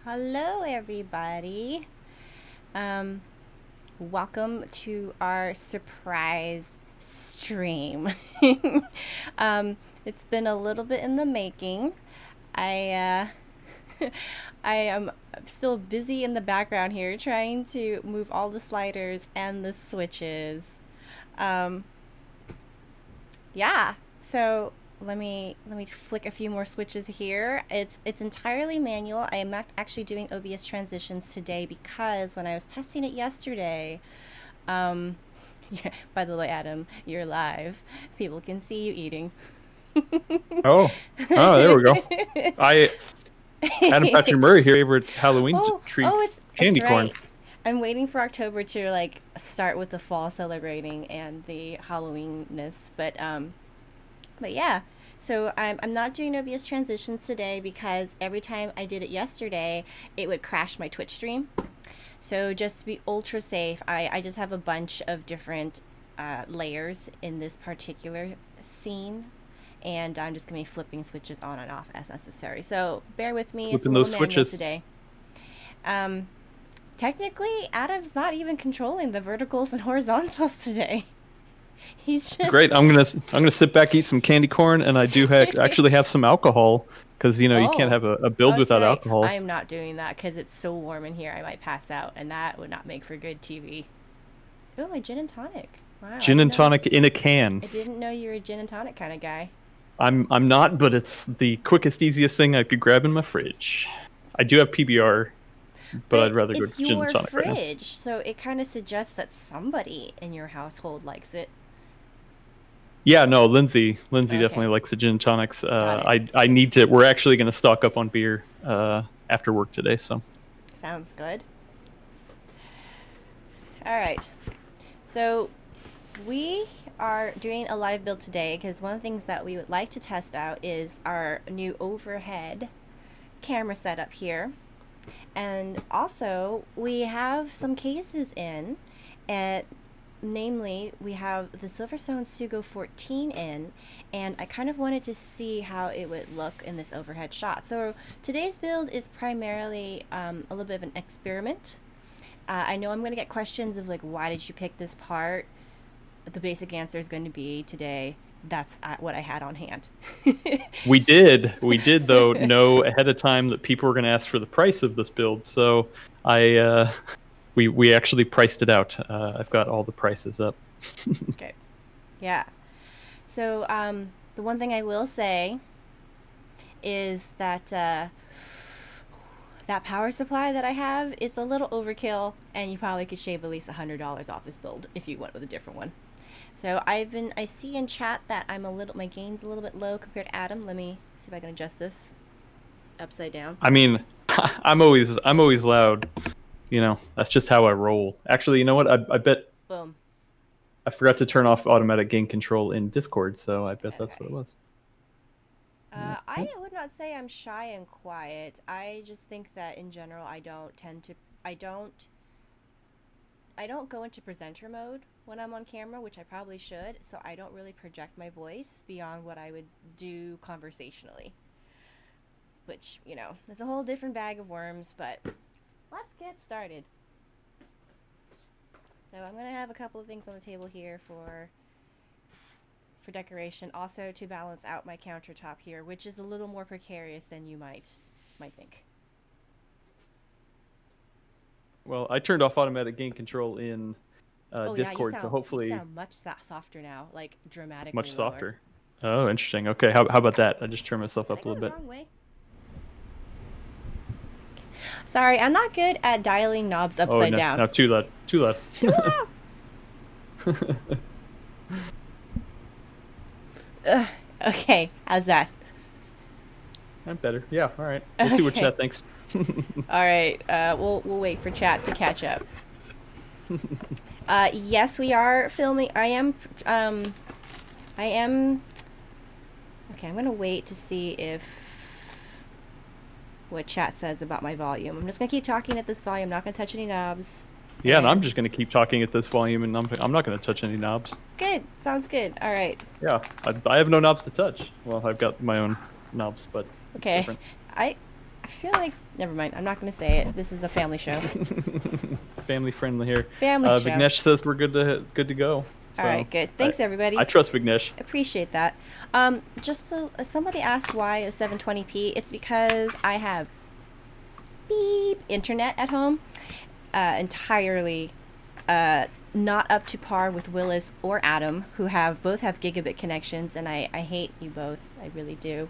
Hello, everybody. Um, Welcome to our surprise stream. It's been a little bit in the making. I I am still busy in the background here trying to move all the sliders and the switches. Um, yeah. So let me flick a few more switches here. It's entirely manual. I am not actually doing OBS transitions today because when I was testing it yesterday, um, yeah, by the way, Adam, you're live. People can see you eating. Oh, there we go. I Adam Patrick Murray here. Favorite Halloween Oh, treats, it's candy corn. right. I'm waiting for October to like start with the fall celebrating and the Halloweenness, but yeah. So I'm not doing OBS transitions today because every time I did it yesterday, it would crash my Twitch stream. So just to be ultra safe, I just have a bunch of different layers in this particular scene. And I'm just going to be flipping switches on and off as necessary. So bear with me. It's a Flipping little those manual switches. today. Um, Technically, Adam's not even controlling the verticals and horizontals today. He's It's just great. I'm gonna sit back, eat some candy corn, and I do actually have some alcohol because you can't oh, have a build that's without right. I alcohol. am not doing that because it's so warm in here. I might pass out, and that would not make for good TV. Oh, my gin and tonic. Wow, Gin and tonic in a can. I didn't know you were a gin and tonic kind of guy. I'm not, but it's the quickest, easiest thing I could grab in my fridge. I do have PBR, but I'd rather go it's to gin your and tonic right now. fridge, so it kind of suggests that somebody in your household likes it. Yeah, no, Lindsay Okay, definitely likes the gin and tonics. got it. I need to. We're actually gonna stock up on beer after work today, so. Sounds good. All right. So we are doing a live build today because one of the things that we would like to test out is our new overhead camera setup here. And also, we have some cases in, and namely, we have the Silverstone Sugo 14 in, and I kind of wanted to see how it would look in this overhead shot. So today's build is primarily a little bit of an experiment. I know I'm going to get questions of like, why did you pick this part? The basic answer is going to be today, that's what I had on hand. We did though know ahead of time that people were going to ask for the price of this build, so we actually priced it out. I've got all the prices up. Okay. Yeah. So the one thing I will say is that that power supply that I have, it's a little overkill, and you probably could shave at least $100 off this build if you went with a different one. So I see in chat that my gain's a little bit low compared to Adam. Let me see if I can adjust this upside down. I mean, I'm always loud. That's just how I roll. Actually, you know what? I bet Boom. I forgot to turn off automatic gain control in Discord, so I bet that's what it Okay. was. I would not say I'm shy and quiet. I just think that in general I don't go into presenter mode when I'm on camera, which I probably should, so I don't really project my voice beyond what I would do conversationally. Which, is a whole different bag of worms, but let's get started. So I'm going to have a couple of things on the table here for decoration, also to balance out my countertop here, which is a little more precarious than you might think. Well, I turned off automatic gain control in Oh yeah, Discord, so hopefully you sound much softer now, like dramatically much lower. softer. Oh, interesting. Okay, how about that? I just turned myself Did I up a go little the bit. wrong way? Sorry, I'm not good at dialing knobs Oh upside no, down. no, too loud, too loud. Too loud. Ugh, okay, how's that? I'm better. Yeah. All right. We'll see what Okay. chat thinks. All right. We'll wait for chat to catch up. Yes, we are filming. I am. Okay, I'm gonna wait to see what chat says about my volume. I'm just gonna keep talking at this volume. Not gonna touch any knobs. Yeah, and I'm just gonna keep talking at this volume, and I'm not gonna touch any knobs. Good. Sounds good. All right. Yeah, I have no knobs to touch. Well, I've got my own knobs, but it's Okay. different. I I feel like never mind. I'm not going to say it. This is a family show. Family friendly here. Family show. Vignesh says we're good to go. So All right, good. Thanks, everybody. I trust Vignesh. Appreciate that. Somebody asked why it was 720p. It's because I have beep internet at home, entirely not up to par with Willis or Adam, who both have gigabit connections, and I hate you both. I really do.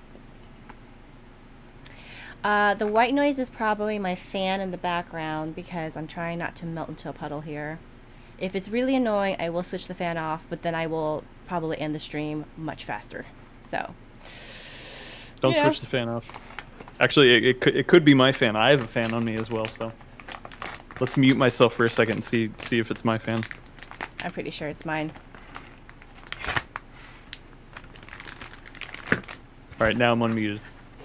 The white noise is probably my fan in the background because I'm trying not to melt into a puddle here. If it's really annoying, I will switch the fan off, but then I will probably end the stream much faster. So don't switch the fan off. Actually, it could be my fan. I have a fan on me as well, so let's mute myself for a second and see if it's my fan. I'm pretty sure it's mine. All right, now I'm unmuted.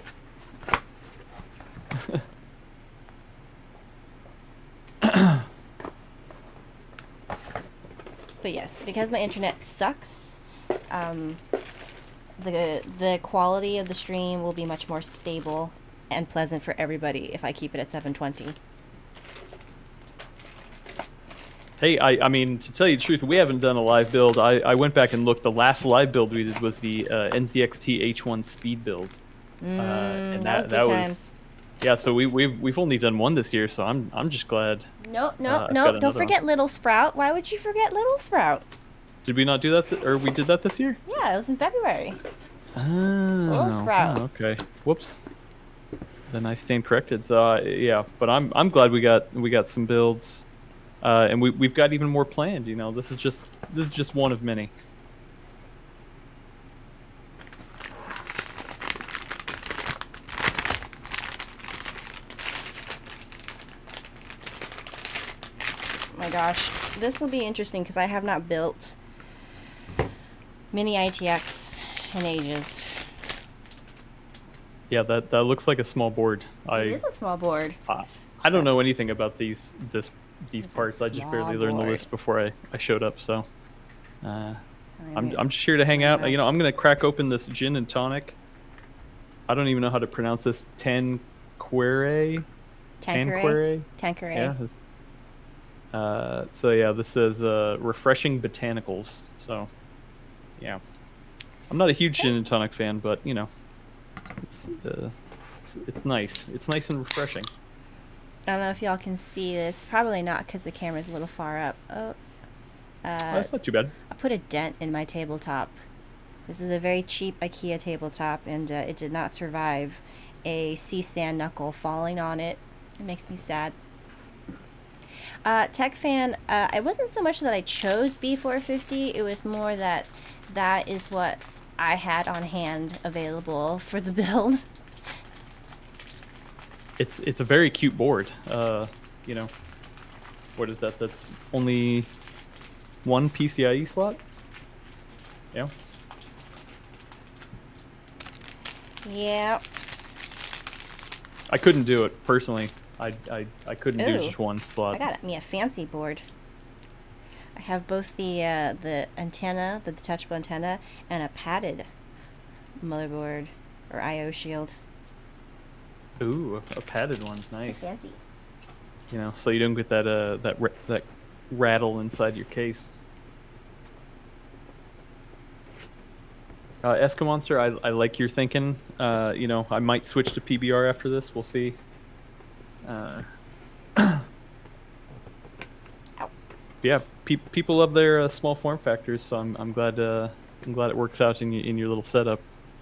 But yes, because my internet sucks, the quality of the stream will be much more stable and pleasant for everybody if I keep it at 720. Hey, I mean, to tell you the truth, we haven't done a live build. I went back and looked. The last live build we did was the NZXT H1 speed build, and that was yeah. So we've only done one this year, so I'm just glad. No, don't forget Little Sprout. Why would you forget Little Sprout? Did we not do that, or we did that this year? Yeah, it was in February. Oh, Little Sprout. Okay. Whoops. Then I stand corrected. So yeah, but I'm glad we got some builds, and we've got even more planned. You know, this is just one of many. My gosh, this will be interesting because I have not built Mini ITX in ages. Yeah, that looks like a small board. It is a small board. I don't know anything about these parts. I just barely learned the list before I showed up. So I'm just here to hang out. You know, I'm gonna crack open this gin and tonic. I don't even know how to pronounce this. Tanqueray. Yeah. So yeah, this says refreshing botanicals. So yeah, I'm not a huge gin and tonic fan, but you know, it's nice. It's nice and refreshing. I don't know if y'all can see this. Probably not because the camera's a little far up. Oh, that's not too bad. I put a dent in my tabletop. This is a very cheap IKEA tabletop, and it did not survive a C-stand knuckle falling on it. It makes me sad. Tech fan, it wasn't so much that I chose B450, it was more that is what I had on hand available for the build. It's a very cute board. You know, what is that? That's only one PCIe slot? Yeah. Yeah. I couldn't do it personally. I couldn't do just one slot. I got me a fancy board. I have both the antenna, the detachable antenna, and a padded motherboard or I/O shield. Ooh, a padded one's nice. Fancy. You know, so you don't get that rattle inside your case. Escamonster, I like your thinking. You know, I might switch to PBR after this. We'll see. Yeah, people love their small form factors, so I'm glad it works out in your little setup.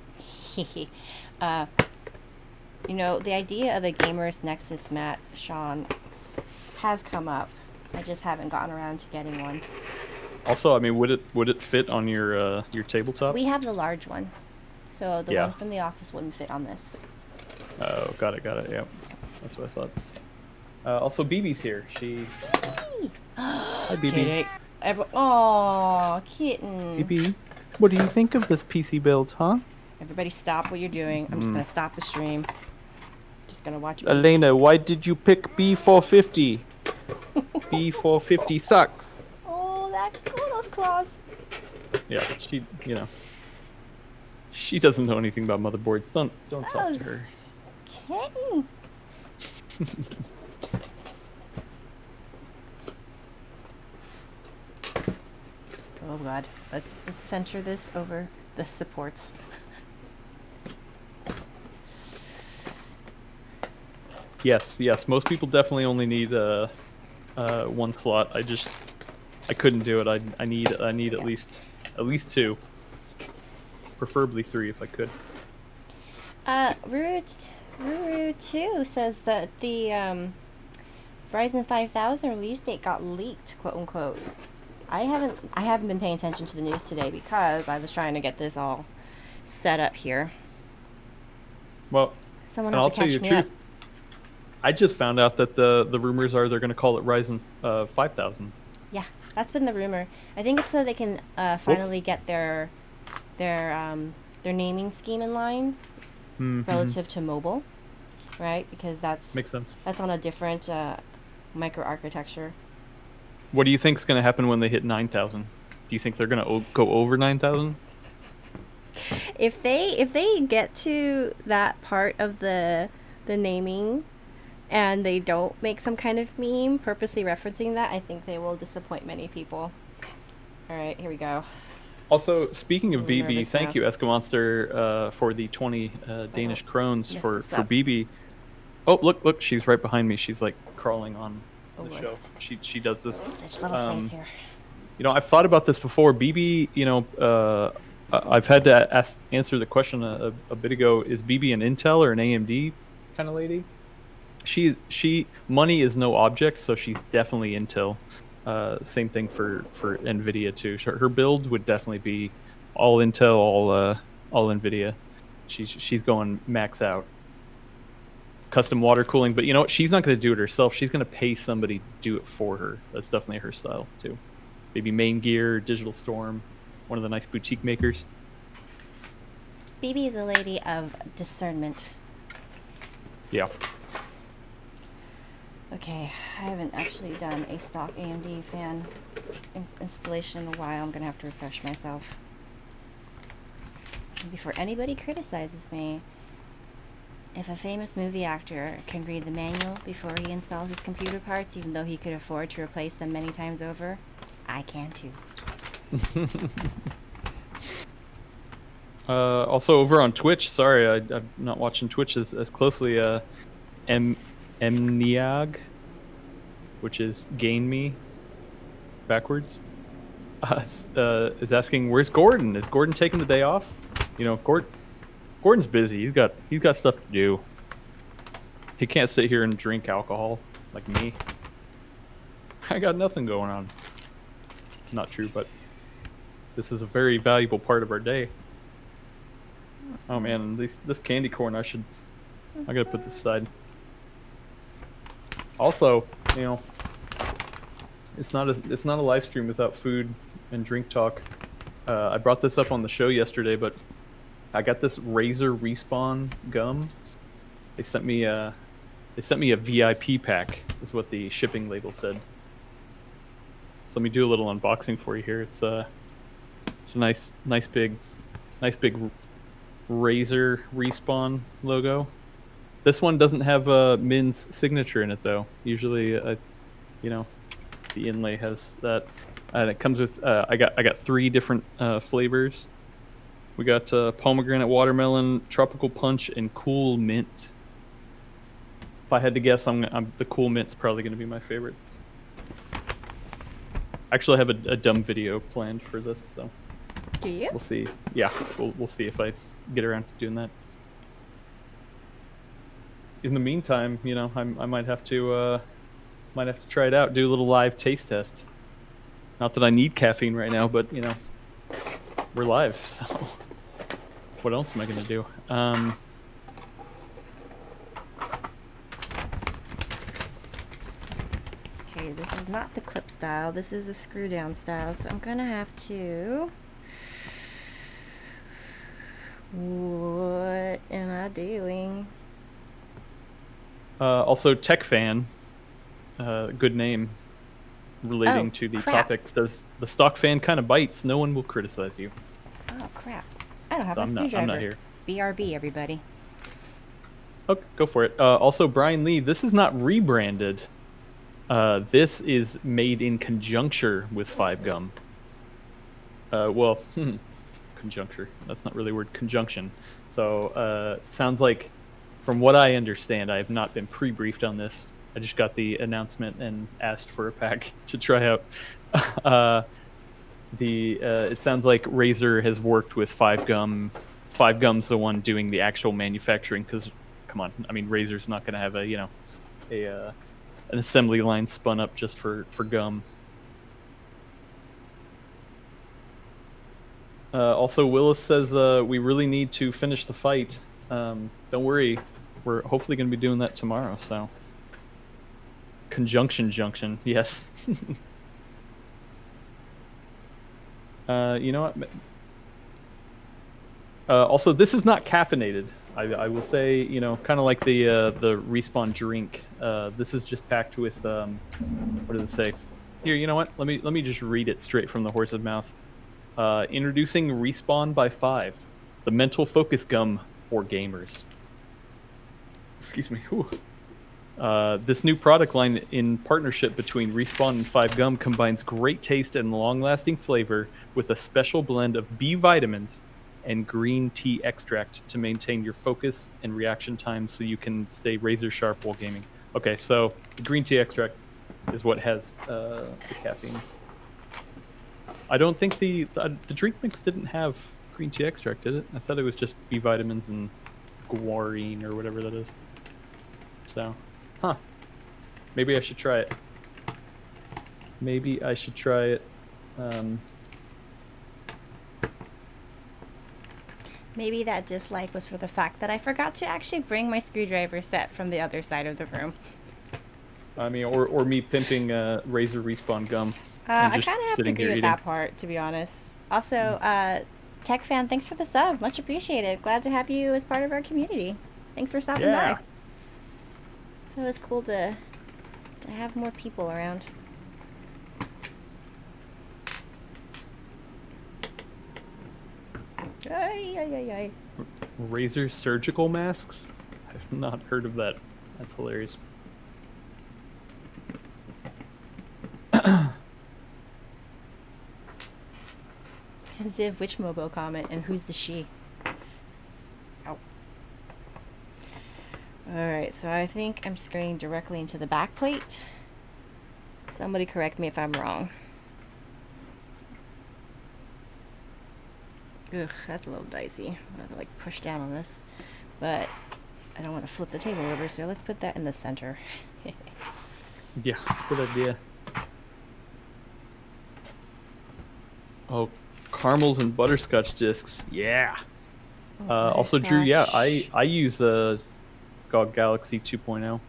You know, the idea of a Gamers Nexus mat, Sean, has come up. I just haven't gotten around to getting one. Also, I mean, would it fit on your tabletop? We have the large one, so the one from the office wouldn't fit on this. Oh, got it. Yeah, that's what I thought. Also, BB's here. Hi, BB. Aw, kitten. BB, what do you think of this PC build, huh? Everybody stop what you're doing. I'm just going to stop the stream. Just going to watch. Elena, why did you pick B450? B450 sucks. Oh, those claws. Yeah, she doesn't know anything about motherboards. Don't talk to her. Kitten. Oh god, let's just center this over the supports. Yes. Most people definitely only need one slot. I couldn't do it. I need at least two, preferably 3 if I could. Ruru 2 says that the Ryzen 5000 release date got leaked, quote unquote. I haven't been paying attention to the news today because I was trying to get this all set up here. Well, someone I'll tell you the truth. I just found out that the rumors are they're going to call it Ryzen 5000. Yeah, that's been the rumor. I think it's so they can finally get their naming scheme in line relative to mobile, right? Because makes sense. That's on a different microarchitecture. What do you think's going to happen when they hit 9,000? Do you think they're going to go over 9,000? If they get to that part of the naming and they don't make some kind of meme purposely referencing that, I think they will disappoint many people. All right, here we go. Also, speaking of BB, thank you, Escamonster, for the 20 Danish krones for BB. Oh, look, she's right behind me. She's like crawling on the shelf. She does this. Such little space here. You know, I've thought about this before. BB, you know, I've had to answer the question a bit ago. Is BB an Intel or an AMD kind of lady? Money is no object, so she's definitely Intel. Same thing for NVIDIA too. Her build would definitely be all Intel, all NVIDIA. She's going max out. Custom water cooling, but you know what? She's not going to do it herself. She's going to pay somebody to do it for her. That's definitely her style too. Maybe Main Gear, Digital Storm, one of the nice boutique makers. BB is a lady of discernment. Yeah. Okay, I haven't actually done a stock AMD fan installation in a while. I'm going to have to refresh myself. And before anybody criticizes me, if a famous movie actor can read the manual before he installs his computer parts, even though he could afford to replace them many times over, I can too. Also over on Twitch, sorry, I'm not watching Twitch as closely. Mniag, which is gain me backwards, is asking where's Gordon? Is Gordon taking the day off? You know, Gordon's busy. He's got stuff to do. He can't sit here and drink alcohol like me. I got nothing going on. Not true, but this is a very valuable part of our day. Oh man, this candy corn, I gotta put this aside. Also, you know, it's not a live stream without food and drink talk. I brought this up on the show yesterday, but I got this Razer Respawn gum. They sent me a VIP pack, is what the shipping label said. So let me do a little unboxing for you here. It's a nice big Razer Respawn logo. This one doesn't have Min's signature in it though. Usually, you know, the inlay has that, and it comes with. I got 3 different flavors. We got pomegranate, watermelon, tropical punch, and cool mint. If I had to guess, the cool mint's probably going to be my favorite. Actually, I have a dumb video planned for this, so. Do you? We'll see. Yeah, we'll see if I get around to doing that. In the meantime, you know, I might have to try it out, do a little live taste test. Not that I need caffeine right now, but you know, we're live, so what else am I gonna do? Okay, this is not the clip style. This is a screw down style, so I'm gonna have to. What am I doing? Also, Tech Fan, good name, relating to the topic, says the stock fan kind of bites. No one will criticize you. Oh crap! I don't have a screwdriver. I'm not here. BRB, everybody. Okay, go for it. Also, Brian Lee, this is not rebranded. This is made in conjuncture with 5GUM. Well, conjuncture. That's not really a word. Conjunction. So, sounds like, from what I understand, I have not been pre-briefed on this. I just got the announcement and asked for a pack to try out. It sounds like Razer has worked with 5GUM. 5GUM's the one doing the actual manufacturing, because, come on, I mean, Razer's not going to have an assembly line spun up just for gum. Also, Willis says we really need to finish the fight. Don't worry, we're hopefully going to be doing that tomorrow. So, conjunction junction, yes. You know what? Also, this is not caffeinated. I will say, you know, kind of like the Respawn drink. This is just packed with what does it say? Here, you know what? Let me just read it straight from the horse's mouth. Introducing Respawn by 5, the mental focus gum for gamers. Excuse me. This new product line in partnership between Respawn and 5GUM combines great taste and long-lasting flavor with a special blend of B vitamins and green tea extract to maintain your focus and reaction time so you can stay razor sharp while gaming. Okay, so the green tea extract is what has the caffeine. I don't think the drink mix didn't have green tea extract, did it? I thought it was just B vitamins and guarine or whatever that is. So, huh. Maybe I should try it. Maybe I should try it. Maybe that dislike was for the fact that I forgot to actually bring my screwdriver set from the other side of the room. I mean, or me pimping Razer Respawn gum. I kind of have to agree with that part, to be honest. Also, Tech Fan, thanks for the sub. Much appreciated. Glad to have you as part of our community. Thanks for stopping by. It's always cool to have more people around. Ay. Razer surgical masks? I've not heard of that. That's hilarious. Ziv, which Mobo comment, and who's the she? Ow. Alright, so I think I'm screening directly into the back plate. Somebody correct me if I'm wrong. Ugh, that's a little dicey. I'm gonna have to like push down on this, but I don't want to flip the table over, so let's put that in the center. Yeah, good idea. Oh, caramels and butterscotch discs. Yeah. Also, Drew, yeah, I use the GOG Galaxy 2.0.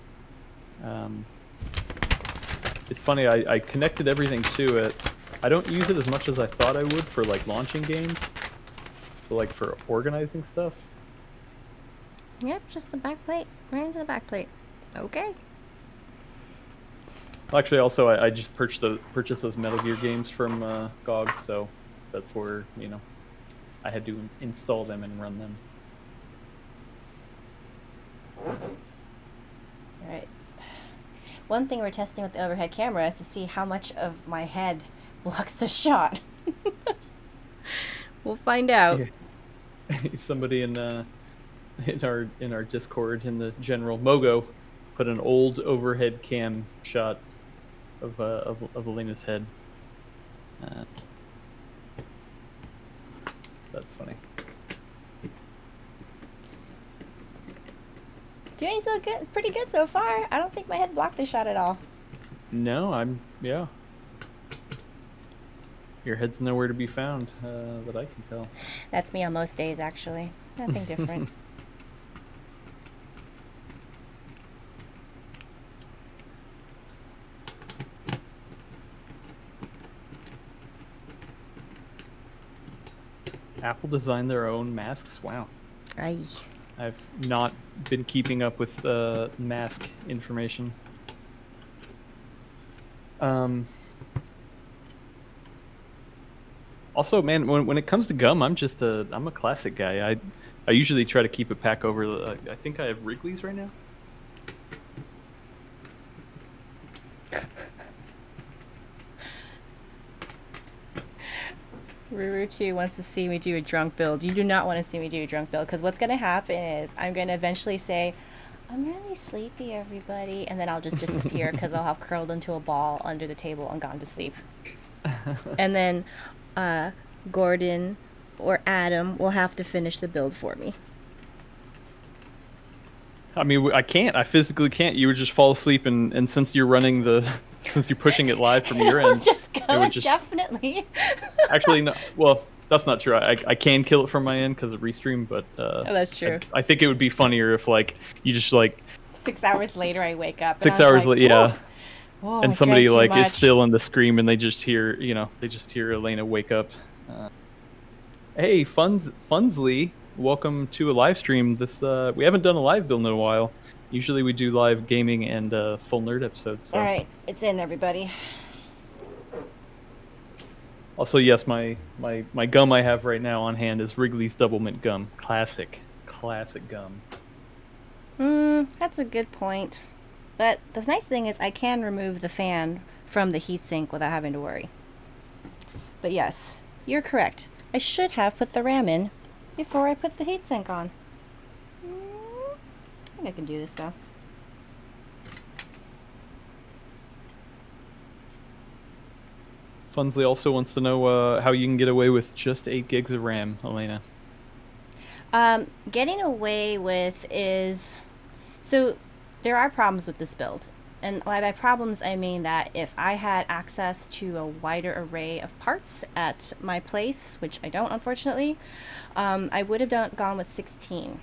It's funny, I connected everything to it. I don't use it as much as I thought I would for like launching games. But like for organizing stuff. Yep, just the back plate. Right into the back plate. Okay. Actually, also, I just purchased those Metal Gear games from GOG, so that's where, you know, I had to install them and run them. Alright. One thing we're testing with the overhead camera is to see how much of my head blocks the shot. We'll find out. Yeah. Somebody in our Discord in the general Mogo put an old overhead cam shot of Elena's head. That's funny. Doing so good, pretty good so far. I don't think my head blocked the shot at all. No, yeah. Your head's nowhere to be found, that I can tell. That's me on most days, actually. Nothing different. Apple designed their own masks? Wow. Aye. I've not been keeping up with mask information. Also, man, when it comes to gum, I'm a classic guy. I usually try to keep a pack over. I think I have Wrigley's right now. Ruru2 wants to see me do a drunk build. You do not want to see me do a drunk build, because what's going to happen is I'm going to eventually say, I'm really sleepy, everybody, and then I'll just disappear because I'll have curled into a ball under the table and gone to sleep. And then Gordon or Adam will have to finish the build for me. I mean, I can't. I physically can't. You would just fall asleep, and since you're running since you're pushing it live from your end, just go, definitely. Actually, no. Well, that's not true. I can kill it from my end because of restream, but oh, that's true. I think it would be funnier if like you just like 6 hours later I wake up. 6 hours later, yeah. Whoa, and somebody like is still in the scream, and they just hear Elena wake up. Hey, Funsley, welcome to a live stream. We haven't done a live build in a while. Usually we do live gaming and full nerd episodes. So. All right, it's in, everybody. Also, yes, my gum I have right now on hand is Wrigley's Double Mint Gum. Classic gum. That's a good point. But the nice thing is I can remove the fan from the heatsink without having to worry. But yes, you're correct. I should have put the RAM in before I put the heatsink on. I think I can do this though. Funsley also wants to know how you can get away with just 8 gigs of RAM, Elena. Getting away with is... So, there are problems with this build. And by problems, I mean that if I had access to a wider array of parts at my place, which I don't, unfortunately, I would have gone with 16.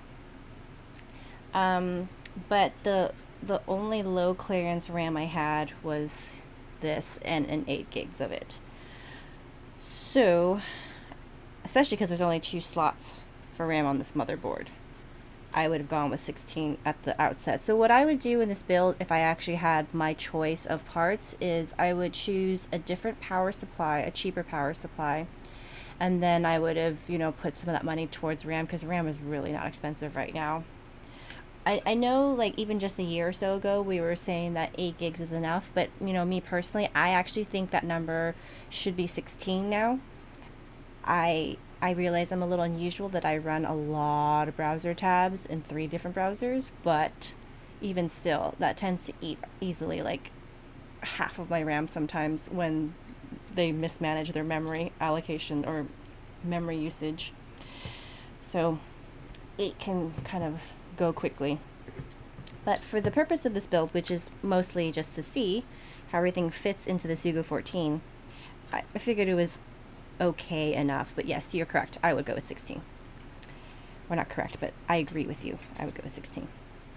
But the only low clearance RAM I had was this and 8 gigs of it. So, especially because there's only 2 slots for RAM on this motherboard, I would have gone with 16 at the outset. So what I would do in this build, if I actually had my choice of parts, is I would choose a different power supply, a cheaper power supply, and then I would have, put some of that money towards RAM, because RAM is really not expensive right now. I know, like, even just a year or so ago, we were saying that 8 gigs is enough, but, me personally, I actually think that number should be 16 now. I realize I'm a little unusual that I run a lot of browser tabs in 3 different browsers, but even still, that tends to eat easily, like, half of my RAM sometimes when they mismanage their memory allocation or memory usage. So 8 can kind of go quickly. But for the purpose of this build, which is mostly just to see how everything fits into the Sugo 14, I figured it was okay enough. But yes, you're correct. I would go with 16. Well, not correct, but I agree with you. I would go with 16.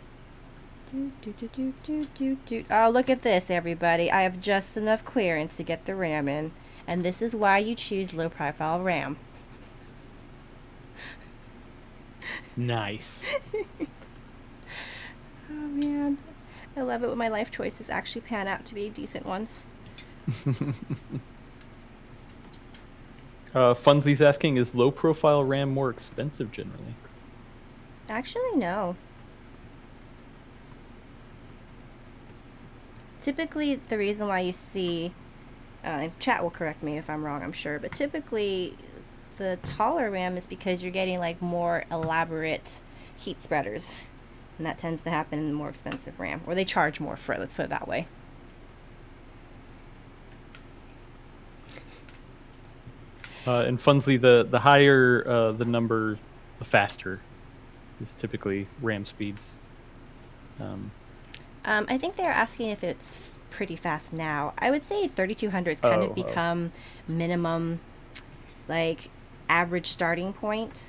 Oh, look at this, everybody. I have just enough clearance to get the RAM in. And this is why you choose low profile RAM. Nice. Oh man, I love it when my life choices actually pan out to be decent ones. Funsley's asking, is low profile RAM more expensive generally? Actually, no. Typically, the reason why you see, and chat will correct me if I'm wrong, I'm sure, but typically the taller RAM is because you're getting like more elaborate heat spreaders, and that tends to happen in the more expensive RAM, or they charge more for it, let's put it that way. And Funsley, the higher the number, the faster is typically RAM speeds. I think they're asking if it's pretty fast now. I would say 3200's kind of become minimum, like, average starting point.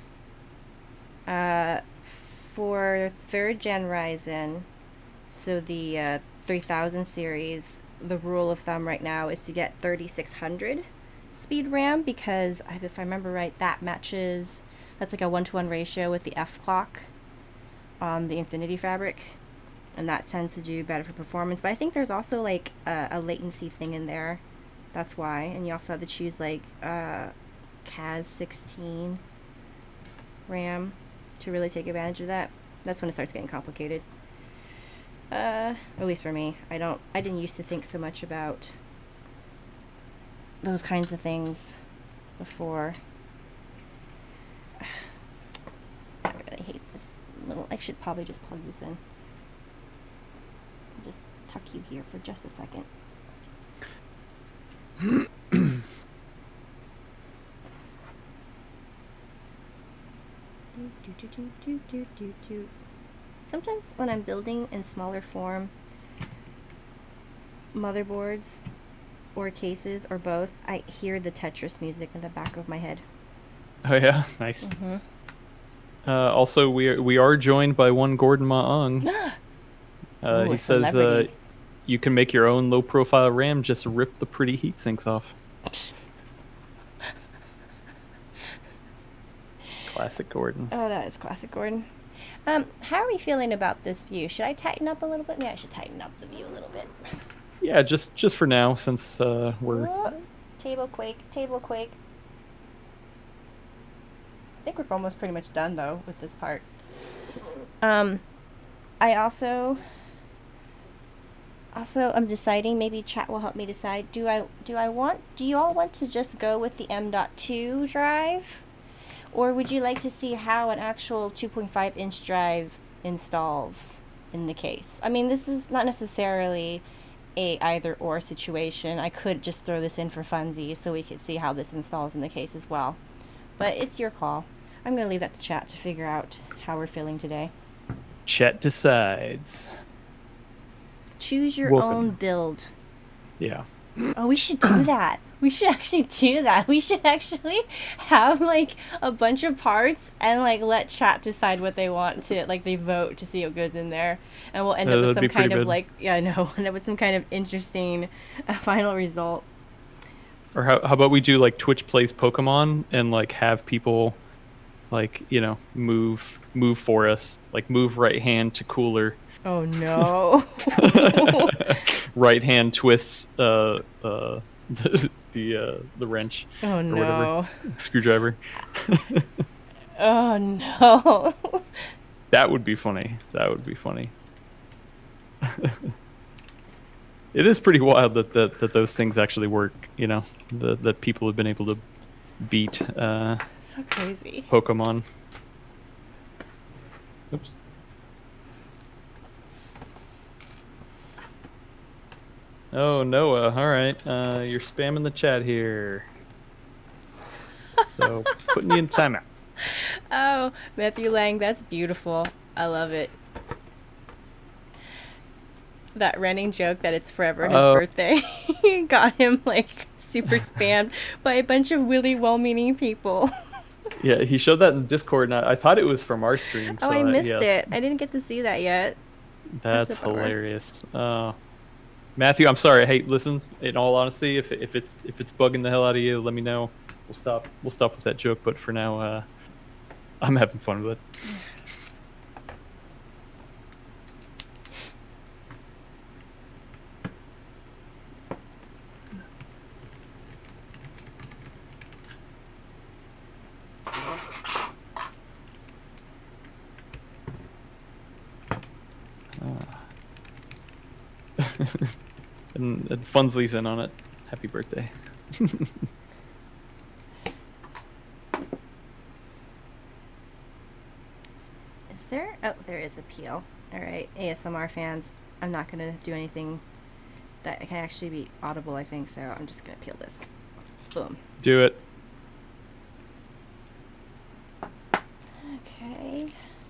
For 3rd gen Ryzen, so the 3000 series, the rule of thumb right now is to get 3600 speed RAM, because if I remember right, that's like a 1-to-1 ratio with the F clock on the Infinity Fabric, and that tends to do better for performance. But I think there's also like a latency thing in there, that's why. And you also have to choose like CAS 16 RAM to really take advantage of that. That's when it starts getting complicated. At least for me. I didn't used to think so much about those kinds of things before. I really hate this little, I should probably just plug this in. Just tuck you here for just a second. Sometimes when I'm building in smaller form motherboards or cases or both, I hear the Tetris music in the back of my head. Oh yeah, nice. Also, we are joined by one Gordon Maong. He says you can make your own low-profile RAM. Just rip the pretty heat sinks off. Classic Gordon. Oh, that is classic Gordon. How are we feeling about this view? Should I tighten up a little bit? Yeah, I should tighten up the view a little bit. Yeah, just for now, since we're... Table quake. I think we're almost pretty much done, though, with this part. I also I'm deciding, maybe chat will help me decide, do you all want to just go with the M.2 drive? Or would you like to see how an actual 2.5-inch drive installs in the case? I mean, this is not necessarily a either-or situation. I could just throw this in for funsies so we could see how this installs in the case as well. But it's your call. I'm going to leave that to chat to figure out how we're feeling today. Chat decides. Choose your own build. Yeah. Oh, we should do that. We should actually do that. We should actually have, like, a bunch of parts and, like, let chat decide what they want to, like, they vote to see what goes in there. And we'll end up with some kind of, like, yeah, I know, end up with some kind of interesting final result. Or how about we do, like, Twitch Plays Pokemon and, like, have people, like, you know, move for us. Like, move right hand to cooler. Oh, no. Right hand twists the wrench. Oh, no. Or whatever. Screwdriver. Oh, no. That would be funny. That would be funny. It is pretty wild that those things actually work, you know, that people have been able to beat so crazy. Pokemon. Oops. Oh, Noah, all right. You're spamming the chat here. So, putting you in timeout. Oh, Matthew Lang, that's beautiful. I love it. That running joke that it's forever his birthday got him, like, super spammed by a bunch of really well-meaning people. Yeah, he showed that in Discord, and I thought it was from our stream. Oh, so I missed it. I didn't get to see that yet. That's hilarious. Matthew, I'm sorry. Hey, listen. In all honesty, if it's bugging the hell out of you, let me know. We'll stop with that joke. But for now, I'm having fun with it. And Funsley's in on it. Happy birthday. Is there? Oh, there is a peel. All right, ASMR fans, I'm not going to do anything that can actually be audible, I think, so I'm just going to peel this. Boom. Do it. Okay.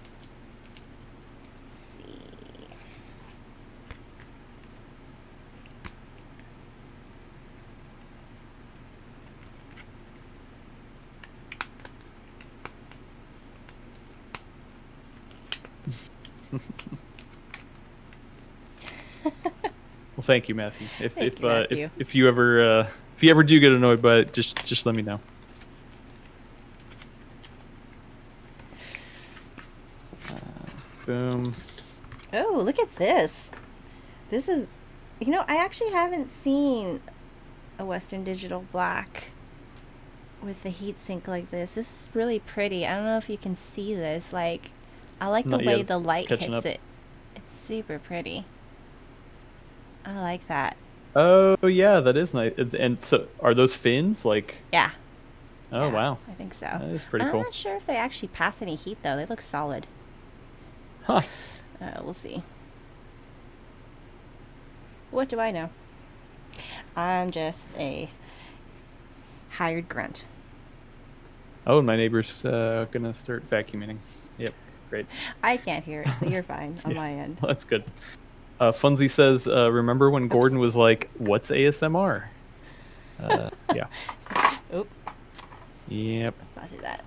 Well, thank you, Matthew. If you ever do get annoyed by it, just let me know. Boom. Oh, look at this. This is, you know, I actually haven't seen a Western Digital black with the heatsink like this. This is really pretty. I don't know if you can see this. Like, I like the Not way yet. the light Catching hits up. it. It's super pretty. I like that. Oh yeah, that is nice. And so, are those fins like? Yeah. Oh Yeah, wow, I think so. that is pretty I'm cool. not sure if they actually pass any heat though. They look solid. Huh. We'll see. What do I know? I'm just a hired grunt. Oh, and my neighbor's gonna start vacuuming. Yep, great. I can't hear it, so you're fine on Yeah. my end. Well, that's good. Funzy says, remember when Gordon was like, "What's ASMR?" Yeah. Oop. Yep. Let's not do that.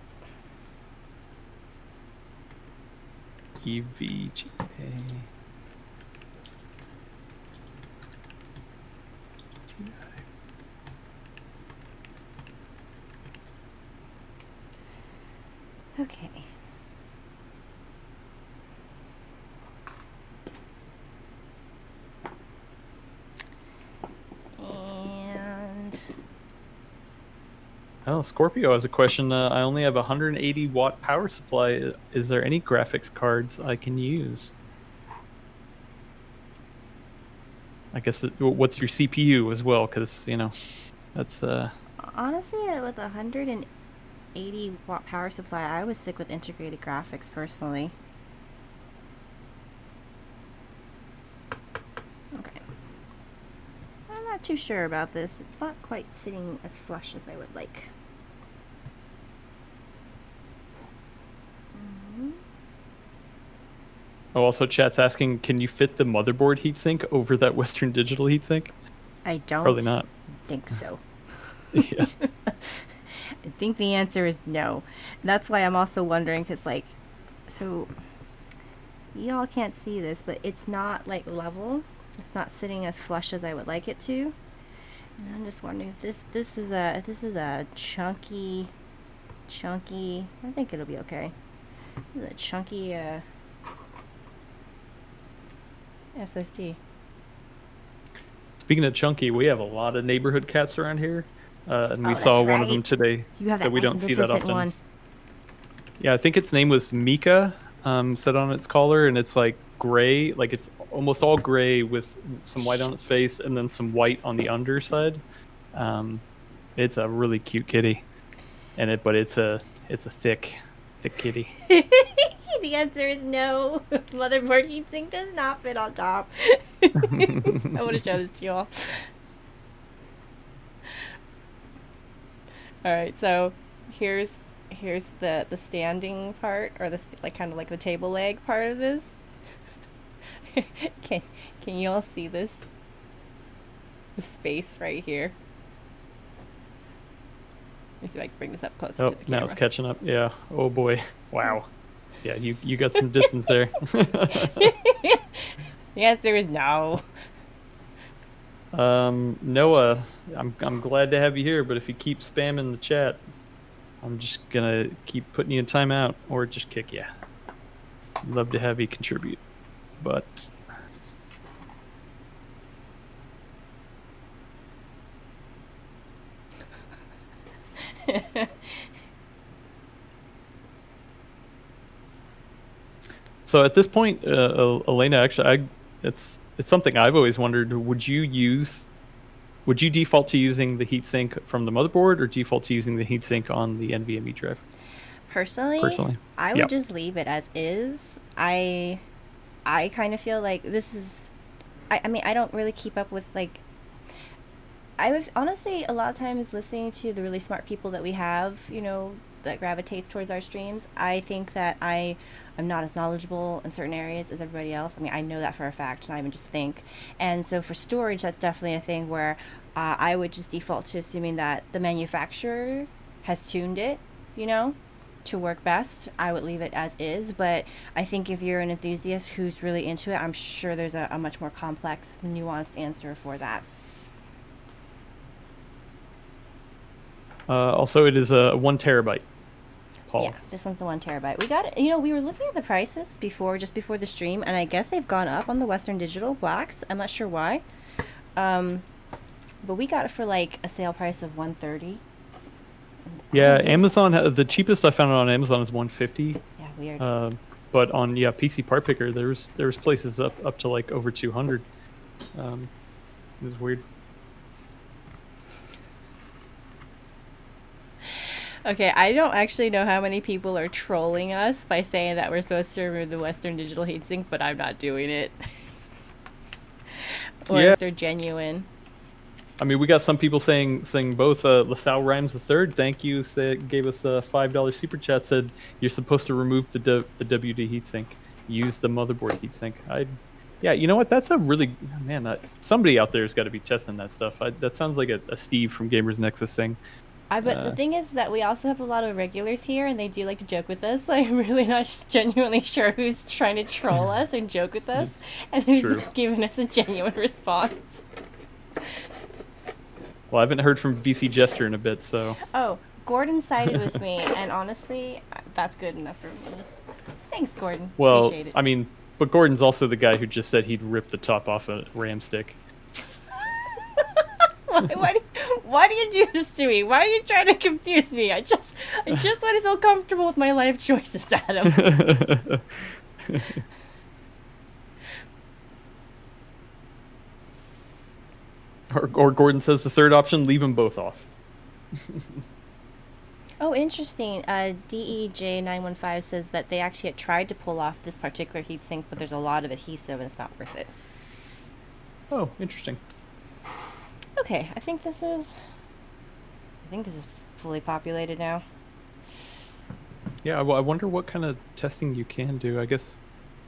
EVGA. Okay. And Oh, Scorpio has a question. I only have a 180 watt power supply. Is there any graphics cards I can use? I guess what's your CPU as well? Because that's honestly, with a 180-watt power supply, I would stick with integrated graphics personally. Okay. I'm not too sure about this. It's not quite sitting as flush as I would like. Oh, also chat's asking, can you fit the motherboard heatsink over that Western Digital heatsink? I don't Probably not. think so. Yeah. I think the answer is no. And that's why I'm also wondering, because like, so y'all can't see this, but it's not like level. It's not sitting as flush as I would like it to. And I'm just wondering if this is a chunky. I think it'll be okay. This is a chunky SSD. Speaking of chunky, we have a lot of neighborhood cats around here, and we Oh, saw that's one of them right. today You have that we don't see that magnificent often. one. Yeah, I think its name was Mika, set on its collar, and it's like gray, like it's almost all gray with some white on its face and then some white on the underside. It's a really cute kitty, but it's a thick kitty. The answer is no. Motherboard heatsink does not fit on top. I want to show this to you all. All right, so here's the standing part, or the like kind of like the table leg part of this. Can you all see this? The space right here. Let me see if I can bring this up closer Oh, to the camera. now it's catching up. Yeah. Oh boy. Wow. Yeah, you got some distance there. The answer is no. Noah, I'm glad to have you here, but if you keep spamming the chat, I'm just gonna keep putting you in timeout or just kick you. Love to have you contribute, but so at this point, Elena, actually, it's something I've always wondered. Would you default to using the heatsink from the motherboard, or default to using the heatsink on the NVMe drive? Personally, I would just leave it as is. I kind of feel like this is. I mean, I don't really keep up with like. I would honestly a lot of times listening to the really smart people that we have, that gravitates towards our streams. I think that I'm not as knowledgeable in certain areas as everybody else. I mean, I know that for a fact, and I even just think. And so for storage, that's definitely a thing where I would just default to assuming that the manufacturer has tuned it, to work best. I would leave it as is. But I think if you're an enthusiast who's really into it, I'm sure there's a much more complex, nuanced answer for that. Also, it is a 1 terabyte. Paul. Yeah, this one's the 1 terabyte. We got it. We were looking at the prices just before the stream, and I guess they've gone up on the Western Digital Blacks. I'm not sure why, but we got it for like a sale price of $130. Yeah, Amazon. The cheapest I found it on Amazon is 150. Yeah, weird. But on PC Part Picker, there's places up to like over 200. It was weird. Okay, I don't actually know how many people are trolling us by saying that we're supposed to remove the Western Digital heatsink, but I'm not doing it. Or if they're genuine. I mean, we got some people saying both. LaSalle Rhymes III, thank you, gave us a $5 super chat. Said you're supposed to remove the WD heatsink. Use the motherboard heatsink. Yeah, you know what? That's a really somebody out there has got to be testing that stuff. That sounds like a Steve from Gamers Nexus thing. But the thing is that we also have a lot of regulars here, and they do like to joke with us. So I'm really not genuinely sure who's trying to troll us and joke with us, and who's giving us a genuine response. Well, I haven't heard from VC Jester in a bit, so... Oh, Gordon sided with me, and honestly, that's good enough for me. Thanks, Gordon. Well, appreciate it. I mean, but Gordon's also the guy who just said he'd rip the top off a RAM stick. Why do you do this to me? Why are you trying to confuse me? I just want to feel comfortable with my life choices, Adam. Or Gordon says the third option, leave them both off. Oh, interesting. DEJ915 says that they actually had tried to pull off this particular heatsink, but there's a lot of adhesive and it's not worth it. Oh, interesting. Okay, I think this is fully populated now. Yeah, well, I wonder what kind of testing you can do. I guess...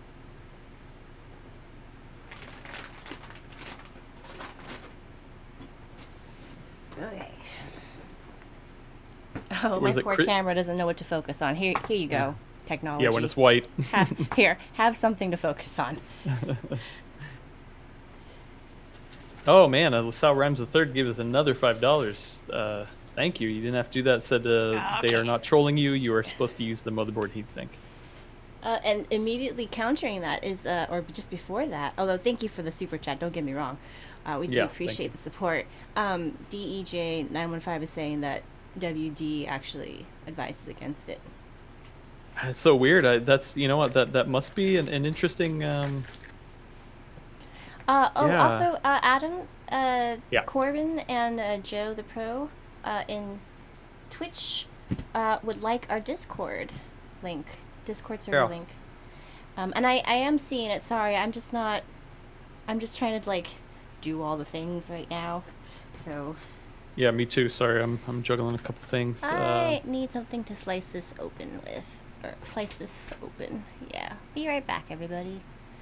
Okay. Oh, my poor camera doesn't know what to focus on. Here you go. Technology. Yeah, when it's white. Have something to focus on. Oh man, LaSalle Rhymes III gave us another $5. Thank you. You didn't have to do that. Said they are not trolling you. You are supposed to use the motherboard heatsink. And immediately countering that is, or just before that, although thank you for the super chat, don't get me wrong. We do appreciate the support. DEJ915 is saying that WD actually advises against it. That's so weird. That's, you know what, that must be an interesting... Also, Adam, Corbin, and Joe the Pro in Twitch would like our Discord server link. And I am seeing it. Sorry, I'm just trying to like do all the things right now. So. Yeah, me too. Sorry, I'm juggling a couple things. I need something to slice this open with, or slice this open. Yeah. Be right back, everybody.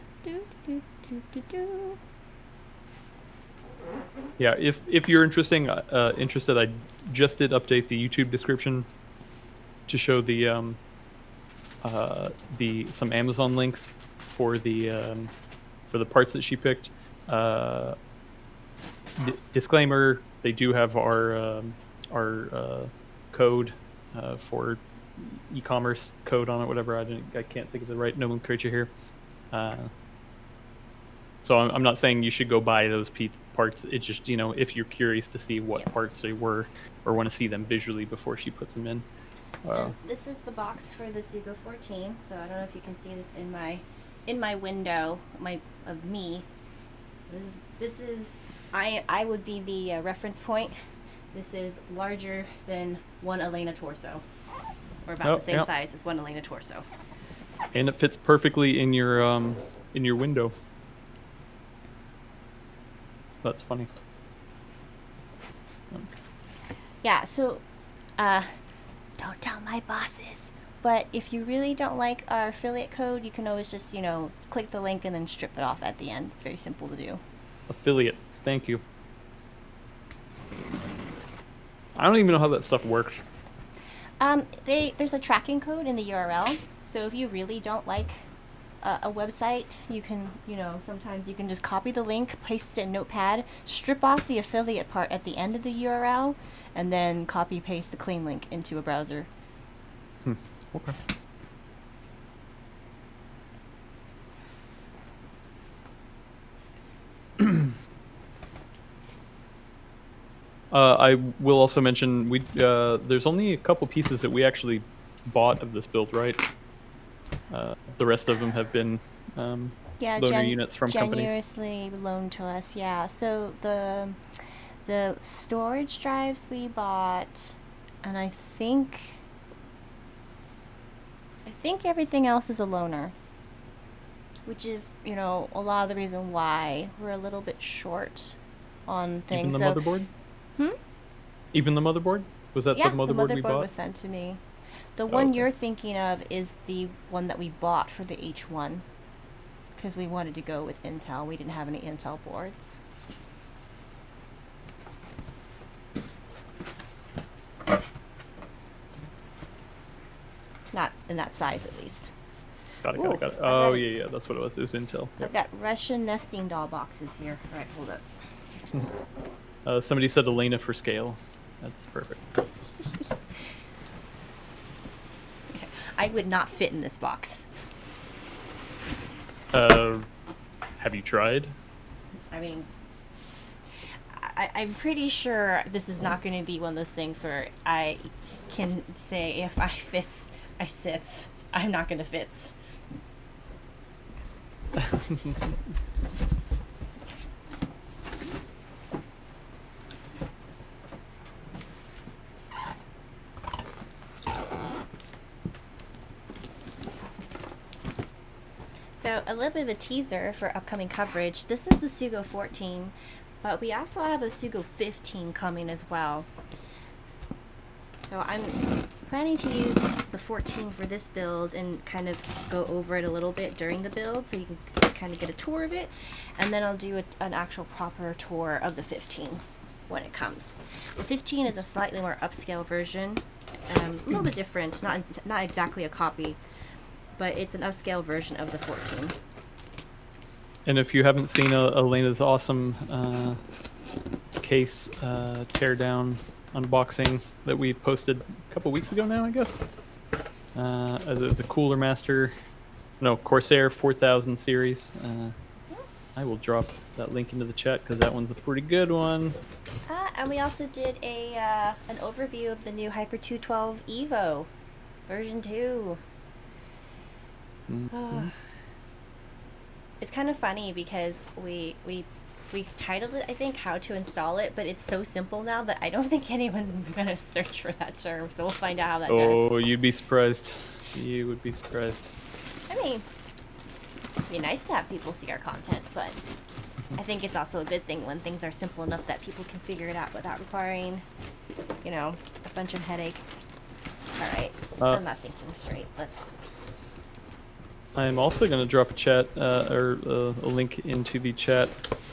Yeah, if you're interested, I just did update the YouTube description to show the some Amazon links for the parts that she picked. Disclaimer: they do have our code for e-commerce code on it. Whatever, I can't think of the right nomenclature here. So I'm not saying you should go buy those parts. It's just, you know, if you're curious to see what parts they were or want to see them visually before she puts them in. This is the box for the Sugo 14. So I don't know if you can see this in my window of me. This is I would be the reference point. This is larger than one Elena torso, or about the same size as one Elena torso. And it fits perfectly in your window. That's funny. Yeah, so don't tell my bosses. But if you really don't like our affiliate code, you can always just, click the link and then strip it off at the end. It's very simple to do. Affiliate, thank you. I don't even know how that stuff works. There's a tracking code in the URL. So if you really don't like a website, you can, sometimes you can just copy the link, paste it in Notepad, strip off the affiliate part at the end of the URL, and then copy paste the clean link into a browser. Okay. I will also mention there's only a couple pieces that we actually bought of this build, right? The rest of them have been loaner units from companies. Generously loaned to us. Yeah. So the storage drives we bought, and I think everything else is a loaner, which is, you know, a lot of the reason why we're a little bit short on things. Even the motherboard? Even the motherboard? Was that the motherboard we bought? The motherboard was sent to me. The one you're thinking of is the one that we bought for the H1, because we wanted to go with Intel. We didn't have any Intel boards. Not in that size, at least. Got it. Oh, yeah, that's what it was. It was Intel. I've got Russian nesting doll boxes here. All right, hold up. Somebody said Elena for scale. That's perfect. I would not fit in this box. Have you tried? I mean, I'm pretty sure this is not going to be one of those things where I can say if I fits, I sits. I'm not going to fits. So a little bit of a teaser for upcoming coverage. This is the Sugo 14, but we also have a Sugo 15 coming as well. So I'm planning to use the 14 for this build and kind of go over it a little bit during the build so you can kind of get a tour of it. And then I'll do an actual proper tour of the 15 when it comes. The 15 is a slightly more upscale version, a little bit different, not exactly a copy, but it's an upscale version of the 14. And if you haven't seen Elena's awesome case teardown unboxing that we posted a couple weeks ago now, I guess, as it was a Cooler Master, no, Corsair 4000 series. I will drop that link into the chat because that one's a pretty good one. And we also did an overview of the new Hyper 212 Evo version 2. Mm-hmm. It's kind of funny because we titled it, I think, How to Install It, but it's so simple now that I don't think anyone's going to search for that term, so we'll find out how that goes. Oh, you'd be surprised. You would be surprised. I mean, it'd be nice to have people see our content, but I think it's also a good thing when things are simple enough that people can figure it out without requiring, you know, a bunch of headache. All right, I'm not thinking straight. Let's... I'm also going to drop a chat or a link into the chat.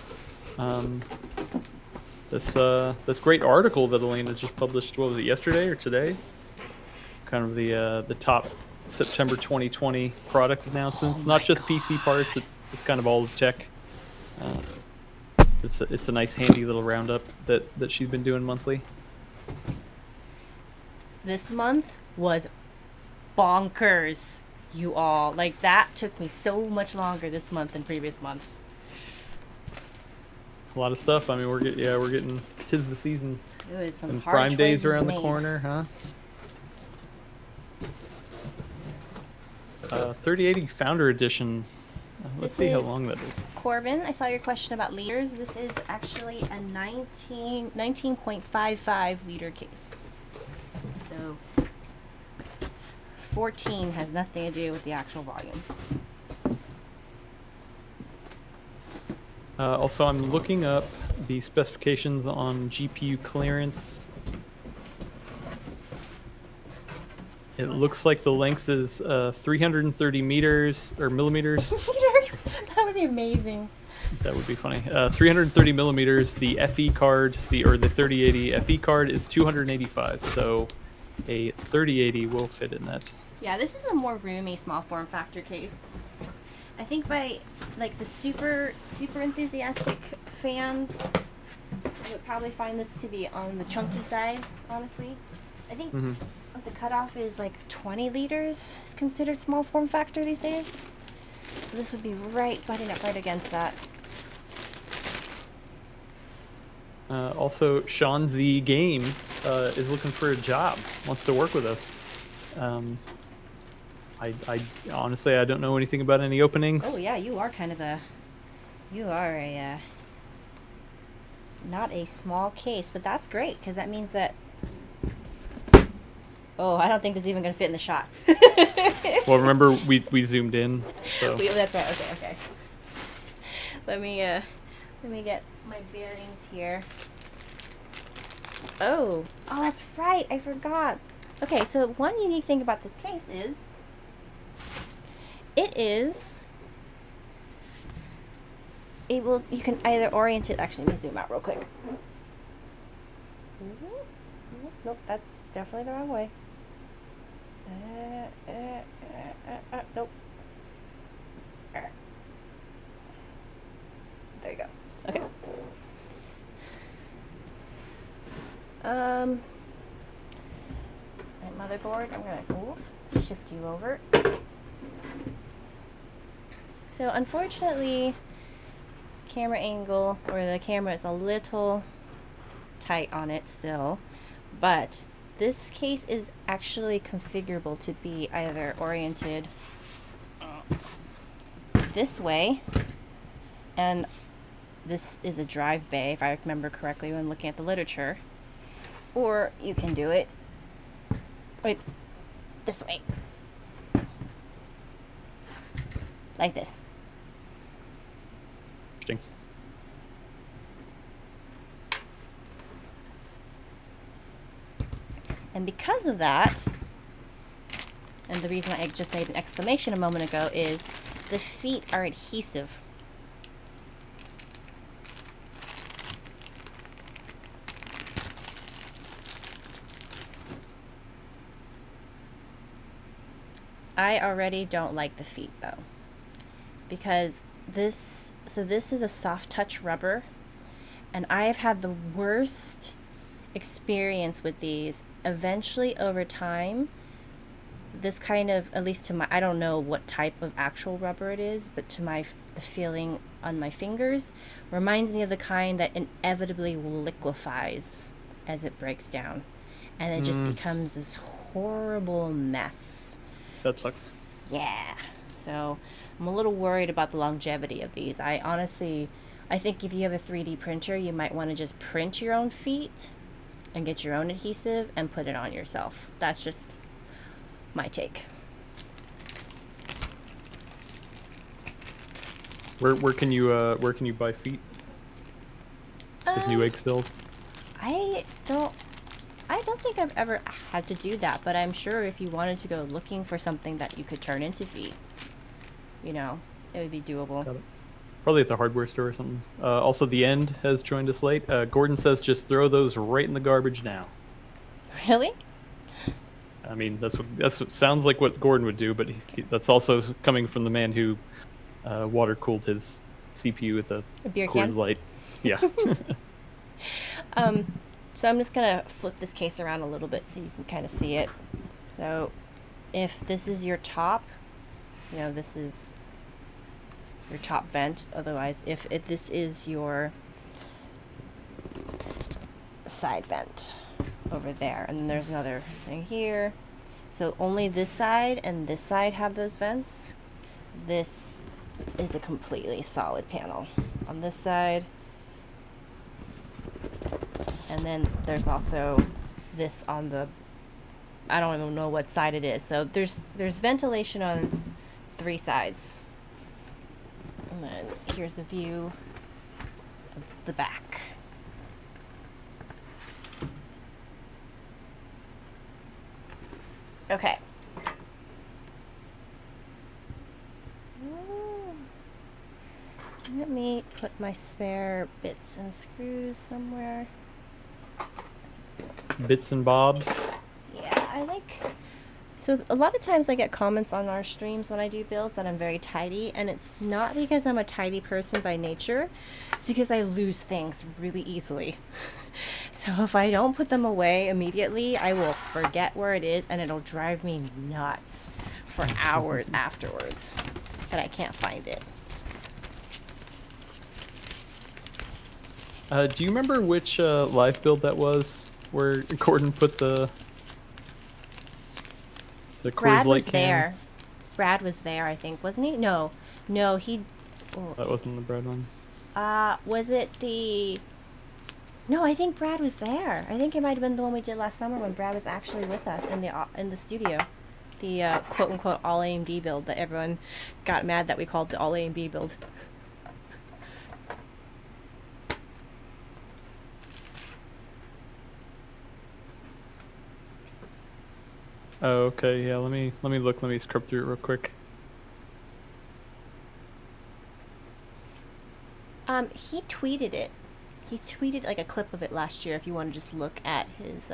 This great article that Elena just published. What was it, yesterday or today? Kind of the top September 2020 product announcements. Not just PC parts. It's kind of all of tech. It's a nice handy little roundup that she's been doing monthly. This month was bonkers. You all, like, that took me so much longer this month than previous months. A lot of stuff. I mean, we're getting 'tis the season. It was some and hard Prime Days around made. The corner, huh? 3080 Founder Edition. Let's see how long that is. Corbin, I saw your question about liters. This is actually a 19.55 liter case. So 14 has nothing to do with the actual volume. Also, I'm looking up the specifications on GPU clearance. It looks like the length is 330 meters or millimeters. Meters? That would be amazing. That would be funny. 330 millimeters. The FE card, the 3080 FE card is 285. So a 3080 will fit in that. Yeah, this is a more roomy small form factor case. I think by like the super enthusiastic fans would probably find this to be on the chunky side, honestly. I think the cutoff is like 20 liters is considered small form factor these days. So this would be butting up right against that. Also, Sean Z Games is looking for a job, wants to work with us. I honestly, I don't know anything about any openings. Oh yeah, you are not a small case, but that's great because that means that. Oh, I don't think this is even going to fit in the shot. Well, remember we zoomed in. So. That's right. Okay. Let me get my bearings here. Oh, that's right. I forgot. Okay, so one unique thing about this case is you can either orient it. Actually, let me zoom out real quick. Nope, that's definitely the wrong way. Nope. There you go. Okay. My motherboard, I'm gonna shift you over. So unfortunately, camera angle, or the camera is a little tight on it still, but this case is actually configurable to be either oriented this way, and this is a drive bay if I remember correctly when looking at the literature, or you can do it this way, like this. Interesting. And because of that, and the reason I just made an exclamation a moment ago, is the feet are adhesive. I already don't like the feet though, because this is a soft touch rubber, and I have had the worst experience with these. Eventually over time, this kind of, at least to my, I don't know what type of actual rubber it is, but to the feeling on my fingers reminds me of the kind that inevitably liquefies as it breaks down, and it just becomes this horrible mess. That sucks. Yeah. So I'm a little worried about the longevity of these. I think if you have a 3D printer, you might want to just print your own feet and get your own adhesive and put it on yourself. That's just my take. Where can you buy feet? Is Newegg still? I don't think I've ever had to do that, but I'm sure if you wanted to go looking for something that you could turn into feet, it would be doable. Got it. Probably at the hardware store or something. Also, The End has joined us late. Gordon says just throw those right in the garbage now. Really? I mean, that's what sounds like what Gordon would do, but that's also coming from the man who water cooled his CPU with a beer Coors can. Light. Yeah. So I'm just gonna flip this case around a little bit so you can kind of see it. So if this is your top, this is your top vent. Otherwise, if this is your side vent over there, and then there's another thing here. So only this side and this side have those vents. This is a completely solid panel on this side. And then there's also this on the, I don't even know what side it is. So there's ventilation on 3 sides. And then here's a view of the back. Okay. Let me put my spare bits and screws somewhere. Bits and bobs. Yeah, so a lot of times I get comments on our streams when I do builds that I'm very tidy, and it's not because I'm a tidy person by nature. It's because I lose things really easily. So if I don't put them away immediately, I will forget where it is, and it'll drive me nuts for hours afterwards that I can't find it. Do you remember which live build that was where Gordon put the Coors Brad Light was can? there. Brad was there, I think, wasn't he? No, he. Oh, That wasn't the Brad one. Was it the? No, I think Brad was there. I think it might have been the one we did last summer when Brad was actually with us in the studio. The quote unquote all AMD build that everyone got mad that we called the all AMD build. Oh, okay. Yeah. Let me look. Let me scrub through it real quick. He tweeted it. He tweeted like a clip of it last year. If you want to just look at his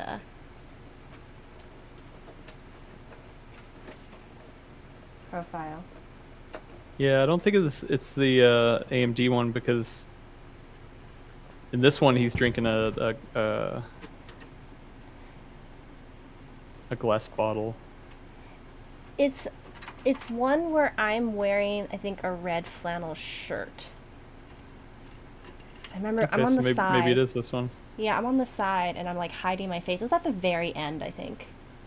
profile. Yeah, I don't think it's the AMD one because in this one he's drinking a glass bottle. It's one where I'm wearing, I think, a red flannel shirt. I remember Okay, I'm on so the side. maybe it is this one. Yeah, I'm on the side and I'm like hiding my face. It was at the very end, I think.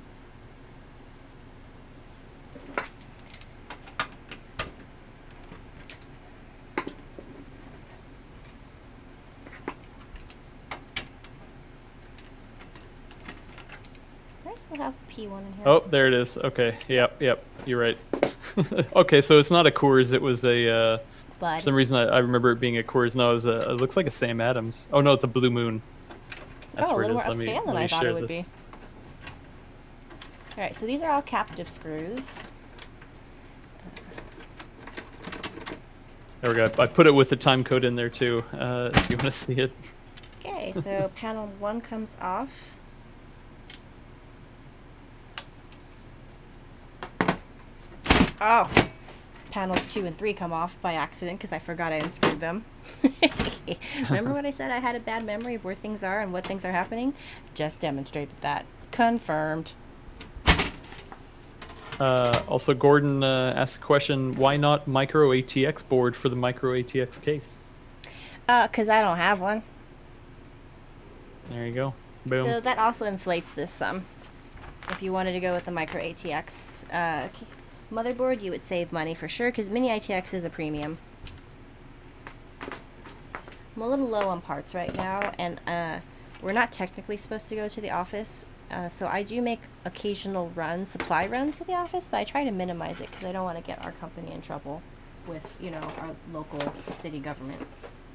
I still have P1 in here. Oh, there it is. Okay. Yep. You're right. Okay, so it's not a Coors. It was a. Bud. For some reason, I remember it being a Coors. No, it looks like a Sam Adams. Oh no, it's a Blue Moon. That's a where little it more is. upscale than I thought it would this. be. All right, so these are all captive screws. There we go. I put it with the time code in there too. If you want to see it. Okay, so panel 1 comes off. Oh, panels 2 and 3 come off by accident because I forgot I unscrewed them. Remember what I said? I had a bad memory of where things are and what things are happening? Just demonstrated that. Confirmed. Also, Gordon asked a question, why not micro ATX board for the micro ATX case? Because I don't have one. There you go. Boom. So that also inflates this some. If you wanted to go with the micro ATX motherboard, you would save money for sure, because mini ATX is a premium. I'm a little low on parts right now, and we're not technically supposed to go to the office, so I do make occasional supply runs to the office, but I try to minimize it because I don't want to get our company in trouble with, you know, our local city government.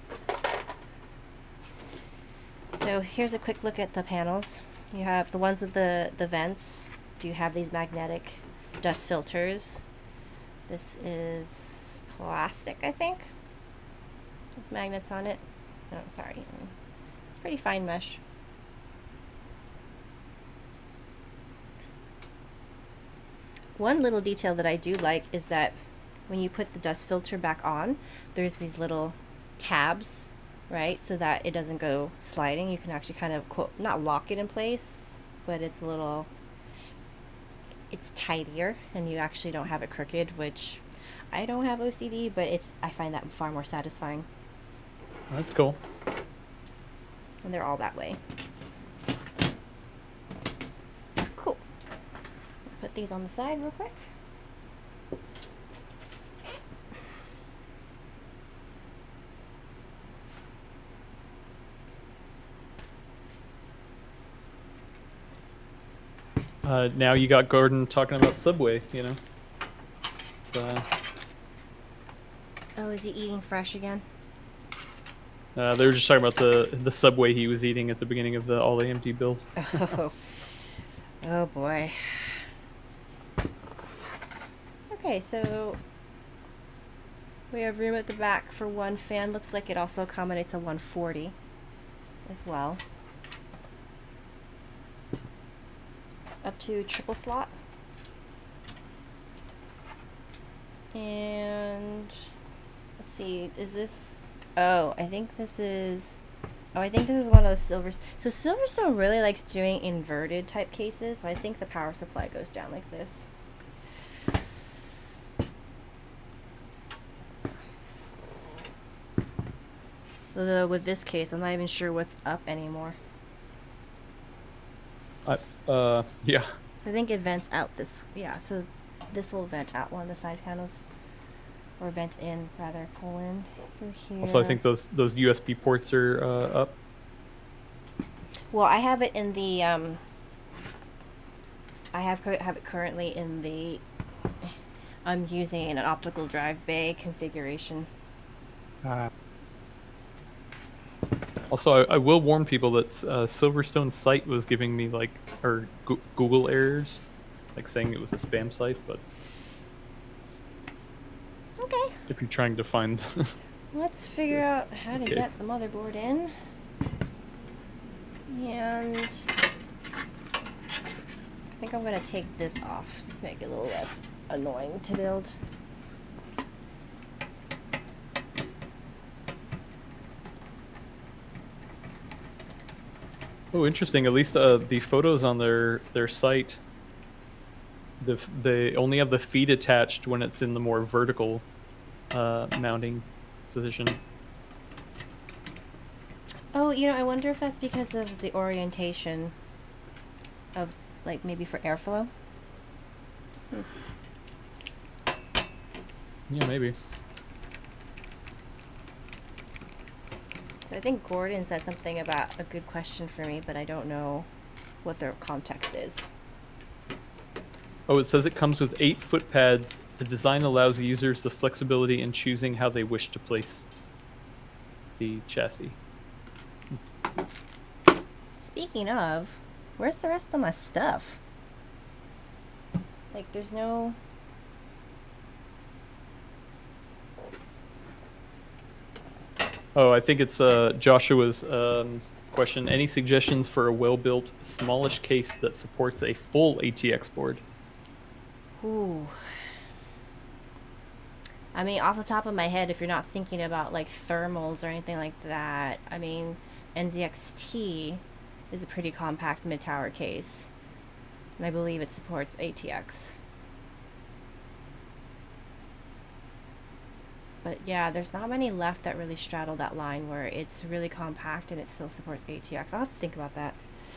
So here's a quick look at the panels. You have the ones with the vents. Do you have these magnetic dust filters? This is plastic, I think, with magnets on it. Oh, sorry. It's pretty fine mesh. One little detail that I do like is that when you put the dust filter back on, there's these little tabs, right? So that it doesn't go sliding. You can actually kind of, quote, not lock it in place, but it's a little, it's tidier and you actually don't have it crooked, which I don't have OCD, but I find that far more satisfying. That's cool. And they're all that way. Cool. Put these on the side real quick. Now you got Gordon talking about Subway, you know. Oh, is he eating fresh again? They were just talking about the Subway he was eating at the beginning of the all AMD build. Oh, oh boy. Okay, so we have room at the back for one fan. Looks like it also accommodates a 140 as well. Up to triple slot. And let's see, is this, oh, I think this is one of those Silvers. So Silverstone really likes doing inverted type cases, so I think the power supply goes down like this. Although with this case, I'm not even sure what's up anymore. Yeah. So I think it vents out this, yeah, so this will vent out one of the side panels. Or vent in, rather, pull in through here. Also, I think those USB ports are up. Well, I have it in the, I have it currently in the, I'm using an optical drive bay configuration. Also, I will warn people that Silverstone site was giving me like, or Google errors, like saying it was a spam site, but okay. If you're trying to find, let's figure out how to get the motherboard in, and I think I'm gonna take this off just to make it a little less annoying to build. Oh, interesting. At least the photos on their site, they only have the feet attached when it's in the more vertical mounting position. Oh, you know, I wonder if that's because of the orientation of, like, maybe for airflow? Yeah, maybe. So I think Gordon said something about a good question for me, but I don't know what their context is. Oh, it says it comes with 8 foot pads. The design allows users the flexibility in choosing how they wish to place the chassis. Speaking of, where's the rest of my stuff? Like, there's no... Oh, I think it's Joshua's question. Any suggestions for a well-built, smallish case that supports a full ATX board? Ooh. I mean, off the top of my head, if you're not thinking about, like, thermals or anything like that, I mean, NZXT is a pretty compact mid-tower case. And I believe it supports ATX. But yeah, there's not many left that really straddle that line where it's really compact and it still supports ATX. I'll have to think about that.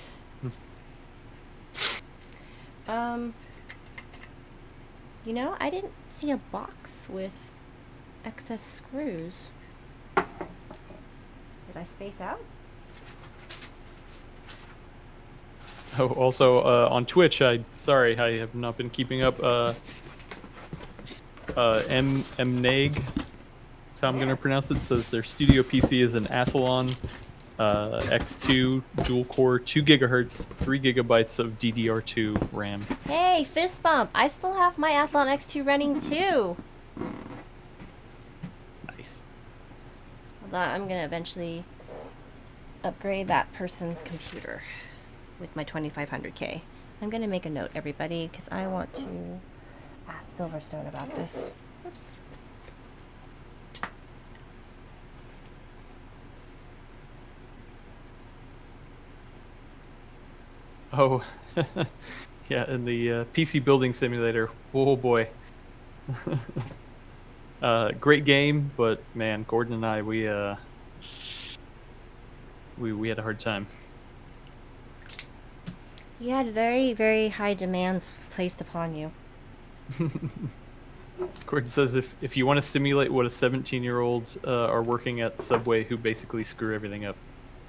You know, I didn't see a box with excess screws. Did I space out? Oh, also on Twitch, sorry, I have not been keeping up. Mnag, that's how I'm gonna pronounce it. Says their studio PC is an Athlon X2 dual core, 2 gigahertz, 3 gigabytes of DDR2 RAM. Hey, fist bump! I still have my Athlon X2 running too. Nice. Hold on, I'm gonna eventually upgrade that person's computer with my 2500K. I'm gonna make a note, everybody, because I want to ask Silverstone about this. Oops. Oh, yeah, in the PC building simulator. Oh boy. Great game, but man, Gordon and I, we had a hard time. You had very, very high demands placed upon you. Gordon says if you want to simulate what a 17-year-old are working at Subway who basically screw everything up.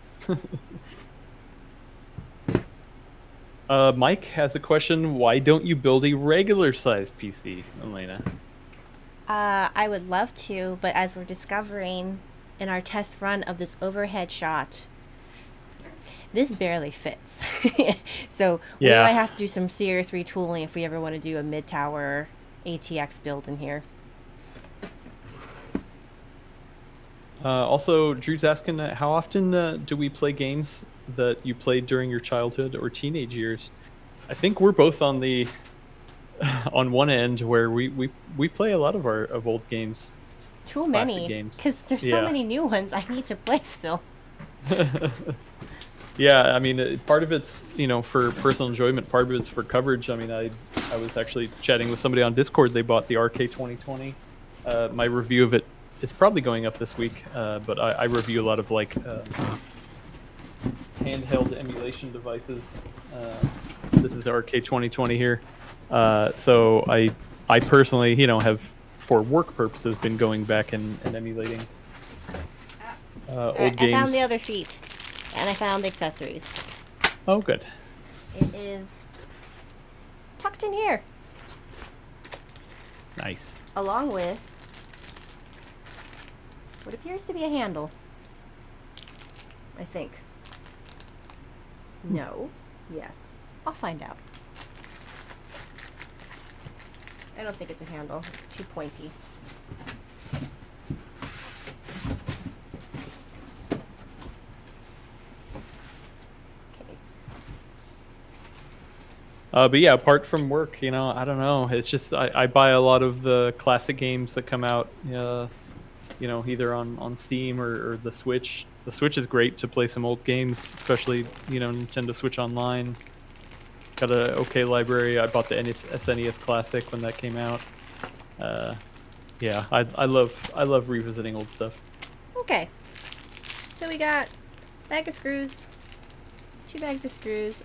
Mike has a question. Why don't you build a regular size PC, Elena? I would love to, but as we're discovering in our test run of this overhead shot, this barely fits. So we might have to do some serious retooling if we ever want to do a mid-tower ATX build in here. Also, Drew's asking, how often do we play games that you played during your childhood or teenage years? I think we're both on the on one end where we play a lot of old games. Too many, because there's so many new ones I need to play still. Yeah, I mean, part of it's, you know, for personal enjoyment, part of it's for coverage. I mean, I was actually chatting with somebody on Discord. They bought the RK2020. My review of it it's probably going up this week. But I review a lot of like handheld emulation devices. This is Arcade 2020 here. So I personally, you know, have for work purposes been going back and emulating old games. I found the other feet, and I found the accessories. Oh, good. It is tucked in here. Nice. Along with what appears to be a handle. I think. No. Yes. I'll find out. I don't think it's a handle. It's too pointy. Okay. But yeah, apart from work, you know, I don't know. It's just I buy a lot of the classic games that come out, you know, either on Steam or the Switch. The Switch is great to play some old games, especially, you know, Nintendo Switch Online. Got a okay library. I bought the SNES Classic when that came out. Yeah, I love revisiting old stuff. Okay. So we got a bag of screws, 2 bags of screws.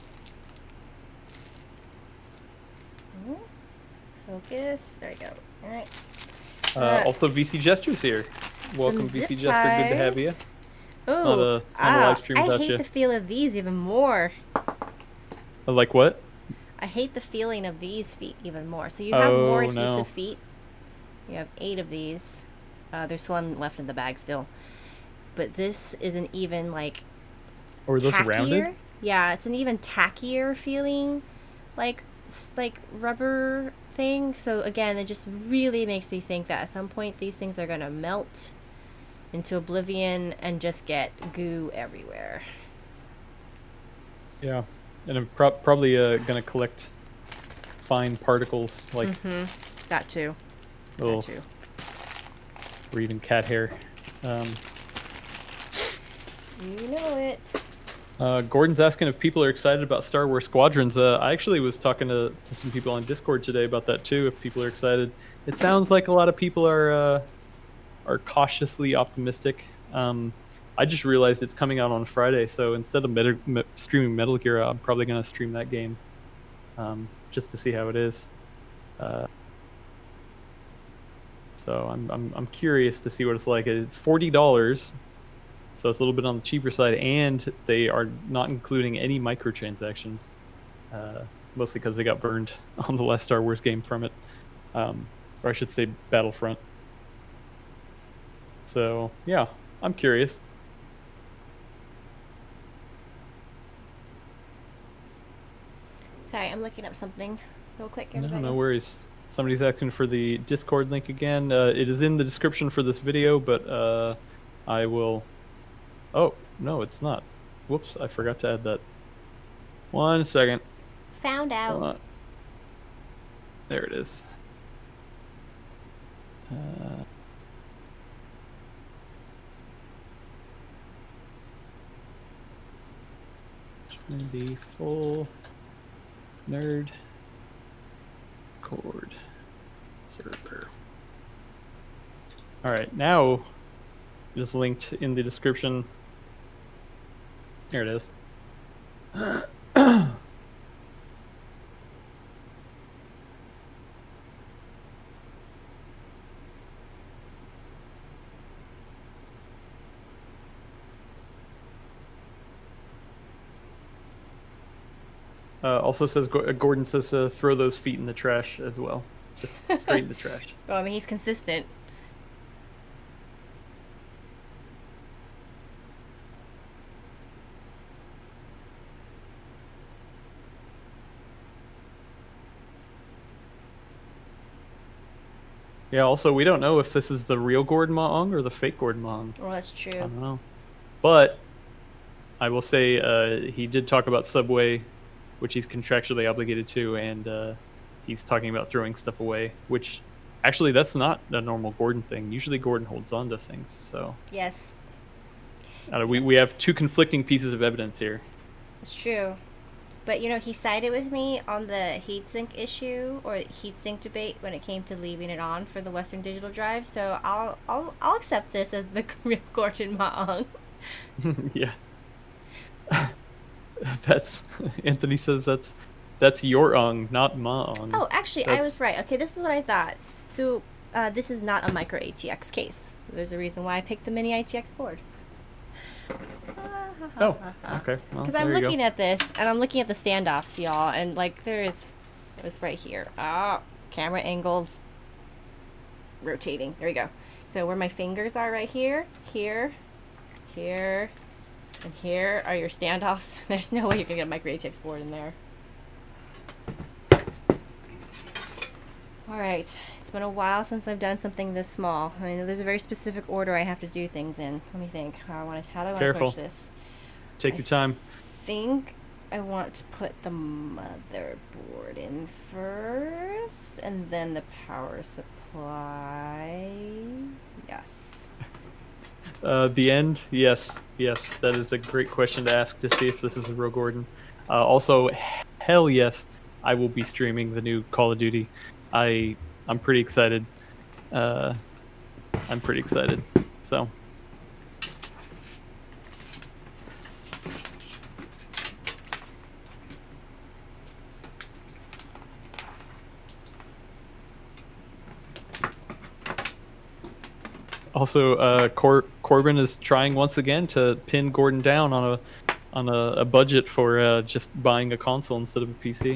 Focus. There we go. All right. Also, VC Gesture's here. Welcome, VC Gesture. Good to have you. Oh, it's not a live stream I without hate you. the feel of these even more. Like what? I hate the feeling of these feet even more. So you have more adhesive feet. You have 8 of these. There's 1 left in the bag still. But this isn't even like. Or are those tackier. rounded? Yeah, it's an even tackier feeling, like rubber thing. So again, it just really makes me think that at some point these things are gonna melt into oblivion and just get goo everywhere. Yeah, and I'm probably gonna collect fine particles like that too. Little, that too. Or even cat hair. You know it. Gordon's asking if people are excited about Star Wars Squadrons. I actually was talking to some people on Discord today about that too. If people are excited, it sounds like a lot of people are cautiously optimistic. I just realized it's coming out on Friday, so instead of streaming Metal Gear, I'm probably gonna stream that game, just to see how it is. So I'm curious to see what it's like. It's $40. So it's a little bit on the cheaper side, and they are not including any microtransactions, mostly because they got burned on the last Star Wars game from it, or I should say Battlefront. So yeah, I'm curious. Sorry, I'm looking up something real quick, everybody. No worries. Somebody's asking for the Discord link again. It is in the description for this video, but I will... Oh, no, it's not. Whoops, I forgot to add that. 1 second. Found out. There it is. The full nerd cord server. All right, now it is linked in the description. Here it is. Also says Gordon says throw those feet in the trash as well, just straight in the trash. Well, I mean, he's consistent. Yeah, also, we don't know if this is the real Gordon Maong or the fake Gordon Maong. Well, that's true. I don't know. But I will say he did talk about Subway, which he's contractually obligated to, and he's talking about throwing stuff away, which actually that's not a normal Gordon thing. Usually Gordon holds on to things, so... Yes. We have 2 conflicting pieces of evidence here. It's true. But you know, he sided with me on the heatsink issue or heatsink debate when it came to leaving it on for the Western Digital drive. So I'll accept this as the real Gordon Maong. Yeah. That's Anthony says that's your ong, not ma ong. Oh, actually, I was right. Okay, this is what I thought. So this is not a micro ATX case. There's a reason why I picked the mini ATX board. Oh, okay. Because I'm looking at this, and I'm looking at the standoffs, y'all, and like it was right here. Camera angles rotating. There we go. So where my fingers are right here, here, and here are your standoffs. There's no way you can get a micro ATX board in there. All right. It's been a while since I've done something this small. I know there's a very specific order I have to do things in. Let me think. How do I want to push this? Take your time. I think I want to put the motherboard in first, and then the power supply. Yes. The end? Yes. That is a great question to ask to see if this is a real Gordon. Also, hell yes, I will be streaming the new Call of Duty. I'm pretty excited. So. Also, Corbin is trying once again to pin Gordon down on a budget for just buying a console instead of a PC.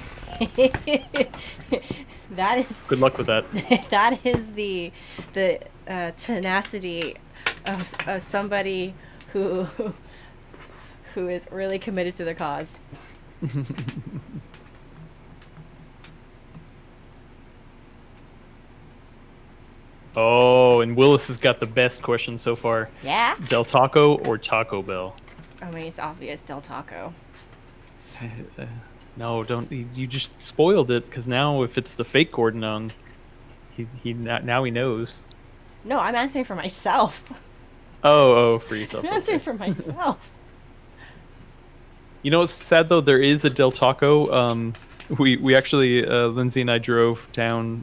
That is good luck with that. That is the tenacity of somebody who is really committed to their cause. Oh, and Willis has got the best question so far. Yeah? Del Taco or Taco Bell? I mean, it's obvious, Del Taco. No, don't. You just spoiled it, because now if it's the fake Gordon Ung, now he knows. No, I'm answering for myself. Oh, for yourself. I'm answering for myself. You know what's sad, though? There is a Del Taco. We actually, Lindsay and I drove down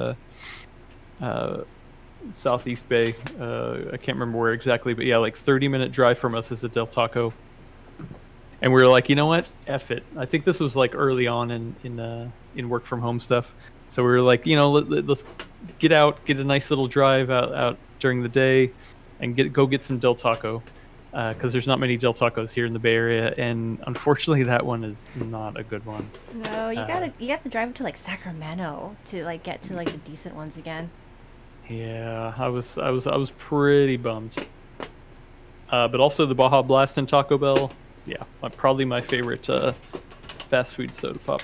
Southeast Bay. I can't remember where exactly, but yeah, like 30-minute drive from us is a Del Taco. And we were like, you know what? F it. I think this was like early on in work from home stuff. So we were like, you know, let's get out, get a nice little drive out during the day, and go get some Del Taco, because there's not many Del Tacos here in the Bay Area, and unfortunately that one is not a good one. No, you got to drive up to like Sacramento to like get to like the decent ones again. Yeah, I was pretty bummed. But also the Baja Blast and Taco Bell. Yeah, probably my favorite fast food soda pop.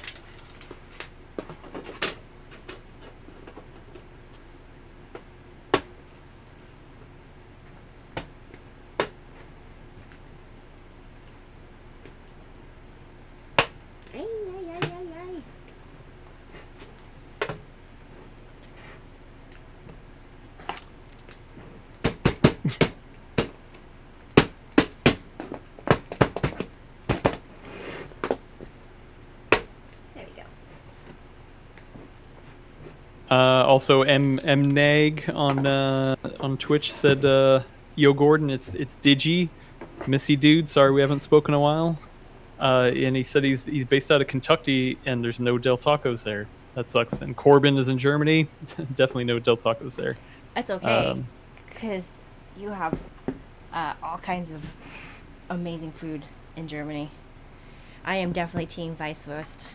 Also, Nag on Twitch said, "Yo, Gordon, it's Digi, Missy dude. Sorry we haven't spoken in a while." And he said he's based out of Kentucky, and there's no Del Tacos there. That sucks. And Corbin is in Germany. Definitely no Del Tacos there. That's okay, because you have all kinds of amazing food in Germany. I am definitely team Weisswurst.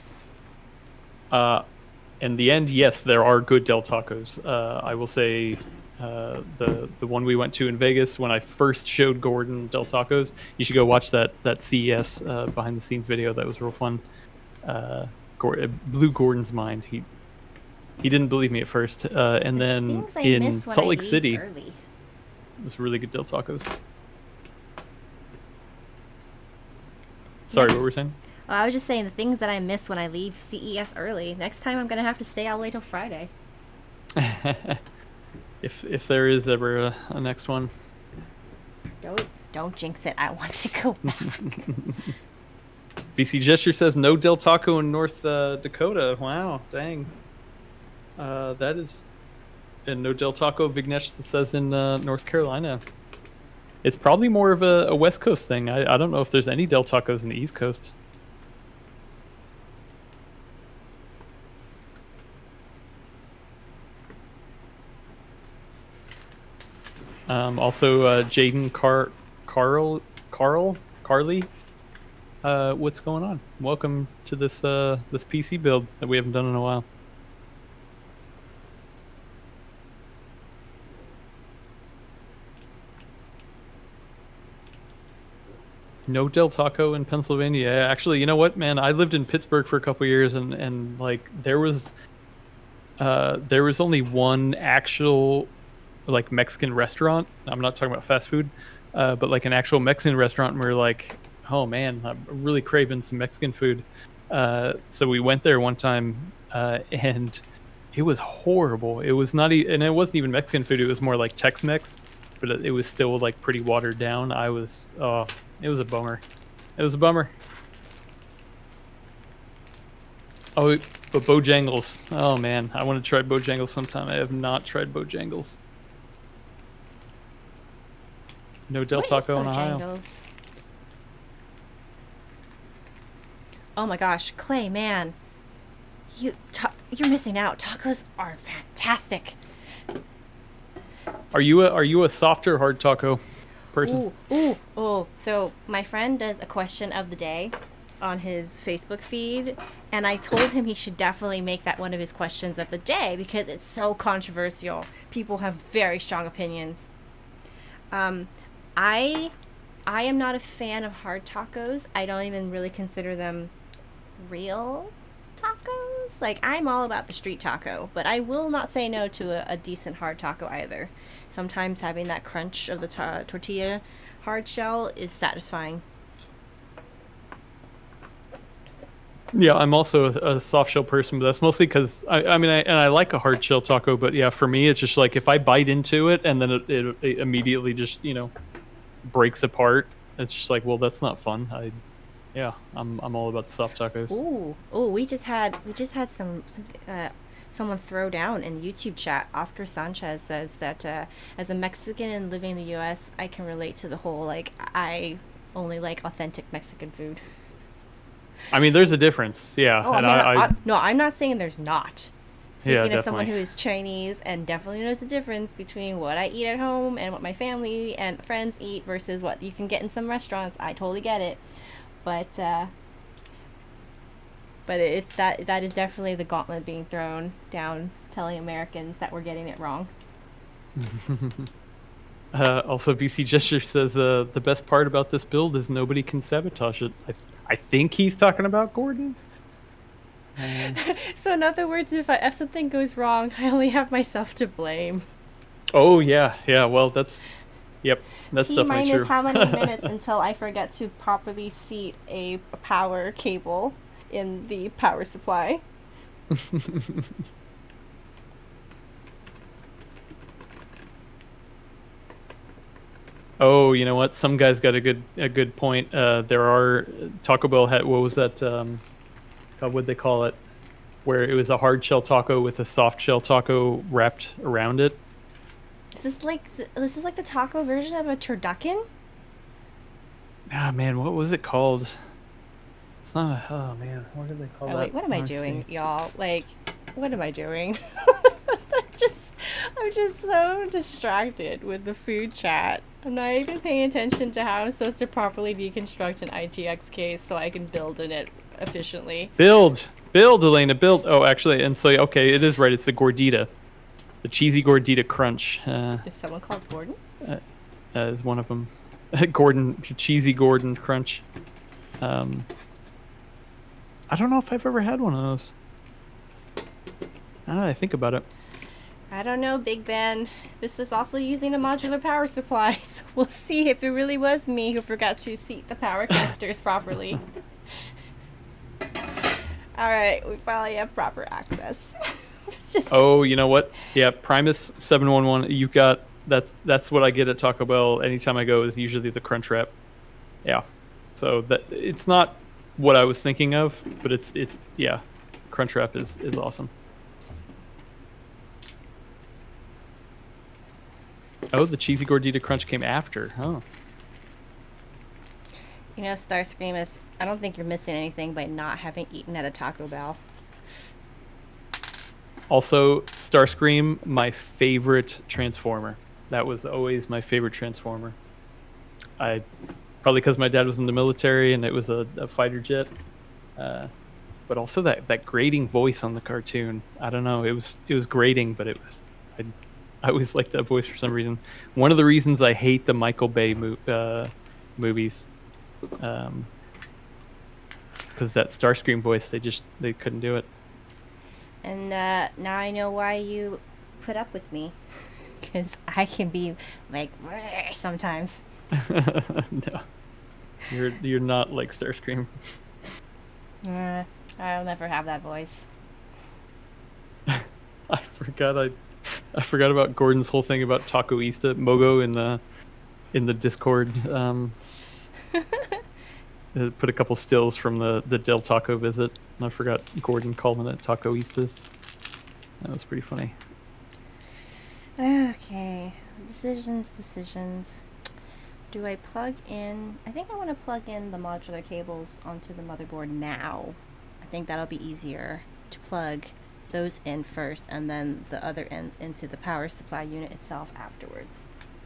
In the end, yes, there are good Del Tacos. I will say the one we went to in Vegas when I first showed Gordon Del Tacos. You should go watch that CES behind the scenes video. That was real fun. Blew Gordon's mind. He didn't believe me at first, and then in Salt Lake City, it was really good Del Tacos. Sorry, what were we saying? Well, I was just saying the things that I miss when I leave CES early. Next time I'm gonna have to stay all the way till Friday. if there is ever a next one. Don't jinx it. I want to go back. VC Gesture says no Del Taco in North Dakota. Wow, dang. That is, and no Del Taco Vignesh says in North Carolina. It's probably more of a West Coast thing. I don't know if there's any Del Tacos in the East Coast. Also, Jaden Carly, what's going on? Welcome to this this PC build that we haven't done in a while. No Del Taco in Pennsylvania. Actually, you know what, man? I lived in Pittsburgh for a couple years, and like there was only one actual like Mexican restaurant. I'm not talking about fast food, but like an actual Mexican restaurant. And we were like, oh man, I'm really craving some Mexican food. So we went there one time, and it was horrible. It was not, and it wasn't even Mexican food. It was more like Tex-Mex, but it was still like pretty watered down. It was a bummer. It was a bummer. Oh, but Bojangles. Oh man, I want to try Bojangles sometime. I have not tried Bojangles. No Del Taco in Ohio. Oh my gosh, Clay, man, you're missing out. Tacos are fantastic. Are you a soft or hard taco person? Ooh. So my friend does a question of the day on his Facebook feed, and I told him he should definitely make that one of his questions of the day because it's so controversial. People have very strong opinions. I am not a fan of hard tacos. I don't even really consider them real tacos. Like, I'm all about the street taco, but I will not say no to a decent hard taco either. Sometimes having that crunch of the tortilla hard shell is satisfying. Yeah, I'm also a soft shell person, but that's mostly because I like a hard shell taco, but yeah, for me it's just like if I bite into it and then it immediately just breaks apart, it's just like, well, that's not fun. I'm all about the soft tacos. Ooh, we just had someone throw down in YouTube chat. Oscar Sanchez says that as a Mexican and living in the U.S., I can relate to the whole like I only like authentic Mexican food. I mean, there's a difference, yeah. Oh, no, I'm not saying there's not. Speaking as someone who is Chinese and definitely knows the difference between what I eat at home and what my family and friends eat versus what you can get in some restaurants, I totally get it. But it's that is definitely the gauntlet being thrown down, telling Americans that we're getting it wrong. Also, BC Gesture says the best part about this build is nobody can sabotage it. I think he's talking about Gordon. So in other words, if something goes wrong, I only have myself to blame. Oh yeah. Well, that's definitely true. T-minus how many minutes until I forget to properly seat a power cable in the power supply? Oh, you know what? Some guy's got a good point. There are Taco Bell had, what was that? What'd they call it? Where it was a hard shell taco with a soft shell taco wrapped around it. Is this like the taco version of a turducken? Ah man, what was it called? It's not a. Oh man, what did they call that? Wait, what am I doing, y'all? Like, what am I doing? I'm just so distracted with the food chat. I'm not even paying attention to how I'm supposed to properly deconstruct an ITX case so I can build in it efficiently. Build, Elena, build. Oh, actually, and so okay, it is right. It's the gordita, the cheesy gordita crunch. Is someone called Gordon? Is one of them. Gordon, cheesy Gordon crunch. I don't know if I've ever had one of those. I think about it. I don't know, Big Ben. This is also using a modular power supply, so we'll see if it really was me who forgot to seat the power connectors properly. Alright, we finally have proper access. Oh, you know what? Yeah, Primus 711, you've got, that's what I get at Taco Bell anytime I go, is usually the crunch wrap. Yeah. So that it's not what I was thinking of, but it's yeah, Crunchwrap is awesome. Oh, the cheesy gordita crunch came after. Oh. You know, Starscream is. I don't think you're missing anything by not having eaten at a Taco Bell. Also, Starscream, my favorite Transformer. That was always my favorite Transformer. Probably because my dad was in the military and it was a fighter jet. But also that grating voice on the cartoon. I don't know. It was grating, but it was. I always liked that voice for some reason. One of the reasons I hate the Michael Bay movies, because that Starscream voice, they couldn't do it. And now I know why you put up with me, because I can be like sometimes. No, you're not like Starscream. I'll never have that voice. I forgot about Gordon's whole thing about Tacoista Mogo in the Discord. Put a couple stills from the Del Taco visit. And I forgot Gordon calling it Tacoistas. That was pretty funny. Okay, decisions. Do I plug in? I think I want to plug in the modular cables onto the motherboard now. I think that'll be easier to plug those in first and then the other ends into the power supply unit itself afterwards.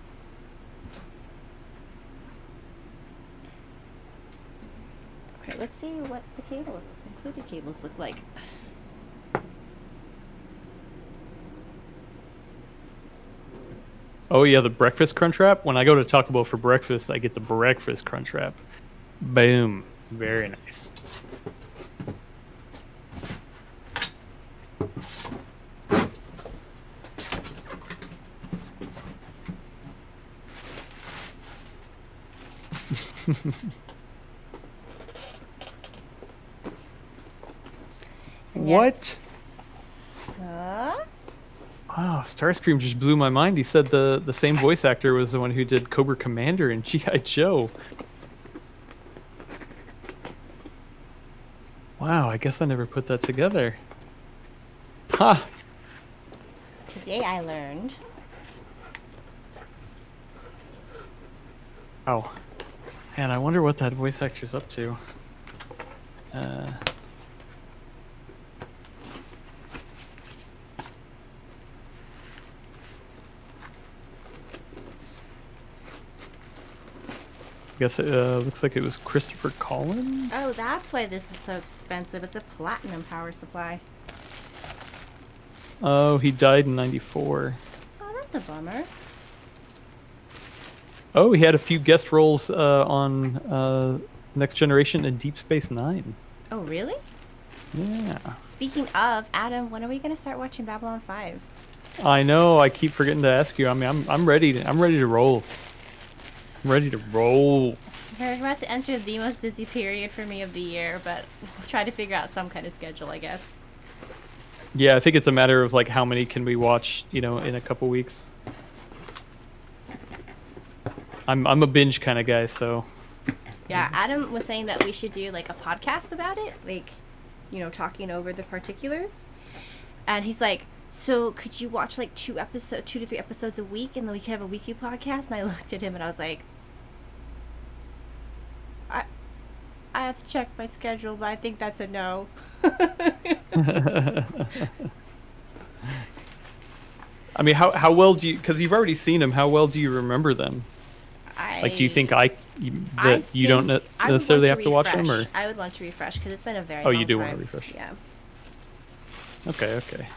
Okay, let's see what the included cables look like. Oh yeah, the breakfast Crunchwrap. When I go to Taco Bell for breakfast, I get the breakfast Crunchwrap. Boom. Very nice. What? Wow, Starscream just blew my mind. He said the same voice actor was the one who did Cobra Commander and G.I. Joe. Wow, I guess I never put that together. Ha! Today I learned. Oh. Man, I wonder what that voice actor's up to. I guess it looks like it was Christopher Collins. Oh, that's why this is so expensive. It's a platinum power supply. Oh, he died in '94. Oh, that's a bummer. Oh, he had a few guest roles on Next Generation and Deep Space Nine. Oh, really? Yeah. Speaking of, Adam, when are we gonna start watching Babylon 5? I know. I keep forgetting to ask you. I mean, I'm ready to roll. I'm ready to roll. We're about to enter the most busy period for me of the year, but we'll try to figure out some kind of schedule, I guess. Yeah, I think it's a matter of like how many can we watch, in a couple weeks. I'm a binge kind of guy, so. Yeah, Adam was saying that we should do like a podcast about it, like, talking over the particulars. And he's like, so could you watch like 2 to 3 episodes a week, and then we could have a weekly podcast? And I looked at him and I was like, I have to check my schedule, but I think that's a no. I mean, how well do you? Because you've already seen them. How well do you remember them? Do you think you don't necessarily have to watch them, or I would want to refresh because it's been a very long you do time. Want to refresh? Yeah. Okay.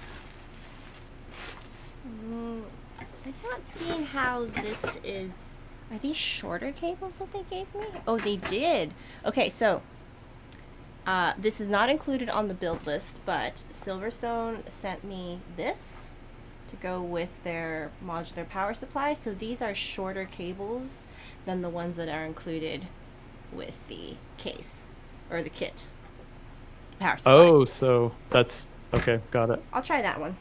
I'm not seeing how this is. Are these shorter cables that they gave me? Oh, they did. Okay, so this is not included on the build list, but Silverstone sent me this to go with their modular power supply. So these are shorter cables than the ones that are included with the case or the kit. Power supply. Oh, so that's okay. Got it. I'll try that one.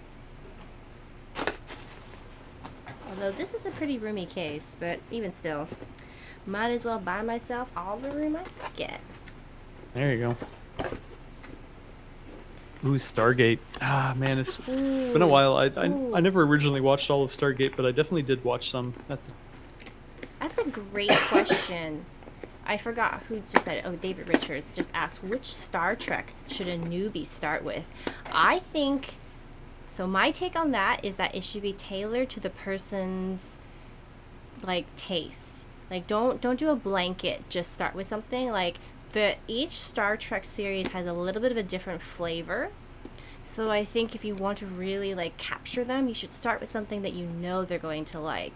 Although this is a pretty roomy case, but even still, might as well buy myself all the room I can get. There you go. Ooh, Stargate. Ah, man, it's been a while. I never originally watched all of Stargate, but I definitely did watch some. That's a great question. I forgot who just said it. Oh, David Richards just asked, which Star Trek should a newbie start with? I think, so my take on that is that it should be tailored to the person's, like, taste. Like, don't do a blanket, just start with something. Like, each Star Trek series has a little bit of a different flavor. So I think if you want to really, like, capture them, you should start with something that you know they're going to like.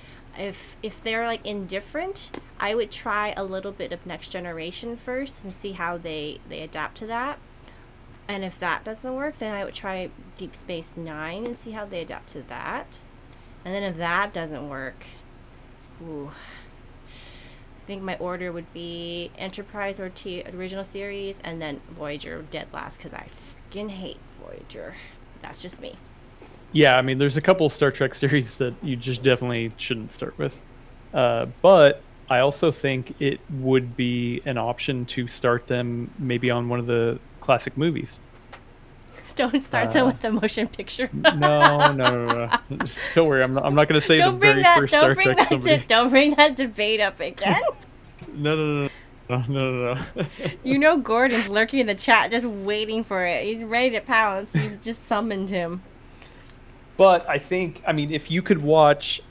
If they're, like, indifferent, I would try a little bit of Next Generation first and see how they adapt to that. And if that doesn't work, then I would try Deep Space Nine and see how they adapt to that. And then if that doesn't work, ooh, I think my order would be Enterprise or original series, and then Voyager dead last, because I freaking hate Voyager. That's just me. Yeah, I mean, there's a couple Star Trek series that you just definitely shouldn't start with. But I also think it would be an option to start them maybe on one of the classic movies. Don't start them with the motion picture. No. Don't worry, I'm not going to say the very first Star Trek. Don't bring that debate up again. No. You know Gordon's lurking in the chat, just waiting for it. He's ready to pounce. You just summoned him. But I think, I mean, if you could watch,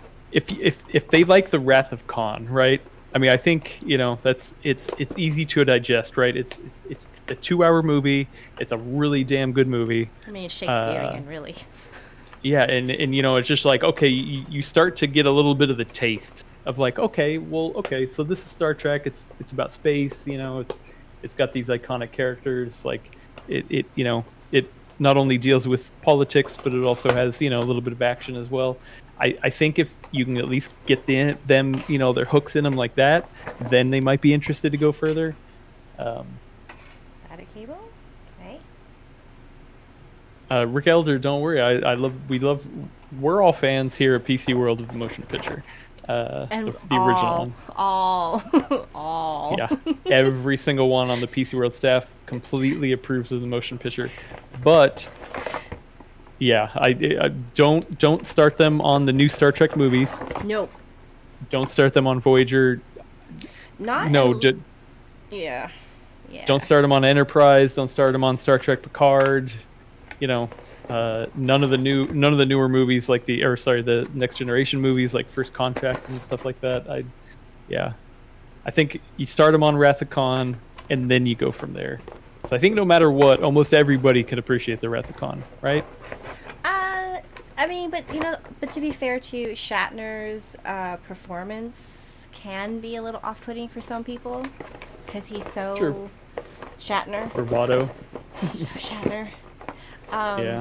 if they like the Wrath of Khan, right? I mean, I think, you know, it's easy to digest, right? It's a 2-hour movie. It's a really damn good movie. I mean, it's Shakespearean, really. Yeah, and you know, it's just like, okay, you start to get a little bit of the taste of like, okay, so this is Star Trek. It's about space, you know. It's got these iconic characters. Like it you know, it not only deals with politics, but it also has, you know, a little bit of action as well. I think if you can at least get them, you know, their hooks in them like that, then they might be interested to go further. SATA cable? Okay. Rick Elder, don't worry. We're all fans here at PC World of the motion picture. And the original one. All. Yeah. Every single one on the PC World staff completely approves of the motion picture. But yeah, I don't start them on the new Star Trek movies. Nope. Don't start them on Voyager. Yeah. Don't start them on Enterprise. Don't start them on Star Trek Picard. You know, none of the newer movies like the Next Generation movies like First Contact and stuff like that. I think you start them on Wrath of Khan and then you go from there. So I think no matter what, almost everybody can appreciate the Wrath of Khan, right? I mean, but to be fair to Shatner's performance can be a little off-putting for some people because he's so Sure. Shatner. Or Watto. He's so Shatner. Yeah.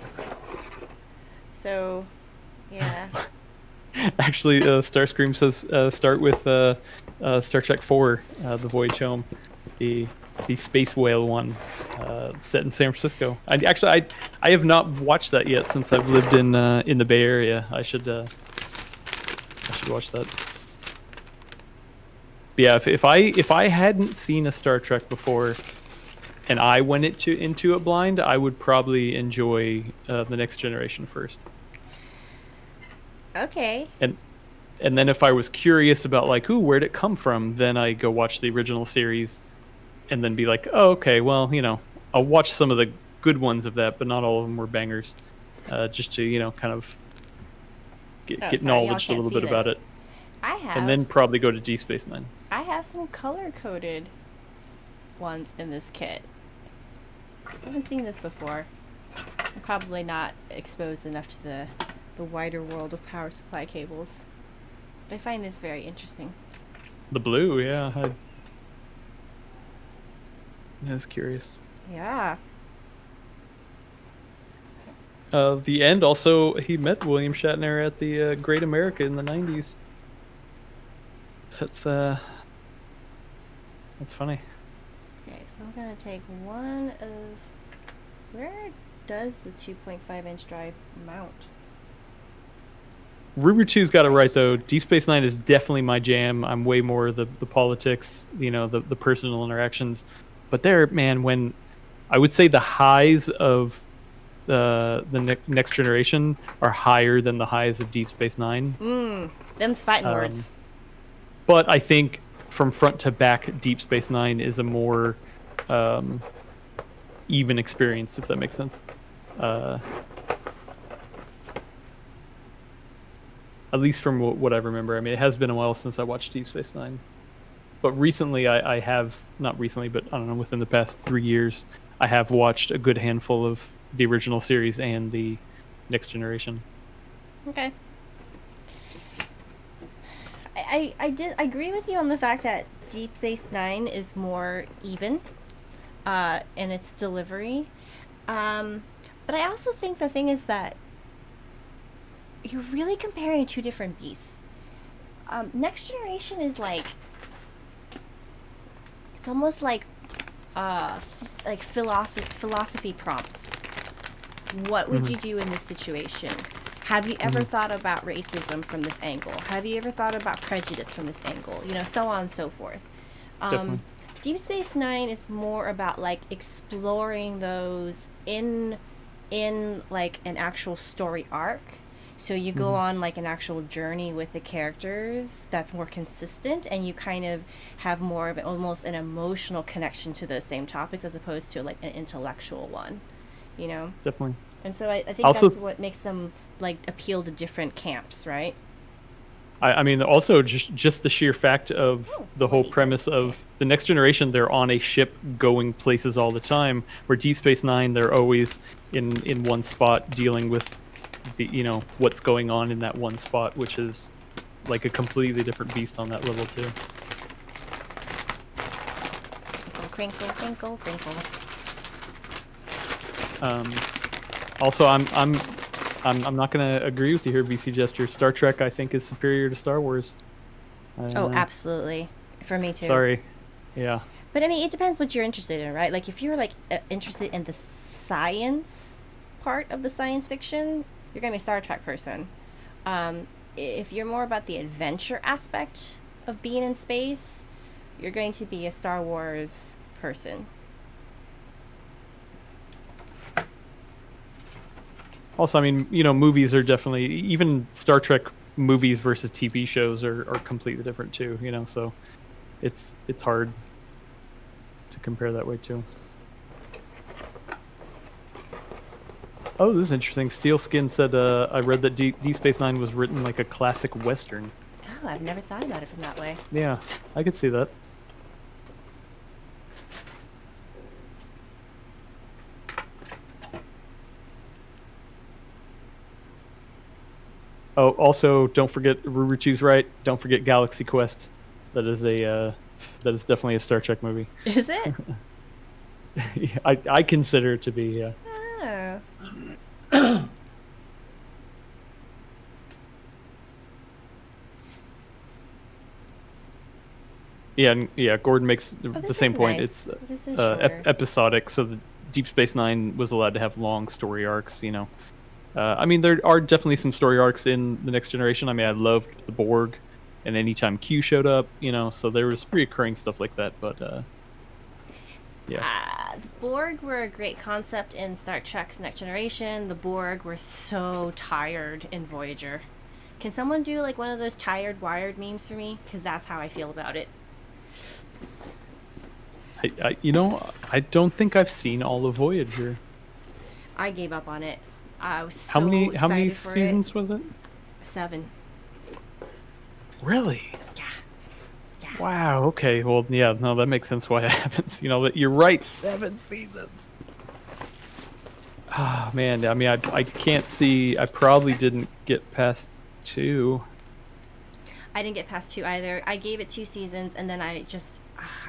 So, yeah. Actually, Starscream says start with Star Trek 4, The Voyage Home, the space whale one, set in San Francisco. I have not watched that yet since I've lived in the Bay Area. I should watch that. But yeah, if I hadn't seen a Star Trek before, and I went into it blind, I would probably enjoy the Next Generation first. Okay. And then if I was curious about like, ooh, where'd it come from, then I go watch the original series, and then be like, oh, okay, well, you know, I'll watch some of the good ones of that, but not all of them were bangers, just to, you know, kind of get knowledge a little bit about it. I have. And then probably go to Deep Space Nine. I have some color-coded ones in this kit. I haven't seen this before. I'm probably not exposed enough to the wider world of power supply cables. But I find this very interesting. The blue, yeah. I was curious. Yeah. The end also, he met William Shatner at the Great America in the 90s. That's funny. Okay, so I'm gonna take one of... Where does the 2.5-inch drive mount? Ruber 2's got it right though. Deep Space Nine is definitely my jam. I'm way more the politics, the personal interactions. But there, man, when I would say the highs of the Next Generation are higher than the highs of Deep Space Nine. Them's fighting words. But I think from front to back, Deep Space Nine is a more even experience, if that makes sense. At least from what I remember. I mean, it has been a while since I watched Deep Space Nine. But recently, I have, not recently, but I don't know, within the past 3 years, I have watched a good handful of the original series and the Next Generation. Okay. I agree with you on the fact that Deep Space Nine is more even in its delivery. But I also think the thing is that you're really comparing two different beasts. Next Generation is like, it's almost like philosophy prompts. What would you do in this situation? Have you ever thought about racism from this angle? Have you ever thought about prejudice from this angle? So on and so forth. Definitely. Deep Space Nine is more about like exploring those in like an actual story arc. So you go on like an actual journey with the characters that's more consistent, and you kind of have more of almost an emotional connection to those same topics as opposed to like an intellectual one, Definitely. And so I think that's what makes them like appeal to different camps, right? I mean, also just the sheer fact of the whole premise of the Next Generation, they're on a ship going places all the time, where Deep Space Nine, they're always in one spot dealing with the what's going on in that one spot, which is like a completely different beast on that level too. Crinkle, crinkle, crinkle. Also, I'm not gonna agree with you here, BC Gesture. Star Trek, I think, is superior to Star Wars. Oh, absolutely, for me too. Sorry, yeah. But I mean, it depends what you're interested in, right? Like, if you're like interested in the science part of the science fiction, you're gonna be a Star Trek person. If you're more about the adventure aspect of being in space, you're going to be a Star Wars person. Also, I mean, movies are definitely, even Star Trek movies versus TV shows are completely different too, so it's hard to compare that way too. Oh, this is interesting. Steelskin said, I read that Deep Space Nine was written like a classic Western. Oh, I've never thought about it from that way. Yeah, I could see that. Oh, also, don't forget, Ruruchu's right. Don't forget Galaxy Quest. That is definitely a Star Trek movie. Is it? Yeah, I consider it to be. Yeah. Oh. Yeah. Gordon makes the same point. Nice. It's episodic, so the Deep Space Nine was allowed to have long story arcs. I mean, there are definitely some story arcs in the Next Generation. I mean, I loved the Borg, and anytime Q showed up, so there was reoccurring stuff like that. But yeah, the Borg were a great concept in Star Trek's Next Generation. The Borg were so tired in Voyager. Can someone do like one of those tired wired memes for me? Because that's how I feel about it. I don't think I've seen all of Voyager. I gave up on it. I was so how many excited for seasons it. was it? 7. Really? Yeah. Wow. Okay. Well, yeah. No, that makes sense why I haven't seen all that. You're right. 7 seasons. Ah, man. I mean, I can't see. I probably didn't get past 2. I didn't get past 2 either. I gave it 2 seasons, and then I just,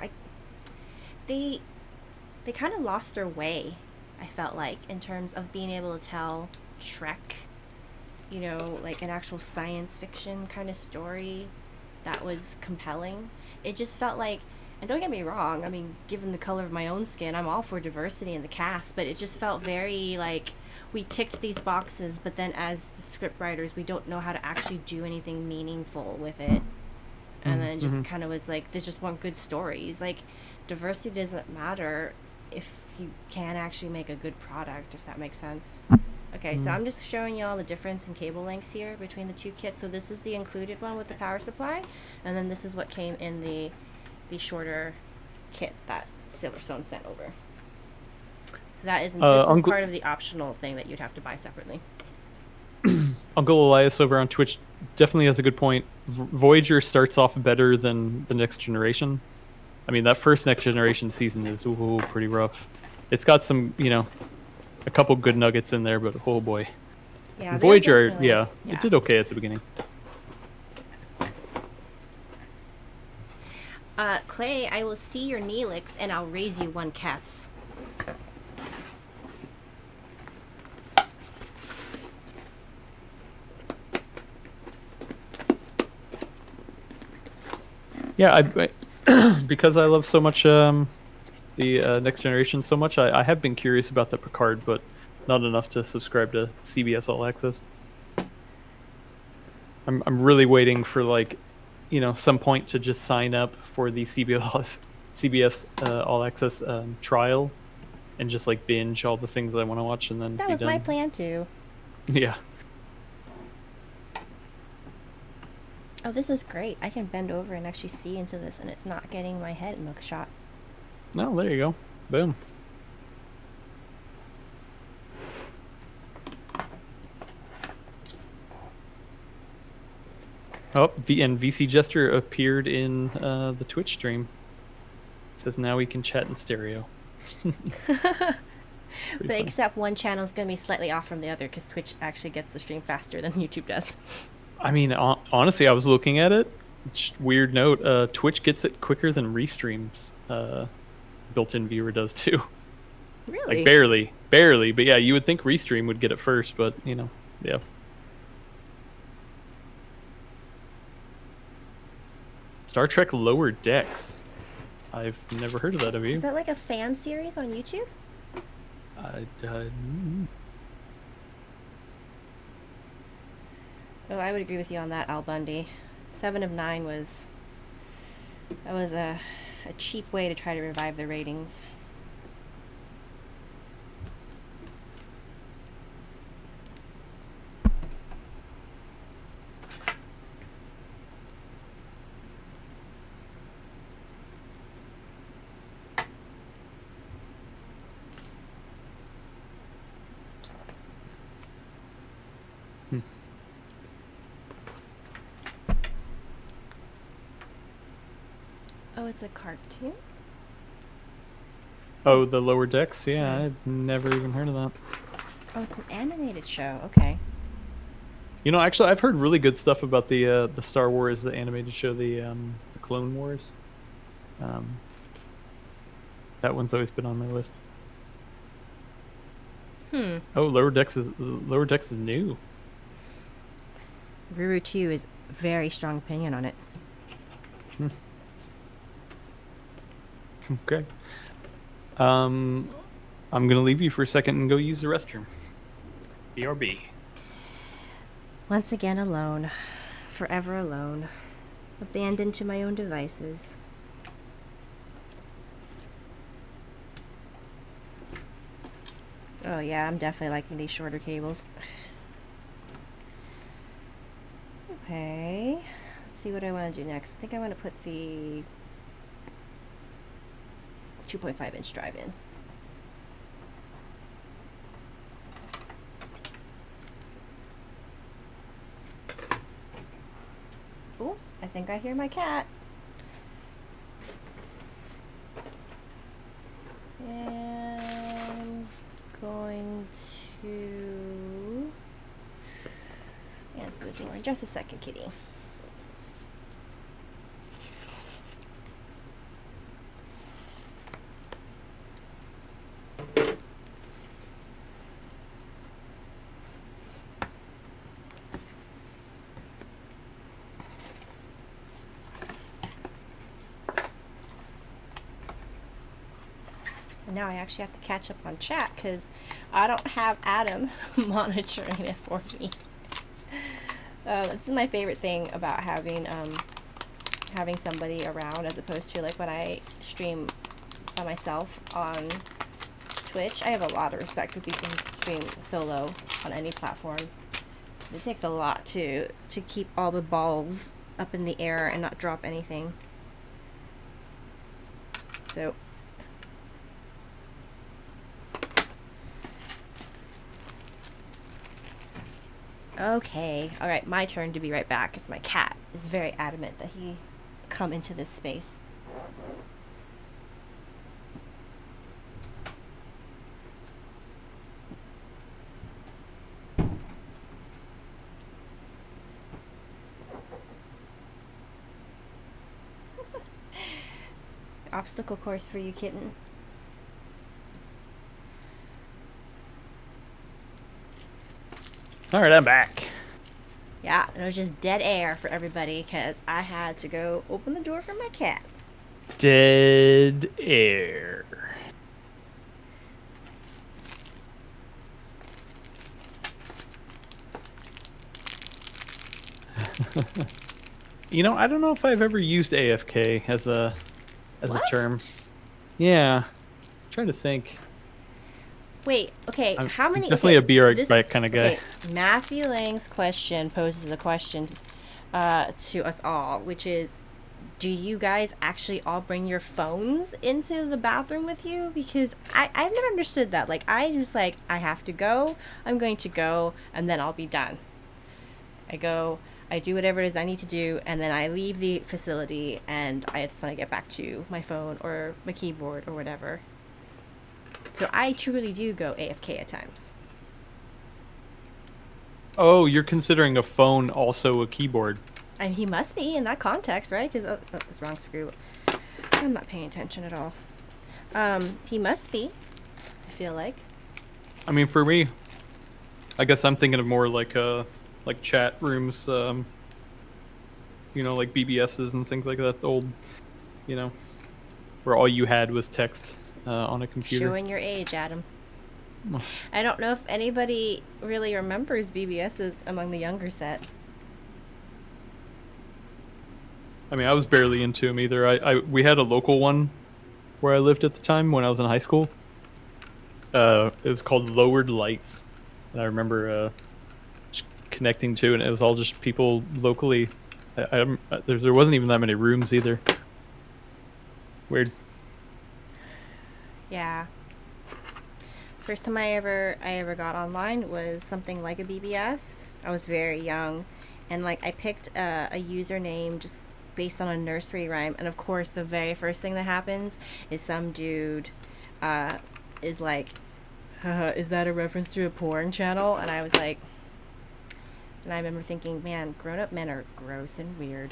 they kind of lost their way. I felt like, in terms of being able to tell Trek, like an actual science fiction kind of story that was compelling. It just felt like, and don't get me wrong, I mean, given the color of my own skin, I'm all for diversity in the cast, but it just felt very like, we ticked these boxes, but then as the script writers, we don't know how to actually do anything meaningful with it. And then it just kind of was like, there's just weren't good stories. Like, diversity doesn't matter if you can actually make a good product, if that makes sense. Okay, so I'm just showing you all the difference in cable lengths here between the two kits. So this is the included one with the power supply, and then this is what came in the shorter kit that Silverstone sent over. So that isn't, this is part of the optional thing that you'd have to buy separately. Uncle Elias over on Twitch definitely has a good point. Voyager starts off better than the Next Generation. I mean, that first Next Generation season is pretty rough. It's got some, you know, a couple good nuggets in there, but oh boy. Yeah, Voyager, yeah, it did okay at the beginning. Clay, I will see your Neelix and I'll raise you 1 Kess. Yeah, because I love so much the Next Generation so much, I have been curious about the Picard, but not enough to subscribe to CBS All Access. I'm really waiting for, like, you know, some point to just sign up for the CBS All Access trial and just like binge all the things I want to watch and then that was my plan too. Yeah. Oh, this is great. I can bend over and actually see into this, and it's not getting my head in the shot. No, there you go. Boom. Oh, and VC Jester appeared in the Twitch stream. It says now we can chat in stereo. But funny. Except one channel is going to be slightly off from the other because Twitch actually gets the stream faster than YouTube does. I mean, honestly, I was looking at it. Just weird note, Twitch gets it quicker than Restream's built-in viewer does too. Really? Like barely. But yeah, you would think Restream would get it first, but you know, yeah. Star Trek Lower Decks. I've never heard of that. Have you? Is that like a fan series on YouTube? Oh, I would agree with you on that, Al Bundy. 7 of 9 was a cheap way to try to revive the ratings. Oh, it's a cartoon? Oh, the Lower Decks? Yeah, I've never even heard of that. Oh, it's an animated show. Okay. You know, actually, I've heard really good stuff about the Star Wars animated show, the Clone Wars. That one's always been on my list. Oh, Lower Decks is new. Ruru 2 is very strong opinion on it. Okay. I'm gonna leave you for a second and go use the restroom. BRB. Once again alone. Forever alone. Abandoned to my own devices. Oh yeah, I'm definitely liking these shorter cables. Okay. Let's see what I want to do next. I think I want to put the 2.5 inch drive in. Oh, I think I hear my cat. And going to answer the door in just a second, kitty. Now I actually have to catch up on chat because I don't have Adam monitoring it for me. This is my favorite thing about having somebody around, as opposed to like when I stream by myself on Twitch. I have a lot of respect for people who stream solo on any platform. It takes a lot to keep all the balls up in the air and not drop anything. So okay, all right, my turn to be right back because my cat is very adamant that he come into this space. Obstacle course for you, kitten. All right, I'm back. Yeah, and it was just dead air for everybody because I had to go open the door for my cat. Dead air. You know, I don't know if I've ever used AFK as a term. Yeah, I'm trying to think. Wait, okay, how many... Definitely okay, a BR right kind of guy. Okay, Matthew Lang's question poses a question to us all, which is, do you guys actually all bring your phones into the bathroom with you? Because I've never understood that. Like, I just like, I have to go, I'm going to go, and then I'll be done. I go, I do whatever it is I need to do, and then I leave the facility, and I just want to get back to my phone or my keyboard or whatever. So I truly do go AFK at times. Oh, you're considering a phone also a keyboard. And he must be in that context, right? Because, oh, that's wrong screw. I'm not paying attention at all. He must be, I feel like. I mean, for me, I guess I'm thinking of more like chat rooms, you know, like BBSs and things like that. Old, you know, where all you had was text on a computer. Showing your age, Adam. I don't know if anybody really remembers BBSs among the younger set. I mean, I was barely into them either. We had a local one where I lived at the time when I was in high school. It was called Lowered Lights, and I remember connecting to, and it was all just people locally. There wasn't even that many rooms either. Weird. Yeah. First time I ever got online was something like a BBS. I was very young, and like I picked a username just based on a nursery rhyme, and of course the very first thing that happens is some dude is like, is that a reference to a porn channel? And I was like, and I remember thinking, man, grown-up men are gross and weird.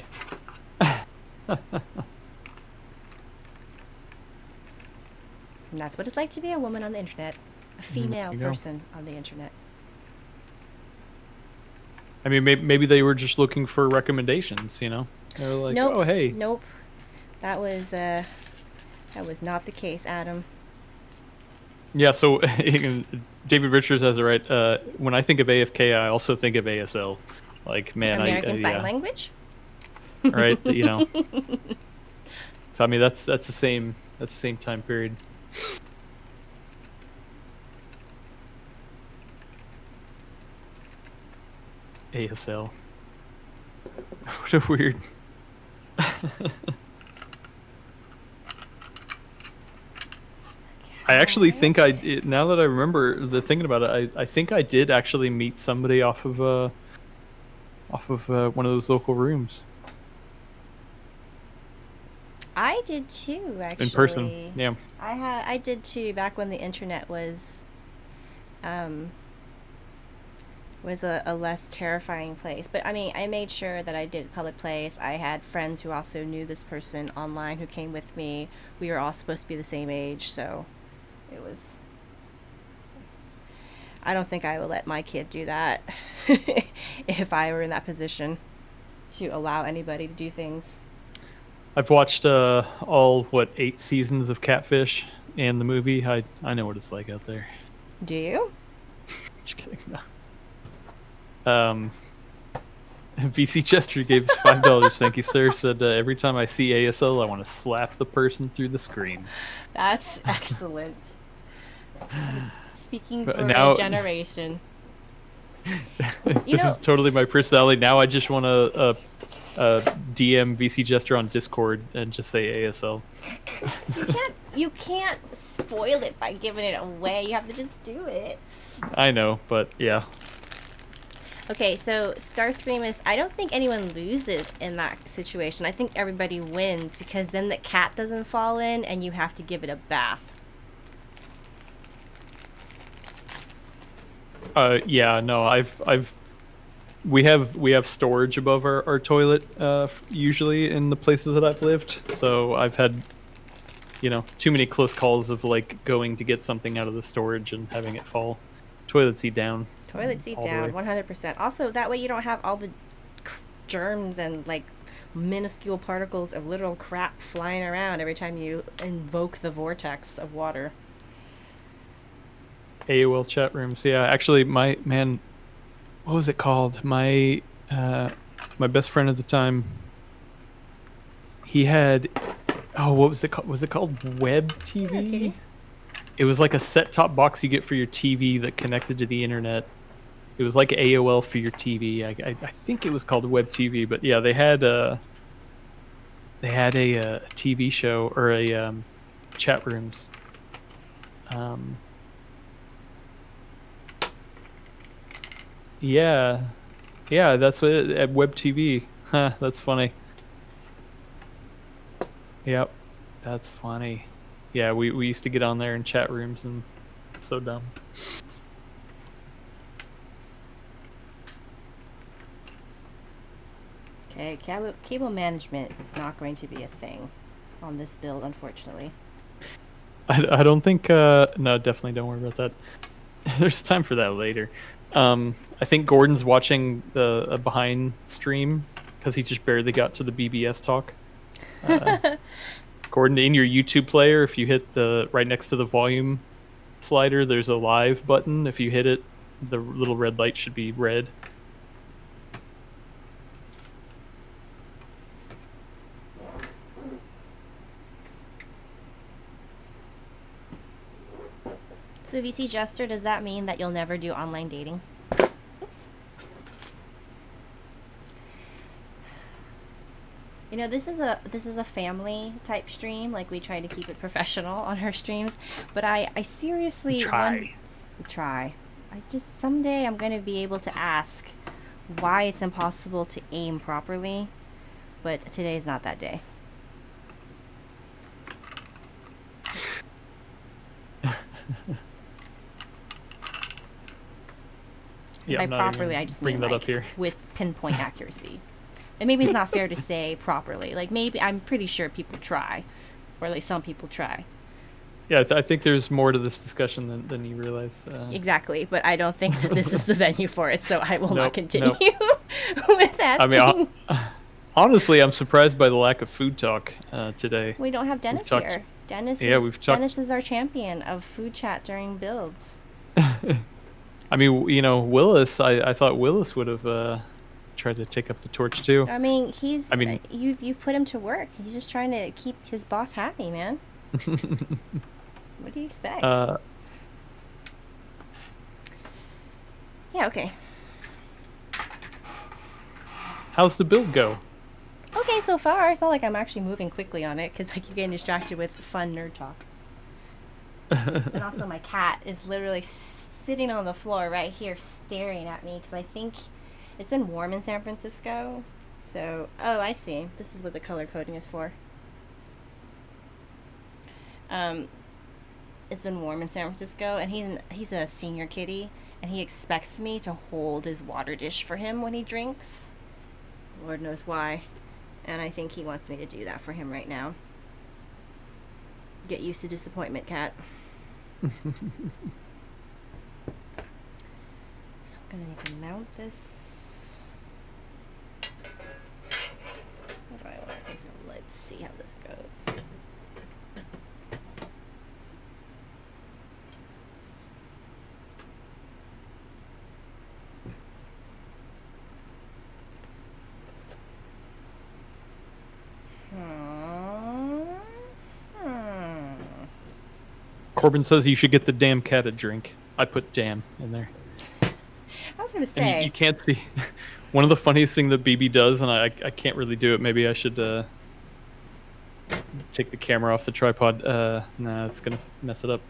And that's what it's like to be a woman on the internet. A female person on the internet. I mean, maybe they were just looking for recommendations, you know? They were like, nope, oh, hey. Nope. That was not the case, Adam. Yeah, so David Richards has it right. When I think of AFK, I also think of ASL. Like, man, American Sign Language? Right, you know. So I mean, that's the same time period. ASL. What a weird. I actually think now that I remember thinking about it, I think I did actually meet somebody off of one of those local rooms. I did too, actually. In person, yeah. I did too, back when the internet was a less terrifying place. But I mean, I made sure that I did public place. I had friends who also knew this person online who came with me. We were all supposed to be the same age, so it was... I don't think I would let my kid do that if I were in that position to allow anybody to do things. I've watched all 8 seasons of Catfish, and the movie, I know what it's like out there. Do you? Just kidding. No. VC Chester gave us $5. Thank you, sir. Said every time I see ASL, I want to slap the person through the screen. That's excellent. Speaking for now, a generation. This is totally my personality. Now I just want to DM VC Jester on Discord and just say ASL. You can't spoil it by giving it away. You have to just do it. I know, but yeah. Okay, so Starscream I don't think anyone loses in that situation. I think everybody wins because then the cat doesn't fall in and you have to give it a bath. Yeah, no, we have storage above our toilet, usually in the places that I've lived. So I've had, too many close calls of like going to get something out of the storage and having it fall. Toilet seat down. Toilet seat down, 100%. Also, that way you don't have all the germs and like minuscule particles of literal crap flying around every time you invoke the vortex of water. AOL chat rooms. Yeah, actually, what was it called? My best friend at the time, he had, what was it called? Was it called Web TV? Okay. It was like a set-top box you get for your TV that connected to the internet. It was like AOL for your TV. I think it was called Web TV, but yeah, they had a TV show or a chat rooms. Yeah, that's what at Web TV. Huh, that's funny. Yep, that's funny. Yeah, we used to get on there in chat rooms and so dumb. Okay, cable management is not going to be a thing on this build, unfortunately. I don't think, no, definitely don't worry about that. There's time for that later. I think Gordon's watching the behind stream because he just barely got to the BBS talk. Gordon, in your YouTube player, if you hit right next to the volume slider, there's a live button. If you hit it, the little red light should be red. So VC Jester, does that mean that you'll never do online dating? Oops. This is a family type stream. Like, we try to keep it professional on her streams, but I seriously try. Someday I'm going to be able to ask why it's impossible to aim properly, but today's not that day. Yeah, by properly, I just mean that like up here. with pinpoint accuracy. And maybe it's not fair to say properly. Like, maybe I'm pretty sure people try, or like some people try. Yeah, I think there's more to this discussion than you realize. Exactly, but I don't think that this is the venue for it, so I will not continue nope. with asking. Honestly, I'm surprised by the lack of food talk today. We don't have Dennis here. Dennis is our champion of food chat during builds. I mean, Willis, I thought Willis would have tried to take up the torch too. I mean, you've put him to work. He's just trying to keep his boss happy, man. What do you expect? Yeah, okay. How's the build go? Okay, so far. It's not like I'm actually moving quickly on it because I keep getting distracted with fun nerd talk. And also my cat is literally sitting on the floor right here staring at me because I think it's been warm in San Francisco. So, oh, I see. This is what the color coding is for. It's been warm in San Francisco, and he's a senior kitty, and he expects me to hold his water dish for him when he drinks. Lord knows why. And I think he wants me to do that for him right now. Get used to disappointment, cat. So I'm gonna need to mount this. What do I want? Okay, so let's see how this goes. Corbin says you should get the damn cat a drink. I put damn in there. I was gonna say. And you can't see. One of the funniest things that BB does, and I can't really do it. Maybe I should take the camera off the tripod. Nah, it's gonna mess it up.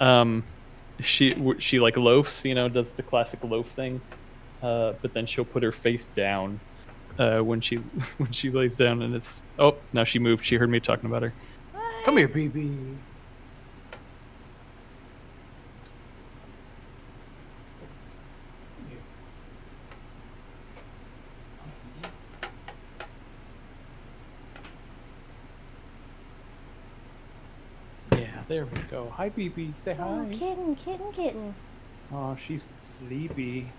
She like loafs, you know, does the classic loaf thing, but then she'll put her face down when she lays down, and it's now she moved. She heard me talking about her. What? Come here, BB. There we go. Hi, BB. Say hi. Oh, kitten. Oh, she's sleepy.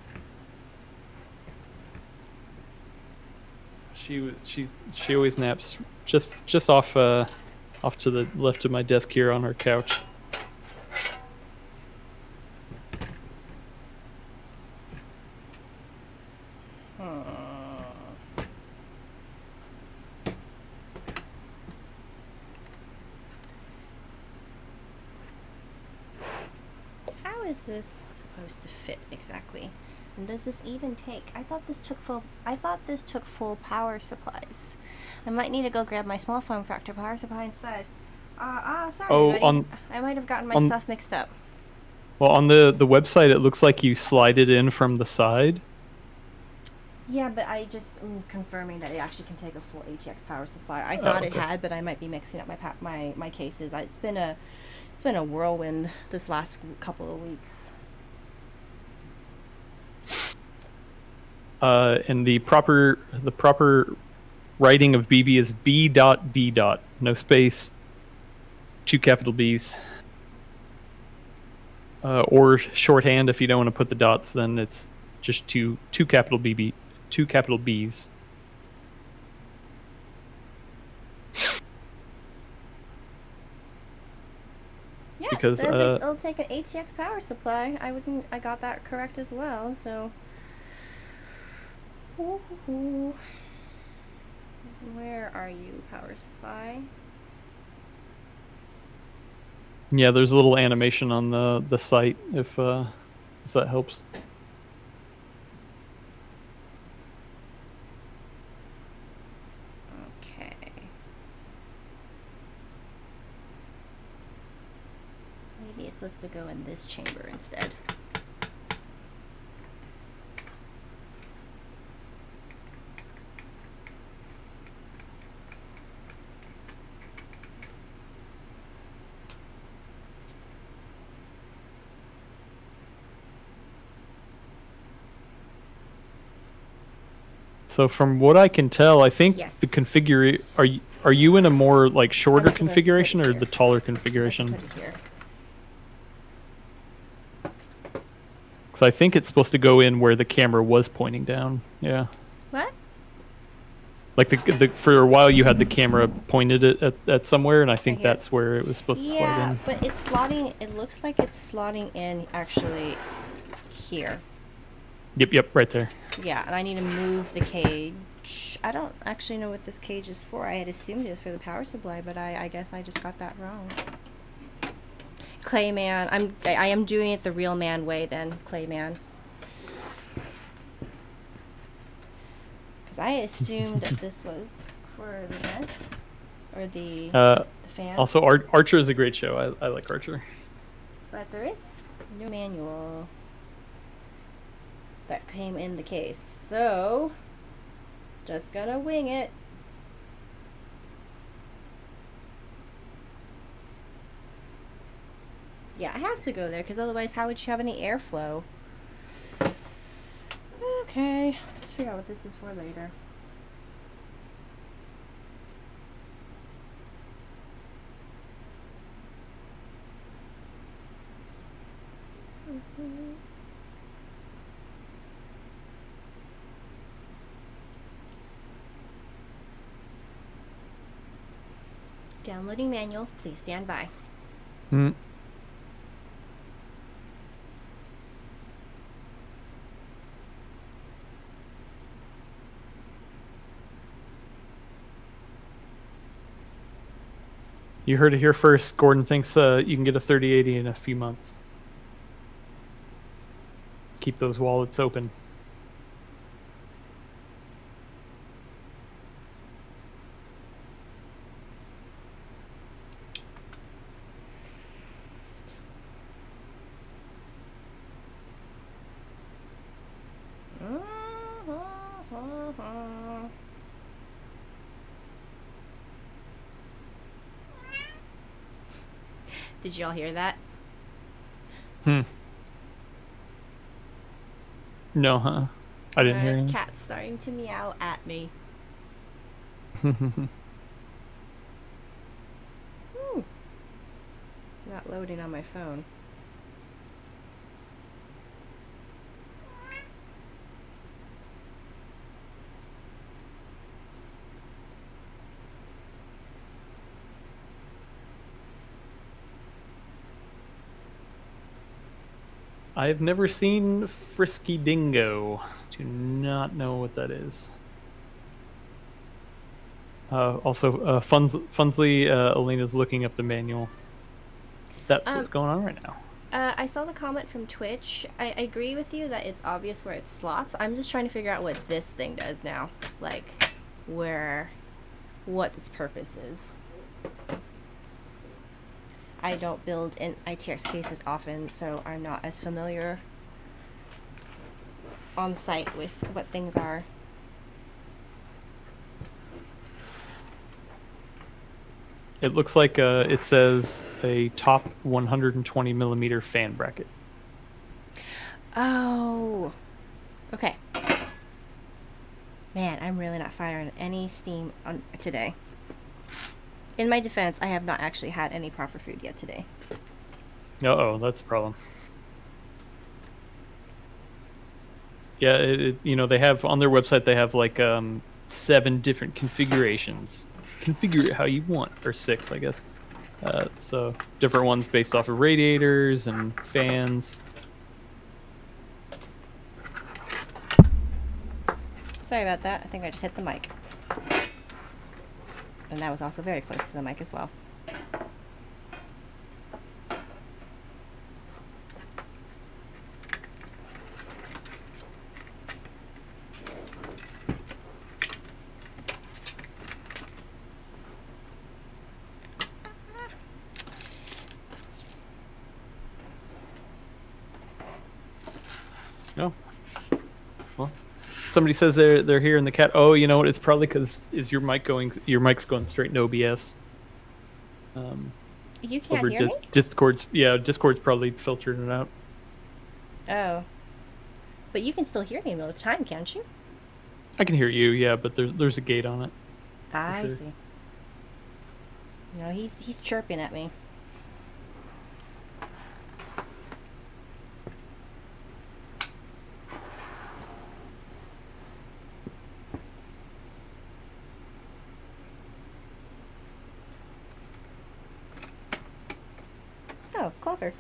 She always naps just off to the left of my desk here on her couch. How is this supposed to fit exactly? And does this even take? I thought this took full power supplies. I might need to go grab my small form factor power supply instead. Sorry, everybody. I might have gotten my stuff mixed up. Well, on the website, it looks like you slide it in from the side. Yeah, but I just am confirming that it actually can take a full ATX power supply. I thought it had, but I might be mixing up my cases. It's been a whirlwind this last couple of weeks. And the proper writing of BB is B.B. No space, 2 capital B's. Or shorthand, if you don't want to put the dots, then it's just two capital BB, 2 capital B's. Yeah, because it'll take an ATX power supply. I got that correct as well. So, where are you, power supply? Yeah, there's a little animation on the site if that helps. Okay. Maybe it's supposed to go in this chamber instead. So from what I can tell, I think Yes. the configuration are you in a more like shorter configuration or the taller configuration? Because I think it's supposed to go in where the camera was pointing down. Yeah. What? Like for a while you had the camera pointed at somewhere, and I think Right here. that's where it was supposed to slide Yeah, in. but it's slotting. It looks like it's slotting in actually here. Yep, right there. Yeah, and I need to move the cage. I don't actually know what this cage is for. I had assumed it was for the power supply, but I guess I just got that wrong. Clayman, I am doing it the real man way then, Clayman. Because I assumed that this was for the vent or the fan. Also, Archer is a great show. I like Archer. But there is no manual that came in the case, so just gonna wing it. Yeah, it has to go there because otherwise how would you have any airflow? Okay, figure out what this is for later. Downloading manual, please stand by. Hmm. You heard it here first. Gordon thinks you can get a 3080 in a few months. Keep those wallets open. Did y'all hear that? No, huh? I didn't hear him. Cat's starting to meow at me. It's not loading on my phone. I've never seen Frisky Dingo. Do not know what that is. Also, Funsley, Elena's looking up the manual. That's what's going on right now. I saw the comment from Twitch. I agree with you that it's obvious where it slots. I'm just trying to figure out what this thing does now. Like, what its purpose is. I don't build in ITX cases often, so I'm not as familiar on site with what things are. It looks like it says a top 120 millimeter fan bracket. Oh, okay. Man, I'm really not firing any steam on today. In my defense, I have not actually had any proper food yet today. Uh-oh, that's a problem. Yeah, you know, they have on their website, they have like 7 different configurations. Configure it how you want, or 6, I guess. So different ones based off of radiators and fans. Sorry about that. I think I just hit the mic. And that was also very close to the mic as well. No. Well, somebody says they're hearing the cat. Oh, you know what? It's probably because your mic's going straight to OBS. You can't hear me? Discord's probably filtering it out. Oh. But you can still hear me all the time, can't you? I can hear you, yeah, but there's a gate on it. I see. No, he's chirping at me. Oh, clever.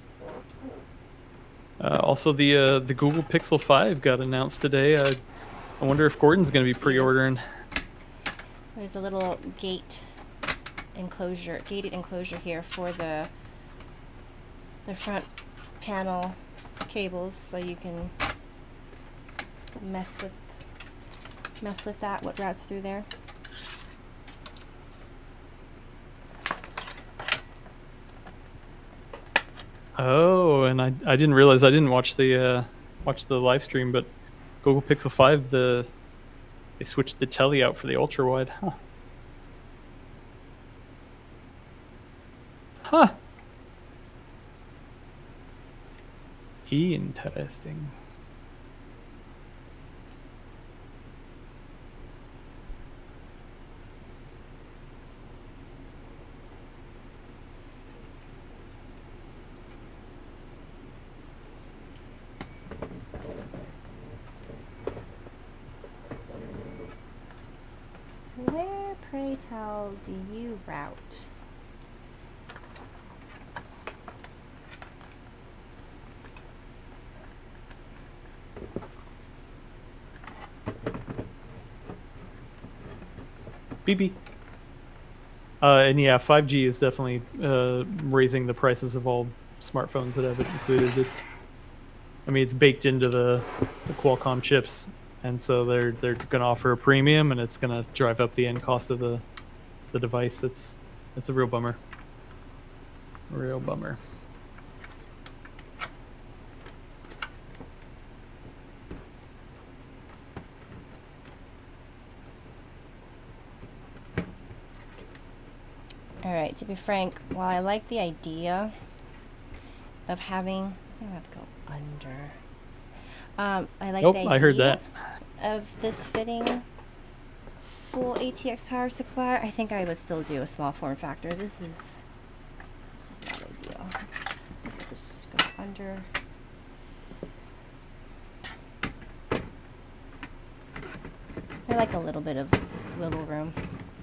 Also, the Google Pixel 5 got announced today. I wonder if Gordon's going to be pre-ordering. There's a little gated enclosure here for the front panel cables, so you can mess with that, what routes through there. Oh, and I didn't realize, I didn't watch the live stream, but Google Pixel 5 they switched the telly out for the ultra wide. Huh. Interesting. Where, pray tell, do you route? BB. And yeah, 5G is definitely raising the prices of all smartphones that have it included. I mean, it's baked into the Qualcomm chips, and so they're going to offer a premium, and it's going to drive up the end cost of the device. It's a real bummer. A real bummer. Alright, to be frank, while I like the idea of having... I think I have to go under. I like the idea I heard that. Of this fitting full ATX power supply. I think I would still do a small form factor. This is not ideal. Let's just go under. I like a little bit of wiggle room.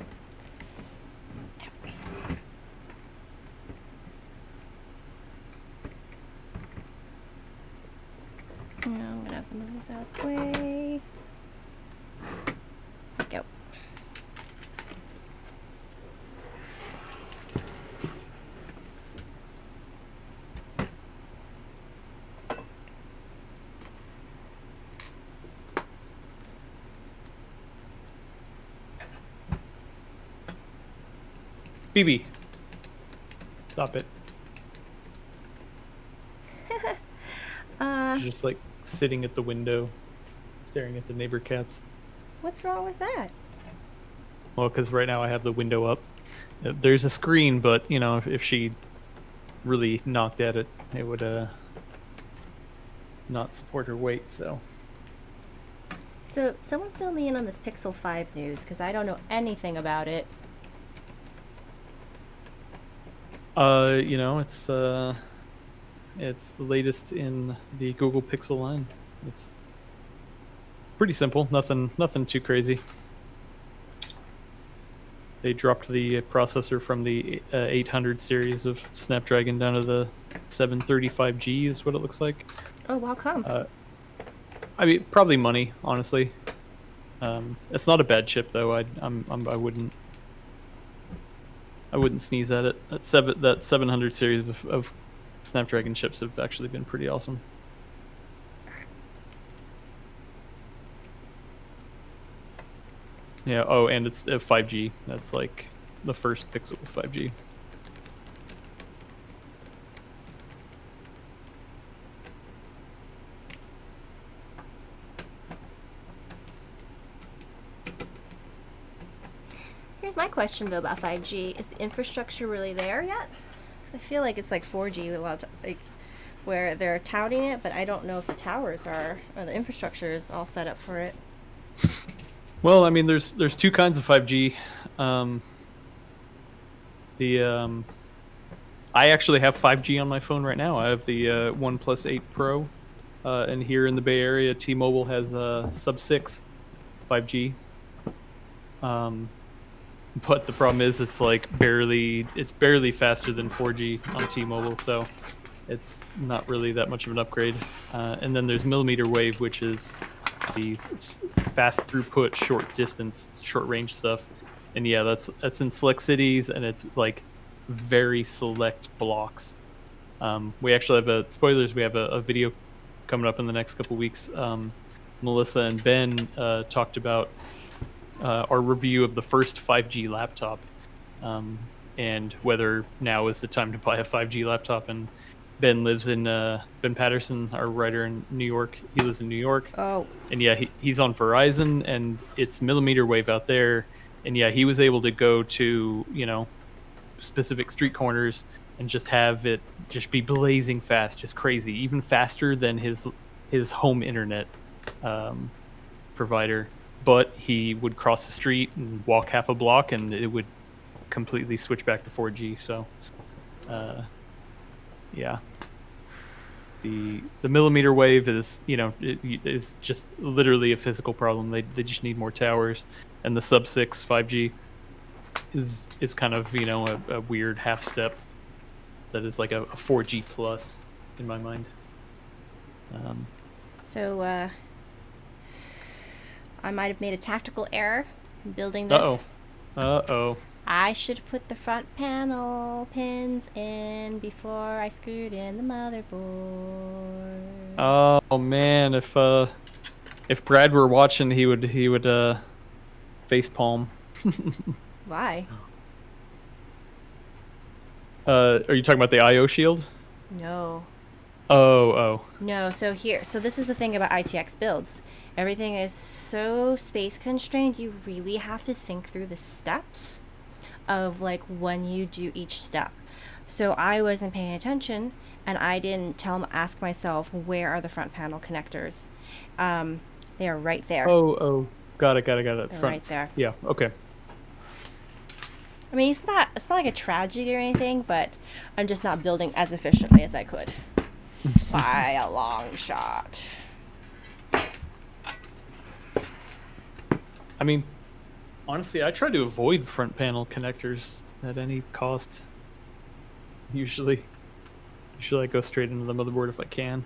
Now I'm gonna have to move this out of the way. Go. BB, stop it. Just like sitting at the window, staring at the neighbor cats. What's wrong with that? Well, because right now I have the window up. There's a screen, but you know, if she really knocked at it, it would not support her weight. So someone fill me in on this Pixel 5 news, because I don't know anything about it. You know, it's the latest in the Google Pixel line. It's pretty simple, nothing too crazy. They dropped the processor from the 800 series of Snapdragon down to the 735G is what it looks like. Oh, how come? I mean, probably money, honestly. It's not a bad chip though. I wouldn't sneeze at it. That 700 series of Snapdragon chips have actually been pretty awesome. Yeah. Oh, and it's 5G. That's like the first Pixel with 5G. Here's my question though about 5G: is the infrastructure really there yet? Because I feel like it's like 4G, like where they're touting it, but I don't know if the towers are or the infrastructure is all set up for it. Well, I mean, there's two kinds of 5G. I actually have 5G on my phone right now. I have the OnePlus 8 Pro, and here in the Bay Area, T-Mobile has sub-6 5G. But the problem is, it's barely faster than 4G on T-Mobile, so it's not really that much of an upgrade. And then there's millimeter wave, which is the fast throughput, short distance, short range stuff. And yeah, that's in select cities, and it's like very select blocks. We actually have spoilers. We have a video coming up in the next couple weeks. Melissa and Ben talked about our review of the first 5G laptop, and whether now is the time to buy a 5G laptop. And Ben lives in Ben Patterson, our writer in New York. He lives in New York. Oh. And yeah, he's on Verizon, and it's millimeter wave out there. And yeah, he was able to go to, you know, specific street corners and just have it just be blazing fast, just crazy, even faster than his home internet provider. But he would cross the street and walk half a block, and it would completely switch back to 4G. So, yeah. The millimeter wave is, you know, it is just literally a physical problem. They just need more towers, and the sub-6 5G is kind of, you know, a weird half step that is like a 4G plus in my mind. So I might have made a tactical error in building this. Uh-oh. I should put the front panel pins in before I screwed in the motherboard. Oh man, if Brad were watching, he would face palm. Why? Are you talking about the I/O shield? No. Oh. No, so this is the thing about ITX builds. Everything is so space constrained, you really have to think through the steps of like when you do each step. So I wasn't paying attention and I didn't ask myself, where are the front panel connectors? They are right there. Oh. Got it. They're right there. Yeah, okay. I mean, it's not like a tragedy or anything, but I'm just not building as efficiently as I could. By a long shot. I mean, honestly, I try to avoid front panel connectors at any cost. Usually I go straight into the motherboard if I can.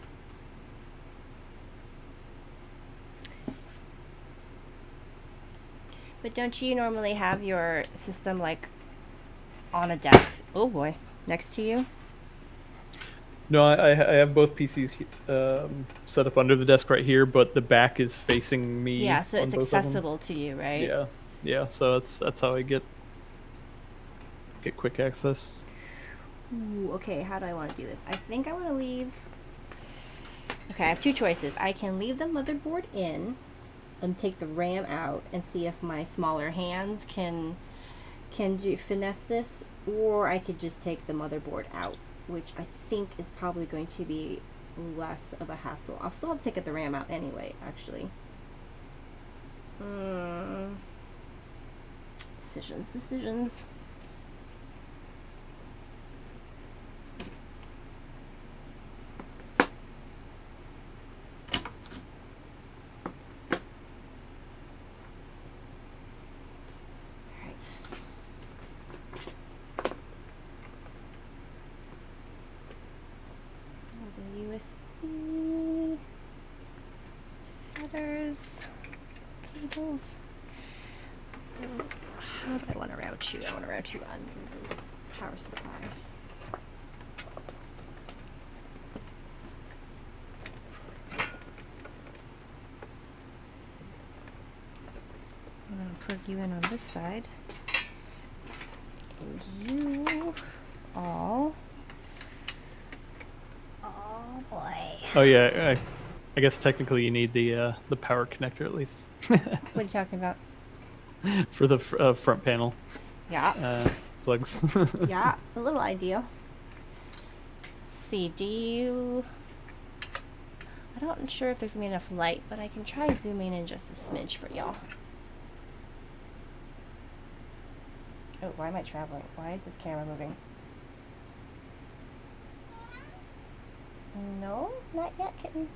But don't you normally have your system like on a desk? Oh boy, next to you? No, I have both PCs set up under the desk right here, but the back is facing me. Yeah, so it's accessible to you, right? Yeah. So that's how I get quick access. Ooh, okay, how do I want to do this? I think I want to leave. Okay, I have two choices. I can leave the motherboard in and take the RAM out and see if my smaller hands can finesse this, or I could just take the motherboard out, which I think is probably going to be less of a hassle. I'll still have to take the RAM out anyway, actually. Decisions. USB headers, cables. How do I want to route you? I want to route you on this power supply. I'm going to plug you in on this side. And you all. Oh boy. Oh yeah, I guess technically you need the power connector at least. What are you talking about? For the front panel. Yeah. Plugs. Yeah, a little ideal. Let's see, I'm not sure if there's gonna be enough light, but I can try zooming in just a smidge for y'all. Oh, why am I traveling? Why is this camera moving? No, not yet, kitten.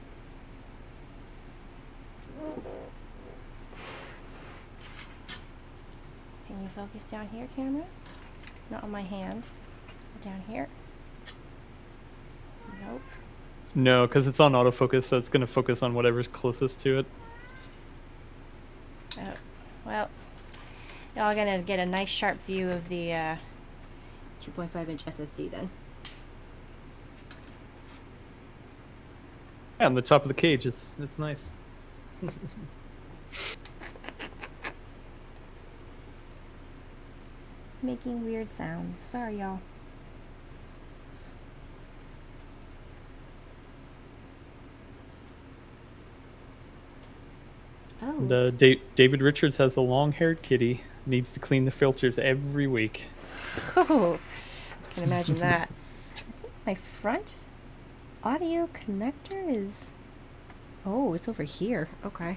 Can you focus down here, camera? Not on my hand. Down here. Nope. No, because it's on autofocus, so it's going to focus on whatever's closest to it. Oh, well, y'all gonna get a nice sharp view of the 2.5-inch SSD then. Yeah, on the top of the cage, it's nice. Making weird sounds. Sorry, y'all. Oh. And, David Richards has a long-haired kitty. Needs to clean the filters every week. Oh, I can imagine that. I think my front audio connector is... Oh, it's over here. Okay.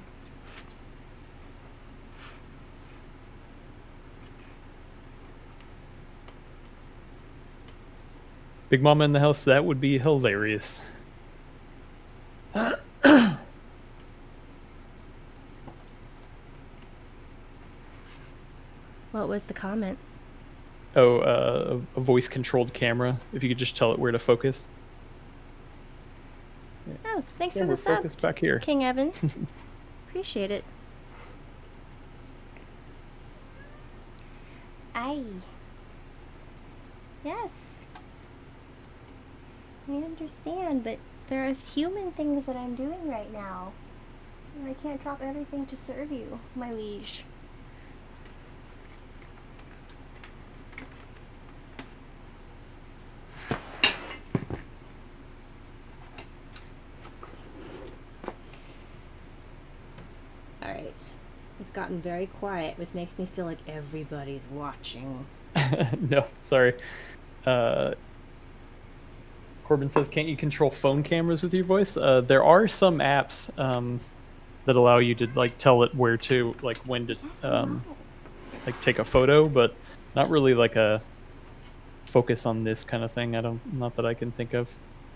Big Mama in the house, that would be hilarious. What was the comment? Oh, a voice-controlled camera. If you could just tell it where to focus. Yeah. Oh, thanks for the sub, back here. King Evan. Appreciate it. Aye. Yes. I understand, but there are human things that I'm doing right now. And I can't drop everything to serve you, my liege. Alright. It's gotten very quiet, which makes me feel like everybody's watching. No, sorry. Corbin says, can't you control phone cameras with your voice? There are some apps that allow you to like tell it where to, like when to like take a photo, but not really like a focus on this kind of thing. Not that I can think of.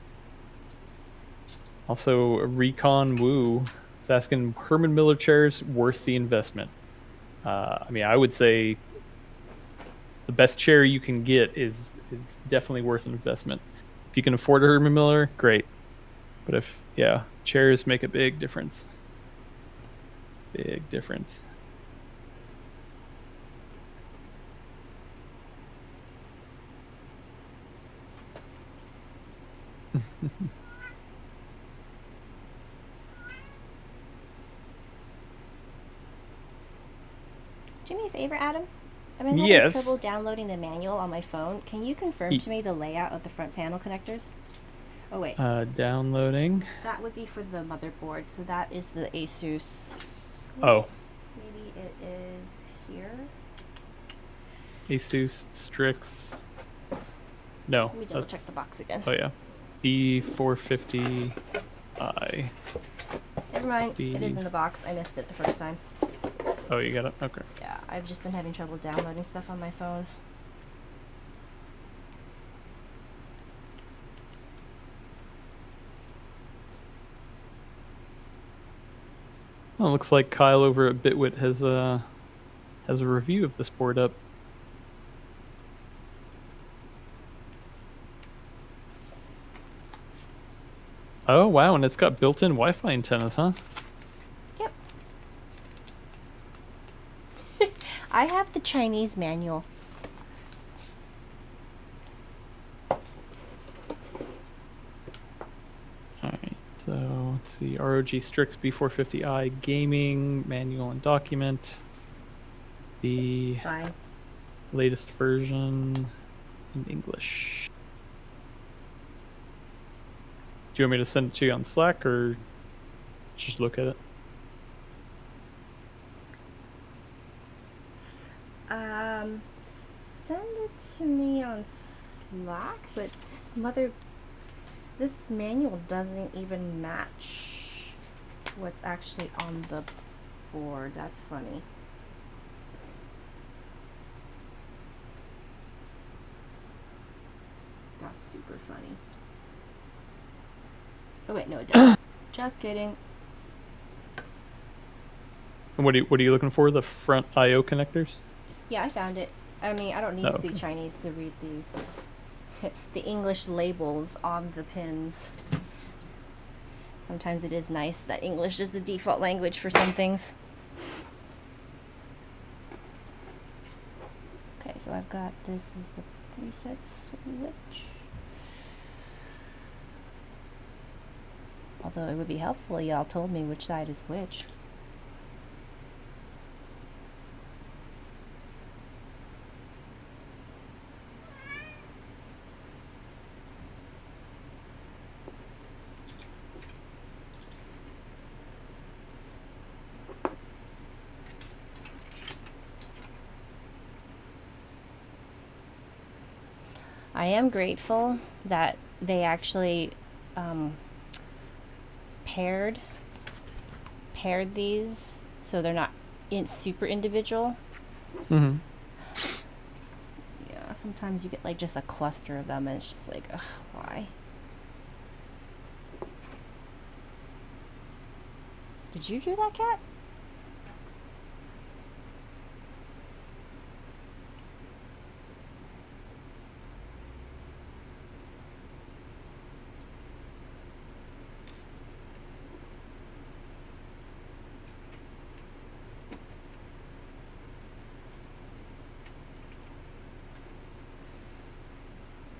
Also, Recon Woo is asking, Herman Miller chairs worth the investment? I mean, I would say the best chair you can get is definitely worth an investment. If you can afford a Herman Miller, great. But chairs make a big difference. Big difference. Do me a favor, Adam. I've been having trouble downloading the manual on my phone. Can you confirm to me the layout of the front panel connectors? Oh, wait. Downloading. That would be for the motherboard. So that is the Asus. Oh. Maybe it is here. Asus Strix. No. Let me double check the box again. Oh, yeah. B450i. Never mind. It is in the box. I missed it the first time. Oh, you got it? Okay. Yeah, I've just been having trouble downloading stuff on my phone. Well, it looks like Kyle over at Bitwit has a review of this board up. Oh, wow, and it's got built-in Wi-Fi antennas, huh? Yep. I have the Chinese manual. Alright, so let's see. ROG Strix B450i gaming manual and document. The latest version in English. Do you want me to send it to you on Slack or just look at it? Send it to me on Slack, but this manual doesn't even match what's actually on the board. That's funny. That's super funny. Oh wait, no it doesn't. Just kidding. And what are you looking for? The front I/O connectors? Yeah, I found it. I mean, I don't need to speak Chinese to read the English labels on the pins. Sometimes it is nice that English is the default language for some things. Okay, so I've got this is the preset switch. Although it would be helpful, y'all told me which side is which. I am grateful that they actually paired these so they're not super individual. Mm-hmm. Yeah, sometimes you get like just a cluster of them and it's just like, ugh, why? Did you do that, Cat?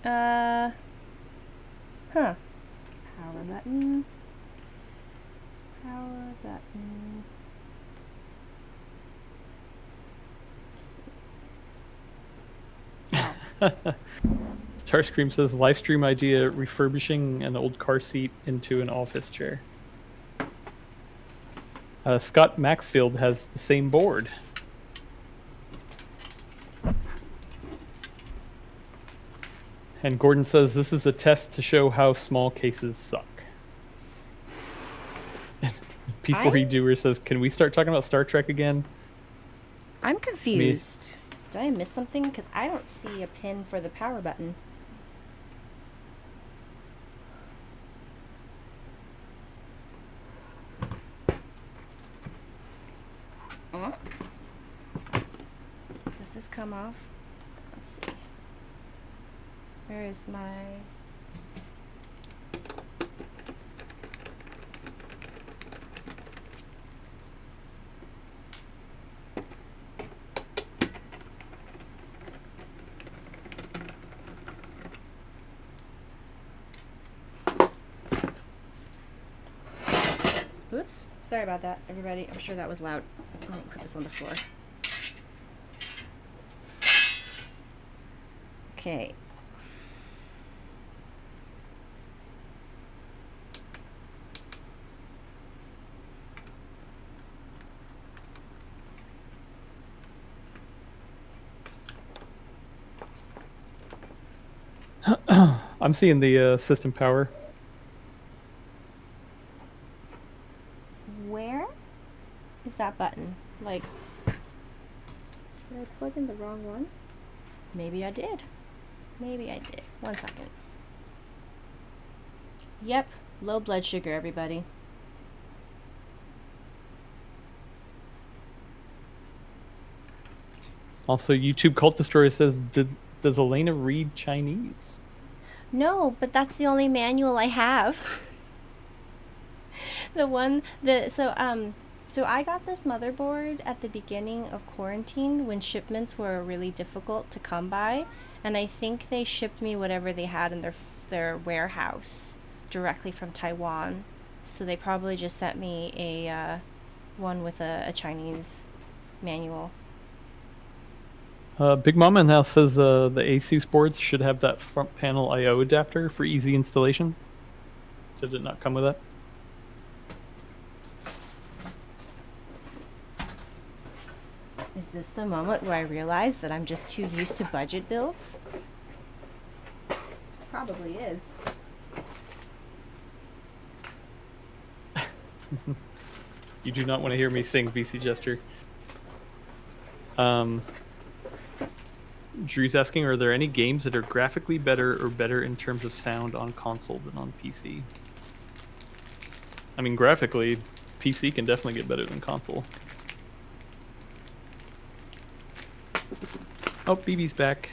Huh. Power button. Power button. Starscream says live stream idea refurbishing an old car seat into an office chair. Scott Maxfield has the same board. And Gordon says this is a test to show how small cases suck. P4E says, can we start talking about Star Trek again? I'm confused. Did I miss something? Because I don't see a pin for the power button. Does this come off? Let's see. Where is my... Oops. Sorry about that, everybody. I'm sure that was loud. Let me put this on the floor. Okay. I'm seeing the system power. Where is that button? Like, did I plug in the wrong one? Maybe I did. Maybe I did. 1 second. Yep, low blood sugar, everybody. Also, YouTube Cult Destroyer says, does Elena read Chinese? No, but that's the only manual I have. So I got this motherboard at the beginning of quarantine when shipments were really difficult to come by, and I think they shipped me whatever they had in their warehouse directly from Taiwan. So they probably just sent me a one with a Chinese manual. Big Mama now says the Asus boards should have that front panel I/O adapter for easy installation. Did it not come with that? Is this the moment where I realize that I'm just too used to budget builds? Probably is. You do not want to hear me sing, VC Gesture. Drew's asking, are there any games that are graphically better or better in terms of sound on console than on PC? I mean, graphically, PC can definitely get better than console. Oh, BB's back.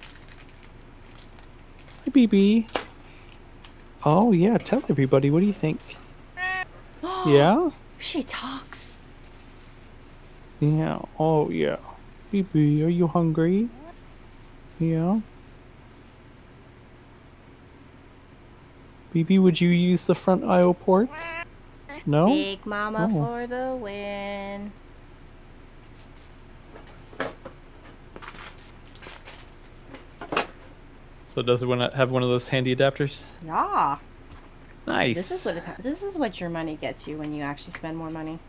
Hi, BB. Oh, yeah, tell everybody, what do you think? Yeah? She talks. Yeah, oh, yeah. BB, are you hungry? Yeah. BB, would you use the front I/O ports? No? Big Mama for the win. So does it have one of those handy adapters? Yeah. Nice. This is what your money gets you when you actually spend more money.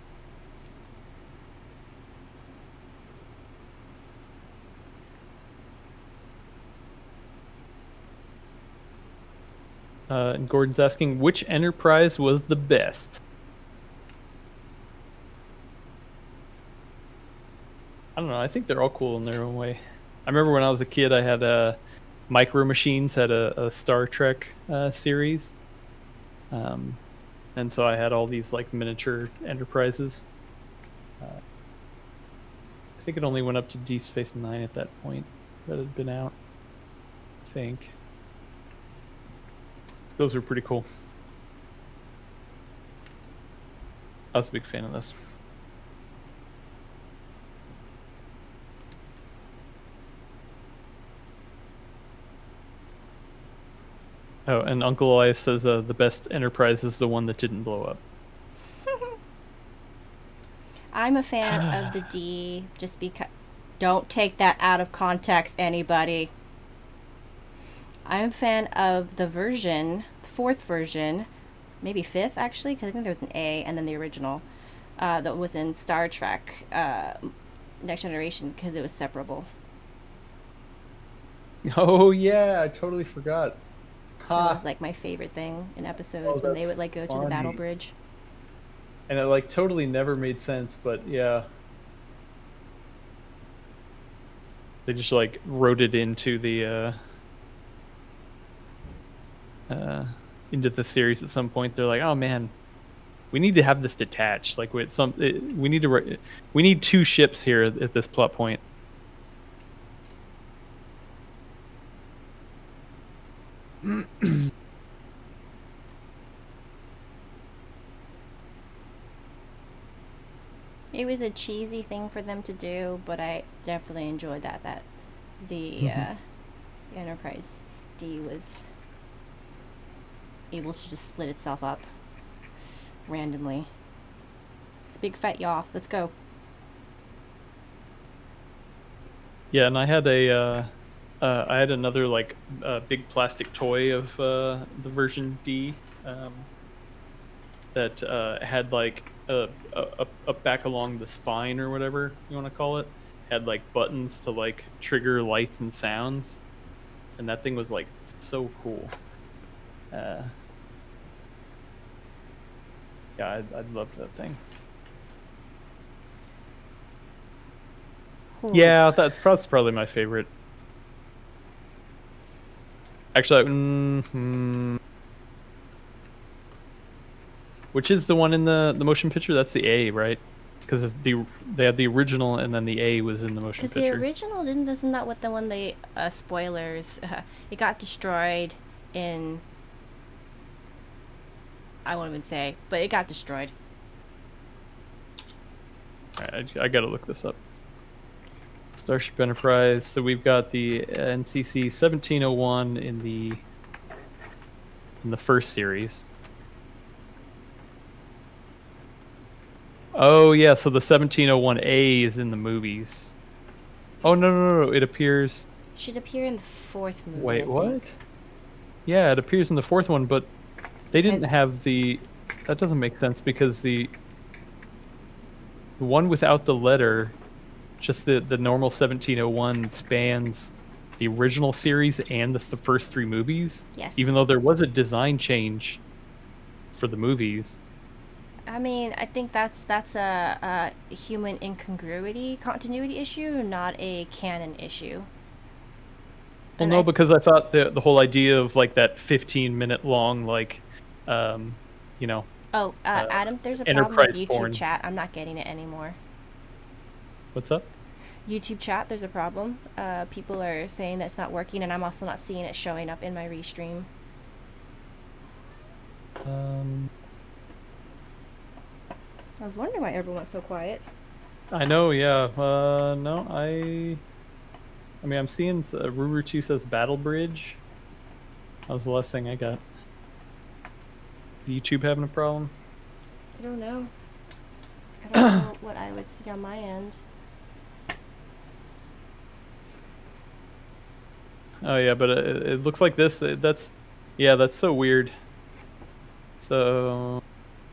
And Gordon's asking, which Enterprise was the best? I don't know. I think they're all cool in their own way. I remember when I was a kid, I had Micro Machines had a Star Trek series. And so I had all these like miniature Enterprises. I think it only went up to Deep Space Nine at that point that had been out. I think. Those were pretty cool. I was a big fan of this. Oh, and Uncle Elias says the best Enterprise is the one that didn't blow up. I'm a fan of the D just because... Don't take that out of context, anybody. I'm a fan of the version, fourth version, maybe fifth actually, because I think there was an A and then the original that was in Star Trek Next Generation because it was separable. Oh yeah, I totally forgot. That was like my favorite thing in episodes when they would like go to the battle bridge. And it like totally never made sense, but yeah. They just like wrote it into the series at some point. They're like, oh man, we need to have this detached. Like we need two ships here at this plot point. It was a cheesy thing for them to do, but I definitely enjoyed that the Enterprise D was able to just split itself up randomly. It's a big fat yaw. Let's go. Yeah, and I had another like big plastic toy of the version D that had like a back along the spine or whatever you want to call it, had like buttons to like trigger lights and sounds, and that thing was like so cool. Yeah, I love that thing. Cool. Yeah, that's probably my favorite. Actually, which is the one in the motion picture? That's the A, right? Because they had the original, and then the A was in the motion picture. Because the original isn't that what the one they spoilers? It got destroyed in. I won't even say, but it got destroyed. Alright, I gotta look this up. Starship Enterprise. So we've got the NCC 1701 in the first series. Oh yeah, so the 1701A is in the movies. Oh no, it appears. It should appear in the fourth movie. Wait, what? Yeah, it appears in the fourth one, but they didn't have the. That doesn't make sense because the one without the letter, just the normal 1701 spans the original series and the first three movies. Yes. Even though there was a design change for the movies. I mean, I think that's a human incongruity continuity issue, not a canon issue. Well, no, because I thought the whole idea of like that 15-minute long like, you know. Oh, Adam, there's a problem with YouTube chat. I'm not getting it anymore. What's up? YouTube chat, there's a problem. People are saying that it's not working, and I'm also not seeing it showing up in my restream. I was wondering why everyone went so quiet. I know, yeah. No, I mean, I'm seeing Ruru2 says Battle Bridge. That was the last thing I got. Is YouTube having a problem? I don't know. I don't know what I would see on my end. Oh yeah, but it looks like this. That's so weird. So.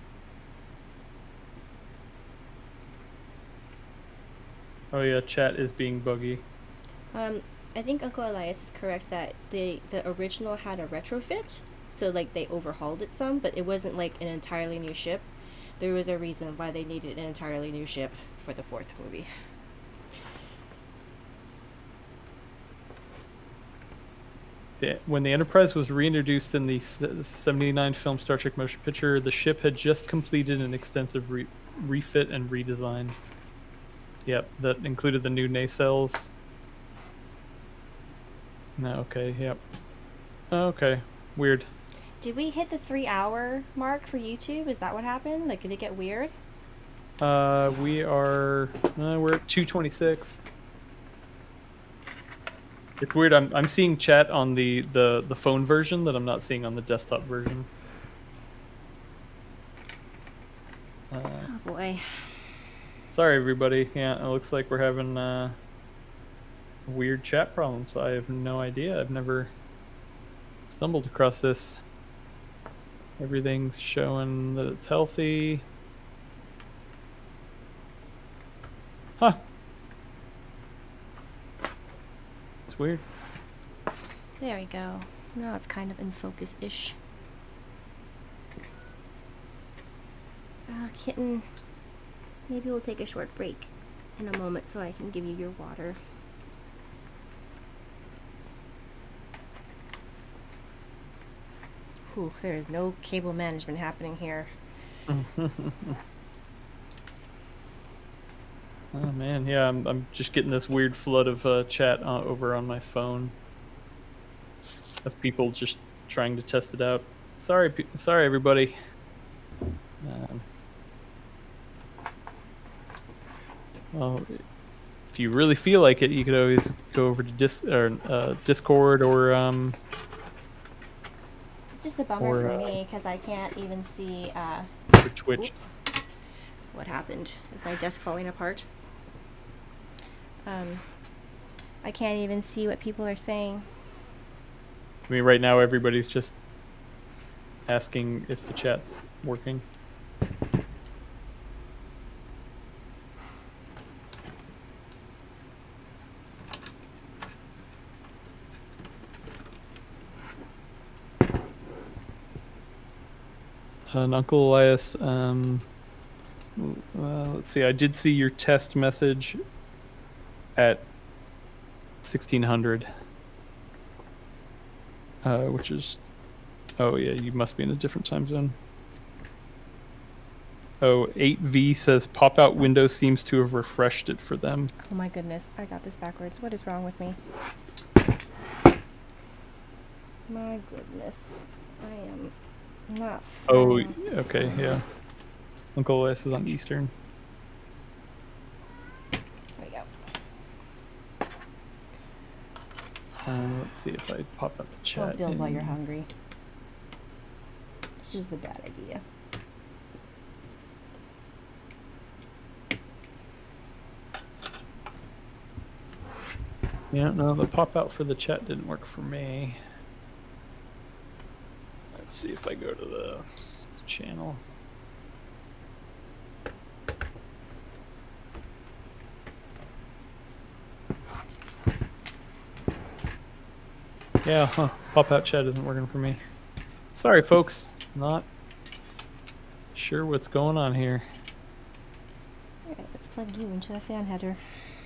Oh yeah, chat is being buggy. I think Uncle Elias is correct that the original had a retrofit, so like they overhauled it some, but it wasn't like an entirely new ship. There was a reason why they needed an entirely new ship for the fourth movie. When the Enterprise was reintroduced in the 79 film Star Trek motion picture, the ship had just completed an extensive refit and redesign. Yep, that included the new nacelles. No, okay, yep. Okay, weird. Did we hit the 3-hour mark for YouTube? Is that what happened? Like, did it get weird? We're at 2:26. It's weird. I'm seeing chat on the phone version that I'm not seeing on the desktop version. Oh boy. Sorry, everybody. Yeah, it looks like we're having weird chat problems. I have no idea. I've never stumbled across this. Everything's showing that it's healthy. Huh. It's weird. There we go. Now it's kind of in focus-ish. Kitten, maybe we'll take a short break in a moment so I can give you your water. Whew, there is no cable management happening here. Oh man, yeah, I'm just getting this weird flood of chat over on my phone of people just trying to test it out. Sorry, everybody. Well, if you really feel like it, you could always go over to Discord or It's just a bummer for me because I can't even see. For Twitch. Oops. What happened? Is my desk falling apart? I can't even see what people are saying. I mean, right now everybody's just asking if the chat's working. And Uncle Elias, let's see, I did see your test message at 1600, which is, oh yeah, you must be in a different time zone. Oh, 8V says pop-out window seems to have refreshed it for them. Oh my goodness, I got this backwards. What is wrong with me? My goodness, I am not fast. Oh, okay, yeah. Uncle Elias is on Eastern. There we go. Let's see if I pop out the chat. Don't build while you're hungry. It's just a bad idea. Yeah, no, the pop out for the chat didn't work for me. Let's see if I go to the channel. Yeah, huh. Pop out chat isn't working for me. Sorry, folks. Not sure what's going on here. Alright, let's plug you into a fan header.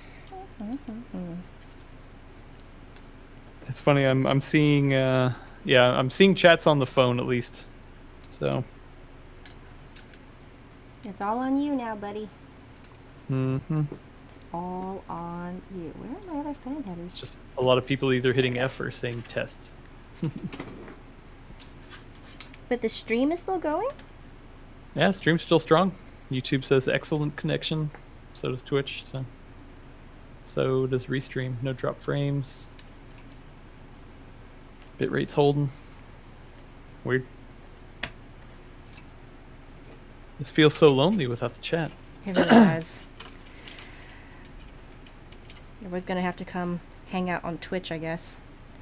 It's funny, I'm seeing yeah, I'm seeing chats on the phone at least. So It's all on you now, buddy. mm-hmm. It's all on you. Where are my other fan headers? It's just a lot of people either hitting F or saying test. But the stream is still going? Yeah, stream's still strong. YouTube says excellent connection. So does Twitch. So does Restream. No drop frames. Bitrate's holding. Weird. This feels so lonely without the chat. It really does. Everyone's gonna have to come hang out on Twitch, I guess.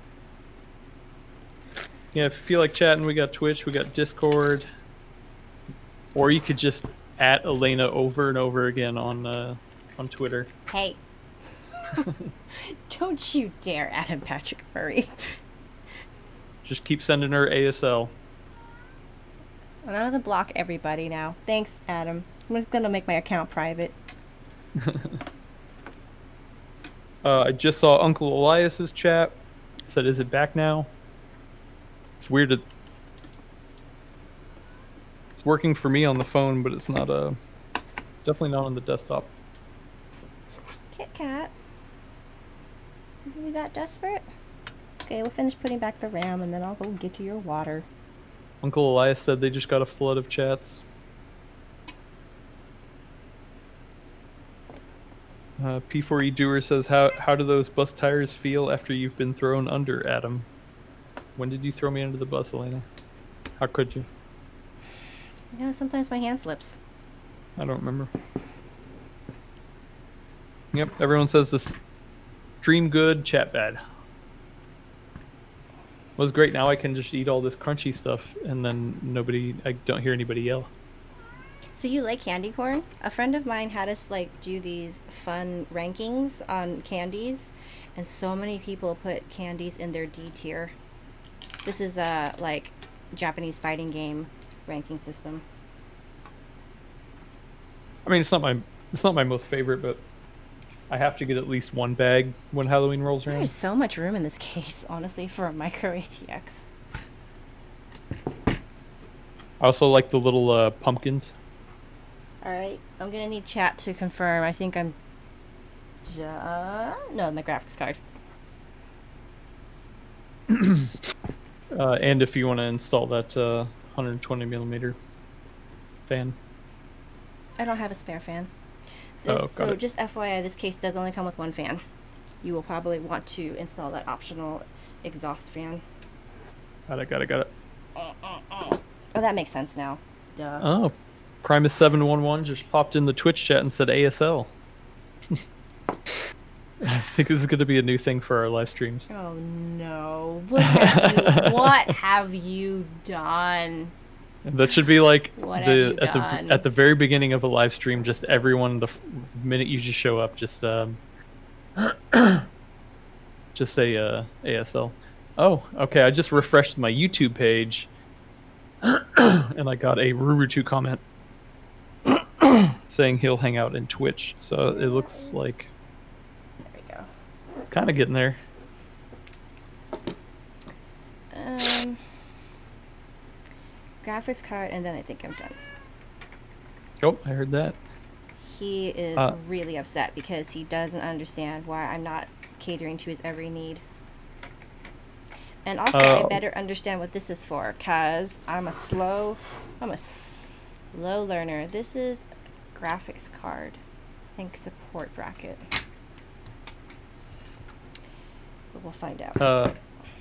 Yeah, if you feel like chatting, we got Twitch, we got Discord. Or you could just @ Elena over and over again on Twitter. Hey. Don't you dare Adam Patrick Murray. Just keep sending her ASL. I'm gonna block everybody now. Thanks, Adam. I'm just gonna make my account private. I just saw Uncle Elias's chat. Said, is it back now? It's weird. It's working for me on the phone, but it's not definitely not on the desktop. Kit Kat. Are you that desperate? Okay, we'll finish putting back the RAM and then I'll go get you your water. Uncle Elias said they just got a flood of chats. P4E Doer says, how do those bus tires feel after you've been thrown under, Adam? When did you throw me under the bus, Elena? How could you? You know, sometimes my hand slips. I don't remember. Yep, everyone says this stream good, chat bad. Was great. Now I can just eat all this crunchy stuff, and then I don't hear anybody yell. So you like candy corn? A friend of mine had us like do these fun rankings on candies, and so many people put candies in their D tier. This is a like Japanese fighting game ranking system. I mean, it's not my most favorite, but I have to get at least one bag when Halloween rolls around. There's so much room in this case, honestly, for a micro ATX. I also like the little pumpkins. Alright, I'm gonna need chat to confirm. I think I'm no, my graphics card. And if you want to install that 120mm fan. I don't have a spare fan. So just FYI, this case does only come with one fan. You will probably want to install that optional exhaust fan. Got it. Oh, that makes sense now. Duh. Oh, Primus711 just popped in the Twitch chat and said ASL. I think this is going to be a new thing for our live streams. Oh no! What have you done? That should be like at the very beginning of a live stream. Just everyone, the minute you just show up, just say ASL. Oh, okay. I just refreshed my YouTube page, and I got a Rurutu comment saying he'll hang out in Twitch. So it looks like there we go. Kind of getting there. Graphics card, and then I think I'm done. Oh, I heard that. He is really upset because he doesn't understand why I'm not catering to his every need. And also, I better understand what this is for, because I'm a slow learner. This is a graphics card. I think support bracket. But we'll find out.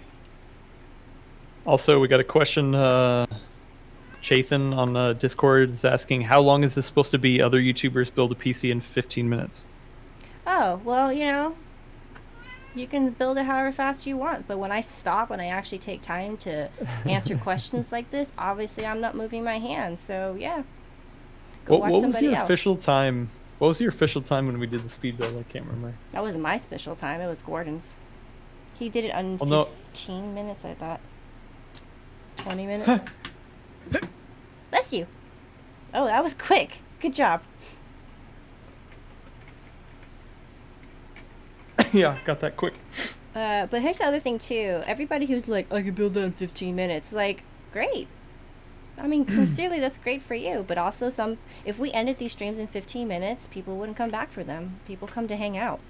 Also, we got a question. Chathan on Discord is asking, how long is this supposed to be? Other YouTubers build a PC in 15 minutes. Oh, well, you know, you can build it however fast you want, but when I stop and I actually take time to answer questions like this, obviously I'm not moving my hands, so yeah. What was your official time? What was your official time when we did the speed build? I can't remember. That wasn't my special time, it was Gordon's. He did it on 15 minutes, I thought. 20 minutes. Bless you. Oh, that was quick. Good job. Yeah, got that quick. But here's the other thing too. Everybody who's like, I can build that in 15 minutes, like, great. I mean, sincerely, that's great for you. But also, if we ended these streams in 15 minutes, people wouldn't come back for them. People come to hang out.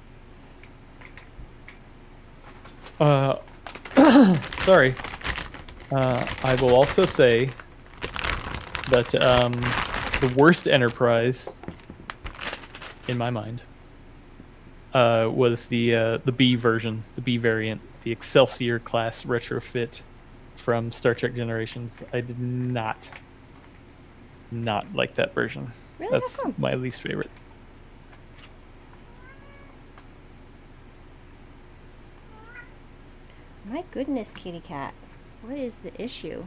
Sorry. I will also say that the worst Enterprise, in my mind, was the B version, the B variant, the Excelsior class retrofit from Star Trek Generations. I did not like that version. Really? That's my least favorite. My goodness, kitty cat. What is the issue?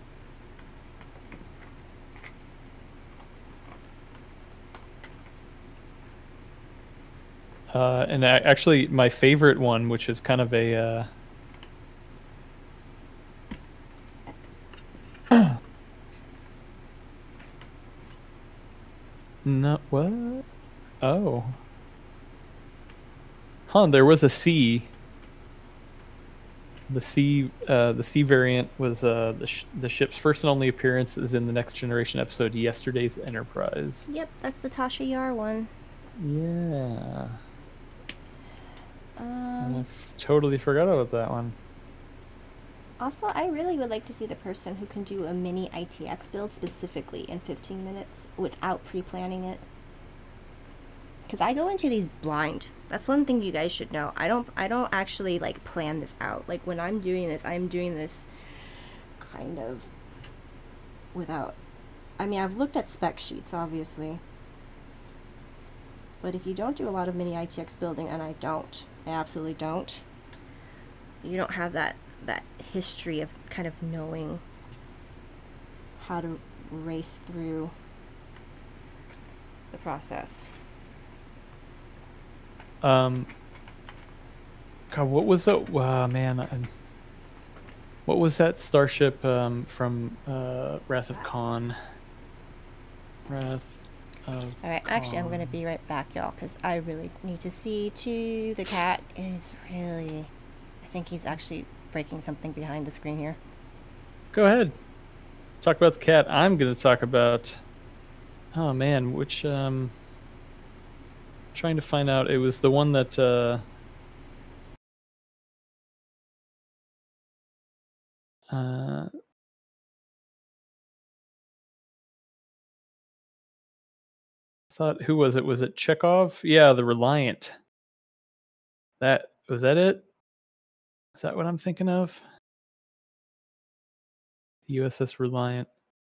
And actually, my favorite one, which is kind of a... No, what? Oh. Huh, there was a C. The C variant was the ship's first and only appearance is in the Next Generation episode Yesterday's Enterprise. Yep, that's the Tasha Yar one. Yeah. I totally forgot about that one. Also, I really would like to see the person who can do a mini ITX build specifically in 15 minutes without pre-planning it. because I go into these blind. That's one thing you guys should know. I don't actually like plan this out. Like when I'm doing this kind of without. I mean, I've looked at spec sheets, obviously. But if you don't do a lot of mini ITX building, and I absolutely don't, you don't have that history of kind of knowing how to race through the process. God, what was it? Man, what was that starship from Wrath of Khan? Wrath of Alright, actually, I'm going to be right back, y'all, because I really need to see too. The cat is really... I think he's actually breaking something behind the screen here. Go ahead. Talk about the cat. I'm going to talk about... Oh, man, which... trying to find out. It was the one that... thought, who was it? Was it Chekhov? Yeah, the Reliant. Was that it? Is that what I'm thinking of? The USS Reliant.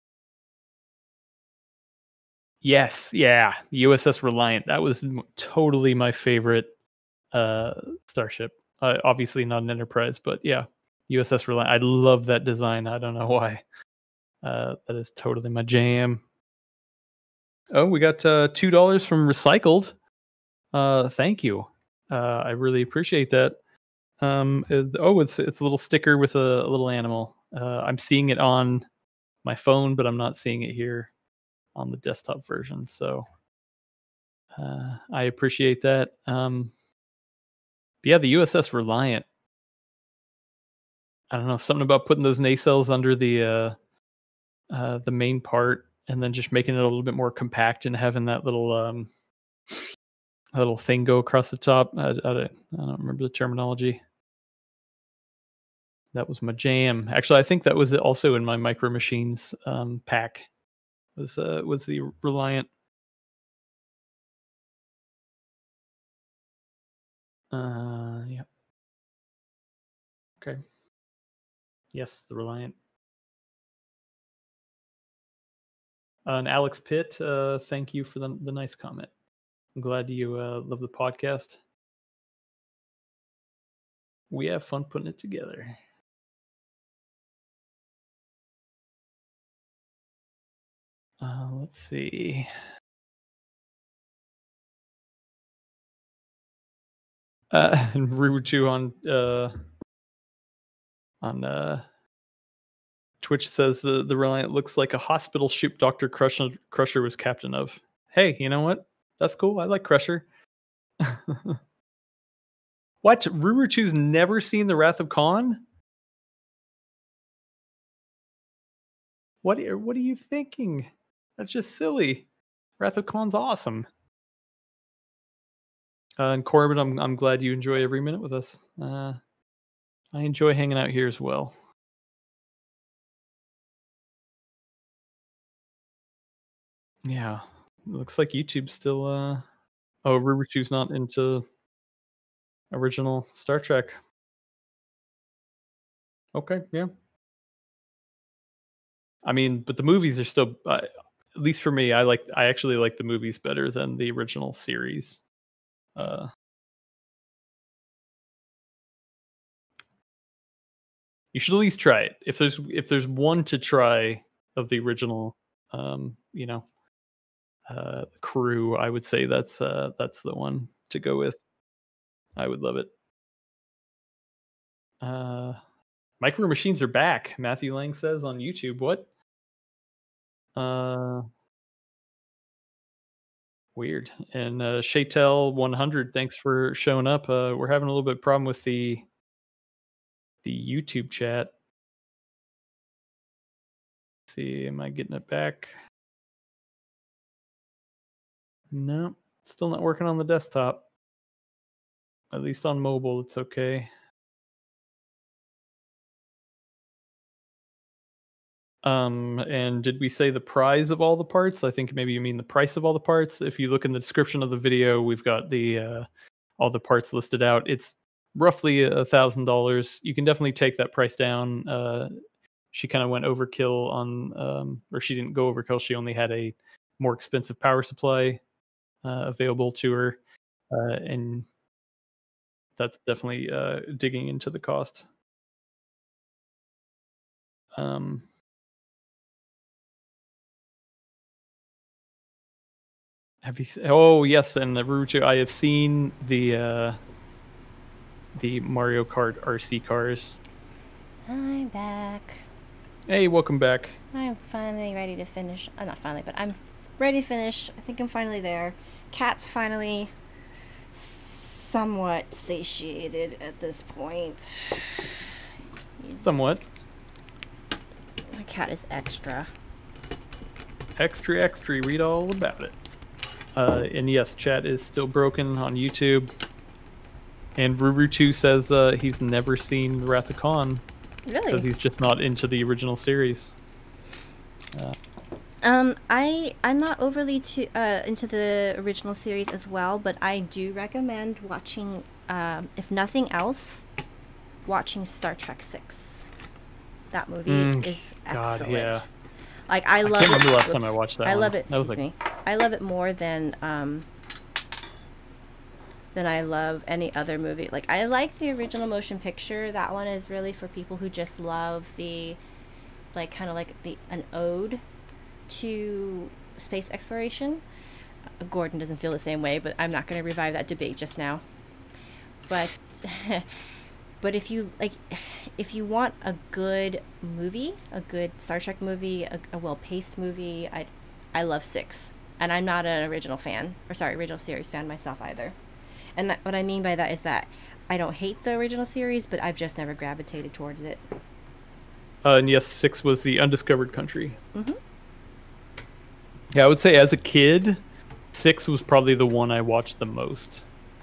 Yes, yeah, USS Reliant. That was totally my favorite starship. Obviously not an Enterprise, but yeah, USS Reliant. I love that design. I don't know why. That is totally my jam. Oh, we got $2 from Recycled. Thank you. I really appreciate that. It's a little sticker with a little animal. I'm seeing it on my phone, but I'm not seeing it here on the desktop version. So I appreciate that. Yeah, the USS Reliant. I don't know, something about putting those nacelles under the main part and then just making it a little bit more compact and having that little thing go across the top. I don't remember the terminology. That was my jam. Actually, I think that was also in my Micro Machines pack. Was the Reliant. Yeah. Okay. Yes, the Reliant. And Alex Pitt, thank you for the nice comment. I'm glad you love the podcast. We have fun putting it together. Let's see. And Rutu on Twitch says the Reliant looks like a hospital ship Dr. Crusher was captain of. Hey, you know what? That's cool. I like Crusher. What? Rurutu's never seen the Wrath of Khan? What are you thinking? That's just silly. Wrath of Khan's awesome. And Corbin, I'm glad you enjoy every minute with us. I enjoy hanging out here as well. Yeah, looks like YouTube's still. Oh, Rurutu's not into original Star Trek. Okay, yeah. I mean, but the movies are still, at least for me, I actually like the movies better than the original series. You should at least try it. If there's one to try of the original, crew, I would say that's the one to go with. I would love it. Micro Machines are back. Matthew Lang says on YouTube. What? Weird. And Shaytel 100, thanks for showing up. We're having a little bit of problem with the YouTube chat. Let's see, am I getting it back? No, still not working on the desktop. At least on mobile, it's okay. And did we say the price of all the parts? I think maybe you mean the price of all the parts. If you look in the description of the video, we've got the all the parts listed out. It's roughly $1,000. You can definitely take that price down. She kind of went overkill on, or she didn't go overkill. She only had a more expensive power supply available to her, and that's definitely digging into the cost. Have you? Oh yes, and Naruto. I have seen the Mario Kart RC cars. I'm back. Hey, welcome back. I'm finally ready to finish. Not finally, but I'm ready to finish. I think I'm finally there. Cat's finally somewhat satiated at this point. Somewhat. My cat is extra. Extra. Read all about it. And yes, chat is still broken on YouTube. And Rurutu says he's never seen Wrath of Khan. Really? Because he's just not into the original series. I'm not overly into the original series as well, but I do recommend watching, if nothing else, watching Star Trek 6. That movie is excellent. God, yeah. Like I love it. I can't remember the last time I watched that. I love it. Excuse me. I love it more than I love any other movie. Like I like the original motion picture. That one is really for people who just love the, like kind of like an ode to space exploration. Gordon doesn't feel the same way, but I'm not going to revive that debate just now. But but if you want a good movie, a good Star Trek movie, a well-paced movie, I love 6. And I'm not an original series fan myself either. And what I mean by that is that I don't hate the original series, but I've just never gravitated towards it. And yes, 6 was the Undiscovered Country. Mm-hmm. Yeah, I would say as a kid, 6 was probably the one I watched the most.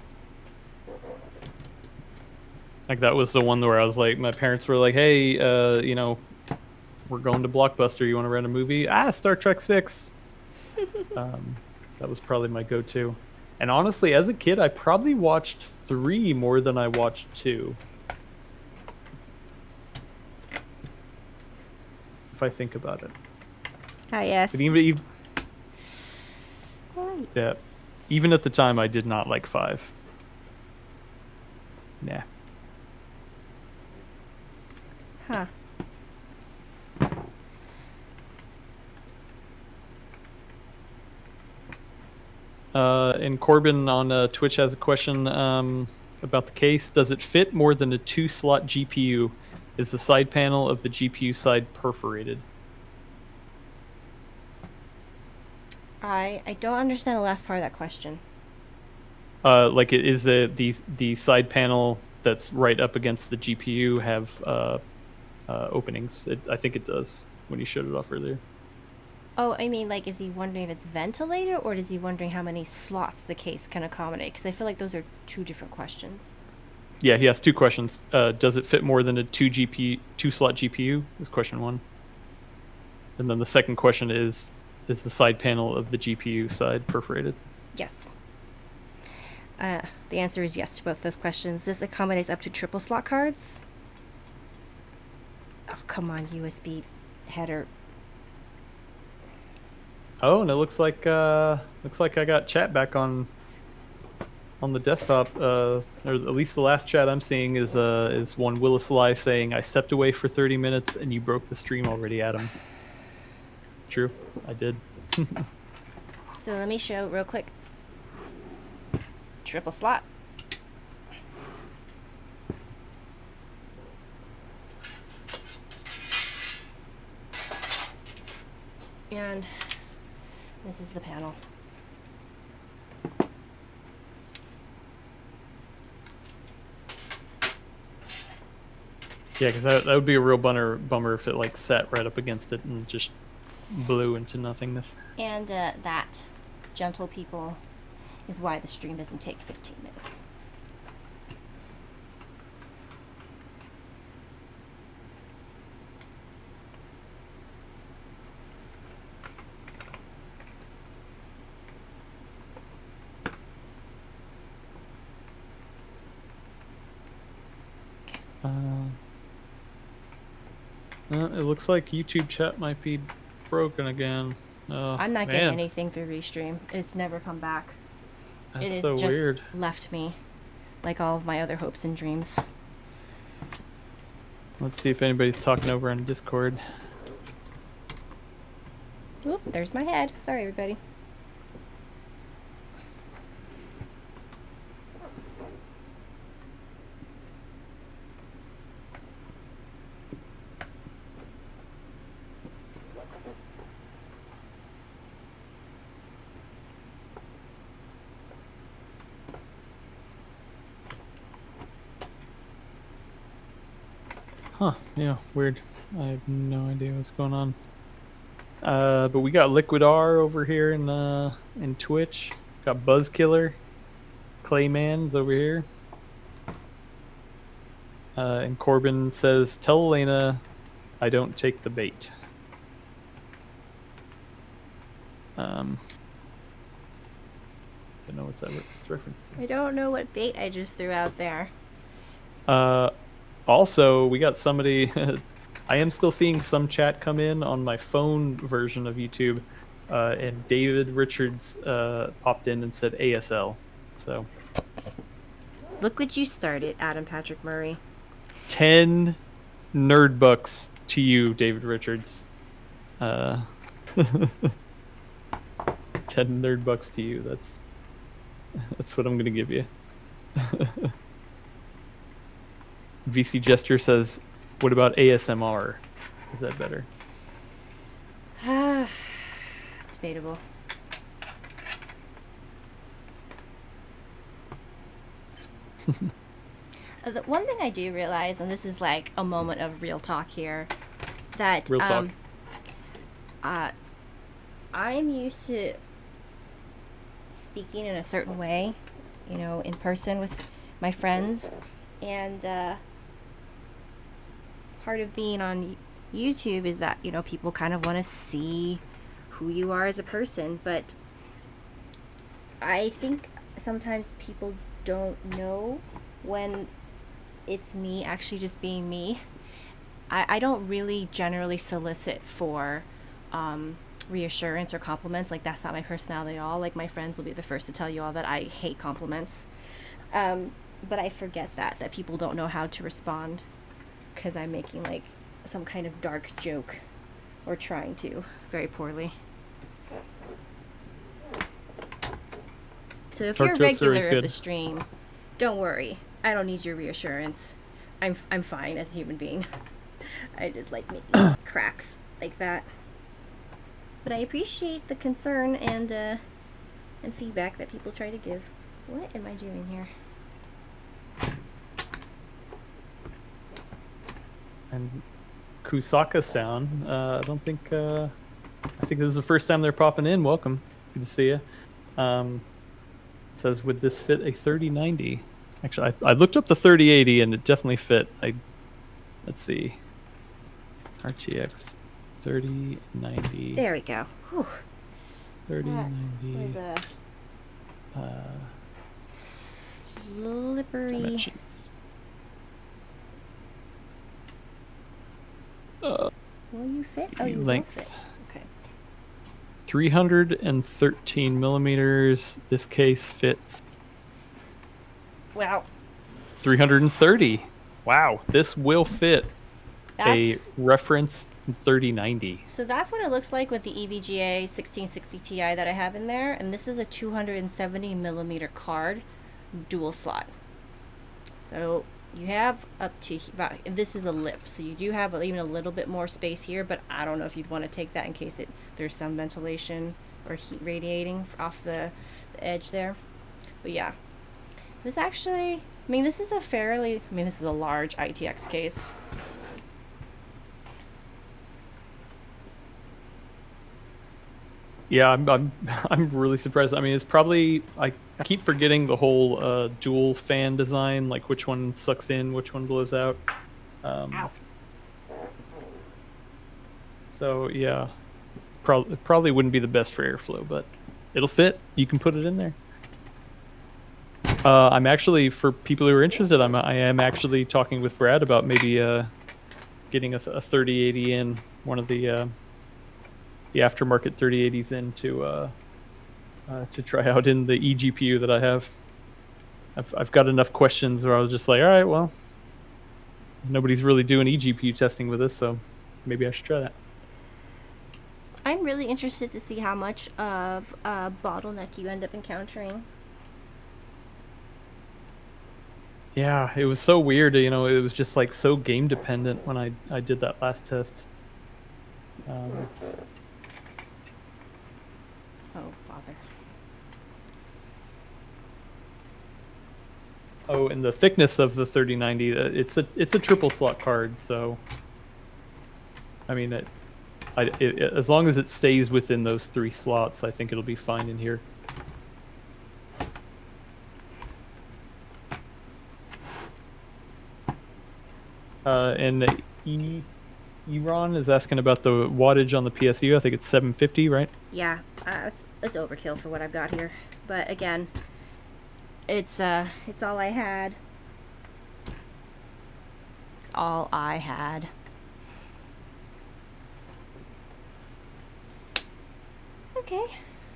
Like that was the one where I was like, my parents were like, "Hey, we're going to Blockbuster. You want to rent a movie? Star Trek 6." That was probably my go-to. And honestly, as a kid, I probably watched 3 more than I watched 2. If I think about it. Ah, yes. But even at the time, I did not like 5. Nah. Huh. And Corbin on Twitch has a question about the case. Does it fit more than a 2-slot GPU? Is the side panel of the GPU side perforated? I don't understand the last part of that question. Like it is the side panel that's right up against the GPU have openings. I think it does when you showed it off earlier. Oh, I mean, like, is he wondering if it's ventilated, or is he wondering how many slots the case can accommodate? Because I feel like those are 2 different questions. Yeah, he has 2 questions. Does it fit more than a 2-slot GPU? Is question 1. And then the second question is the side panel of the GPU side perforated? Yes. The answer is yes to both those questions. This accommodates up to triple slot cards. Oh, come on, USB header. Oh, and it looks like I got chat back on the desktop. Or at least the last chat I'm seeing is one Willis Lai saying, "I stepped away for 30 minutes and you broke the stream already, Adam." True, I did. So let me show real quick. Triple slot. And this is the panel. Yeah, because that would be a real bummer if it like sat right up against it and just blew into nothingness. And that, gentle people, is why the stream doesn't take 15 minutes. It looks like YouTube chat might be broken again. I'm not getting anything through Restream. It's never come back. That's it has so just weird. left me, like all of my other hopes and dreams. Let's see if anybody's talking over on Discord. Oop, there's my head. Sorry, everybody. Huh, yeah, weird. I have no idea what's going on. But we got Liquid R over here in Twitch. Got Buzzkiller. Clayman's over here. And Corbin says, "Tell Elena I don't take the bait." I don't know what's reference to. I don't know what bait I just threw out there. Also, we got somebody. I am still seeing some chat come in on my phone version of YouTube, and David Richards popped in and said ASL. So, look what you started, Adam Patrick Murray. 10 nerd bucks to you, David Richards. 10 nerd bucks to you. That's what I'm gonna give you. VC Gesture says, "What about ASMR? Is that better?" Debatable. The one thing I do realize, and this is like a moment of real talk here, that real talk. I'm used to speaking in a certain way, you know, in person with my friends, and part of being on YouTube is that, you know, people kind of want to see who you are as a person, but I think sometimes people don't know when it's me actually just being me. I don't really generally solicit for reassurance or compliments. Like, that's not my personality at all. Like, my friends will be the first to tell you all that I hate compliments. But I forget that people don't know how to respond because I'm making like some kind of dark joke, or trying to, very poorly. So if you're a regular of the stream, don't worry. I don't need your reassurance. I'm fine as a human being. I just like making cracks like that. But I appreciate the concern and feedback that people try to give. What am I doing here? And Kusaka Sound. I think this is the first time they're popping in. Welcome. Good to see you. Says, would this fit a 3090? Actually, I looked up the 3080 and it definitely fit. Let's see. RTX 3090. There we go. Whew. 3090. Slippery. Dimensions. Will you fit? Oh, you length. will fit. Okay. 313 millimeters. This case fits. Wow. 330. Wow, this will fit a That's, reference 3090. so that's what it looks like with the EVGA 1660 Ti that I have in there, and this is a 270 millimeter card, dual slot. So you have up to about, this is a lip, so you do have even a little bit more space here, but I don't know if you'd want to take that in case there's some ventilation or heat radiating off the edge there. But yeah, this actually, this is this is a large ITX case. Yeah, I'm really surprised. It's probably, I keep forgetting the whole dual fan design, like which one sucks in, which one blows out. Ow. So yeah, probably wouldn't be the best for airflow, but it'll fit. You can put it in there. I'm actually, for people who are interested, I am actually talking with Brad about maybe getting a 3080 in, one of the aftermarket 3080s in to try out in the eGPU that I have. I've got enough questions where I was just like, all right, well, nobody's really doing eGPU testing with this, so maybe I should try that. I'm really interested to see how much of a bottleneck you end up encountering. Yeah, it was so weird. You know, it was just like so game dependent when I did that last test. Oh, bother. Oh, and the thickness of the 3090, it's a triple slot card, so I mean, as long as it stays within those 3 slots, I think it'll be fine in here. And Eron is asking about the wattage on the PSU. I think it's 750, right? Yeah, it's overkill for what I've got here. But again, it's all I had. It's all I had. Okay.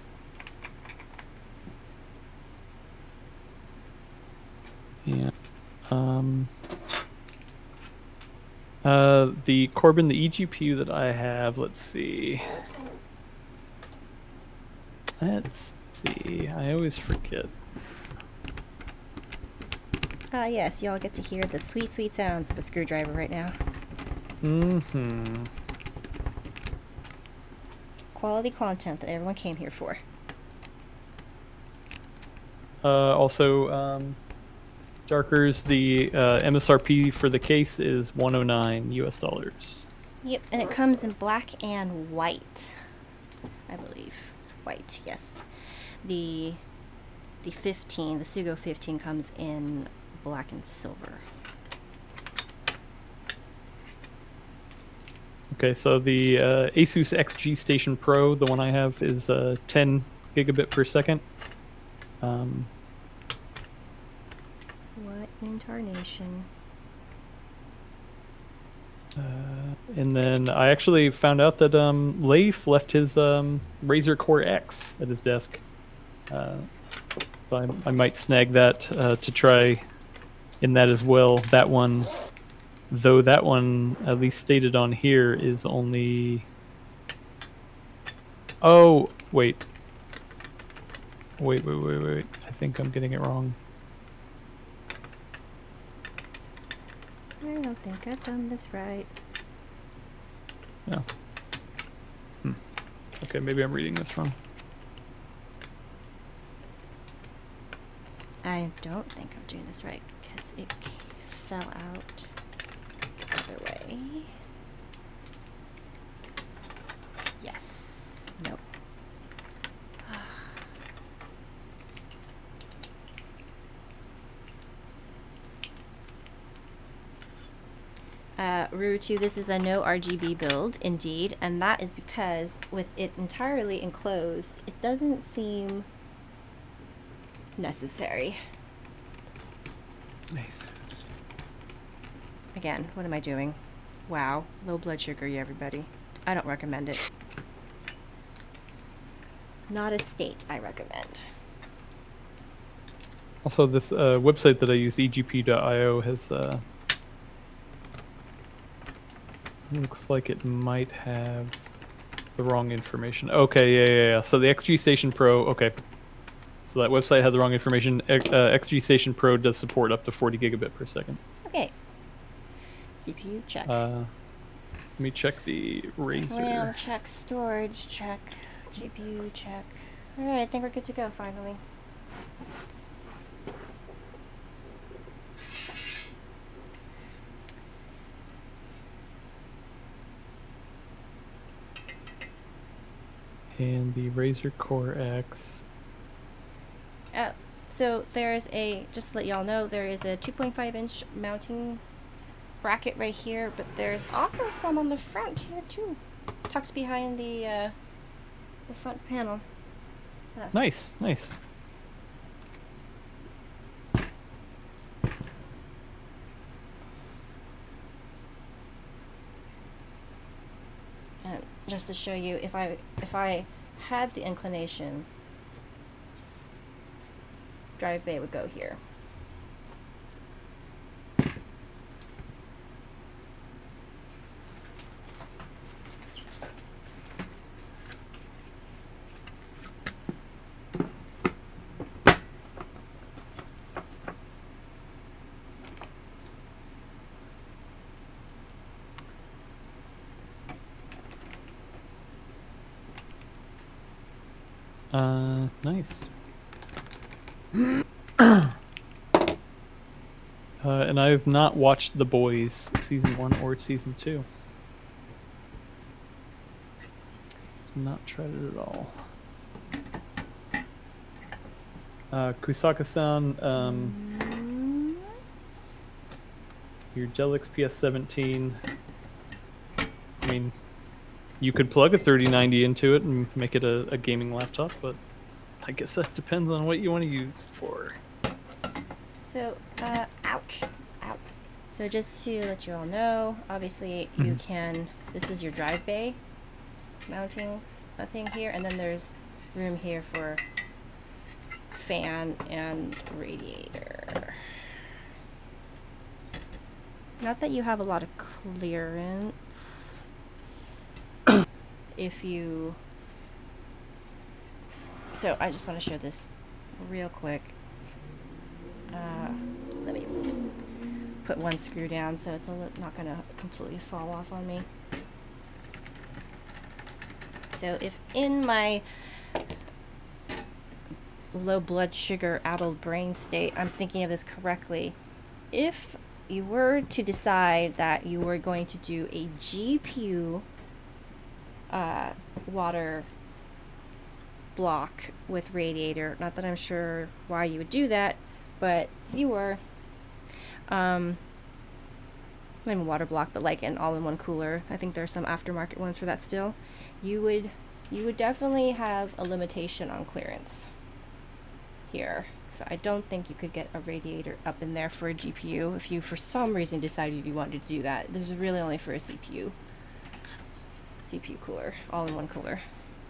Yeah. The Corbin, the eGPU that I have, let's see. I always forget. Yes, y'all get to hear the sweet, sweet sounds of a screwdriver right now. Mm-hmm. Quality content that everyone came here for. Also, Darkers, the MSRP for the case is $109 US. Yep, and it comes in black and white. I believe it's white. Yes, the 15, the Sugo 15 comes in black and silver. Okay, so the Asus XG Station Pro, the one I have, is 10 gigabit per second. What incarnation? And then I actually found out that Leif left his Razer Core X at his desk. So I might snag that to try in that as well. That one, though, that one, at least stated on here, is only... Oh, wait. Wait. I think I'm getting it wrong. I don't think I've done this right. No. Okay, maybe I'm reading this wrong. I don't think I'm doing this right because it fell out the other way. Yes. No. Ruru2, this is a no RGB build, indeed, and that is because with it entirely enclosed, it doesn't seem necessary. Nice. Again, what am I doing? Wow, low blood sugar, everybody. I don't recommend it. Not a state I recommend. Also, this website that I use, egp.io, has looks like it might have the wrong information. Okay, yeah. So the XG Station Pro, okay. So that website had the wrong information. XG Station Pro does support up to 40 gigabit per second. Okay. CPU check. Let me check the Razer. RAM check, storage check, GPU check. Alright, I think we're good to go finally. And the Razer Core X. So there's a, just to let y'all know, there is a 2.5 inch mounting bracket right here, but there's also some on the front here too, tucked behind the front panel. Nice. just to show you, if I had the inclination, drive bay would go here. Nice. And I have not watched The Boys season 1 or season 2. Not tried it at all. Kusaka-san, your Dell XPS 17. I mean, you could plug a 3090 into it and make it a gaming laptop, but I guess that depends on what you want to use it for. So, ouch. So just to let you all know, obviously you can, this is your drive bay mounting thing here, and then there's room here for fan and radiator. Not that you have a lot of clearance. If you... So I just want to show this real quick. Let me put one screw down so it's not going to completely fall off on me. So if in my low blood sugar addled brain state I'm thinking of this correctly, if you were to decide that you were going to do a GPU water block with radiator, not that I'm sure why you would do that, but if you were, not even water block, but like an all-in-one cooler, I think there are some aftermarket ones for that still, you would definitely have a limitation on clearance here. So I don't think you could get a radiator up in there for a GPU if you for some reason decided you wanted to do that. This is really only for a CPU cooler, all-in-one cooler.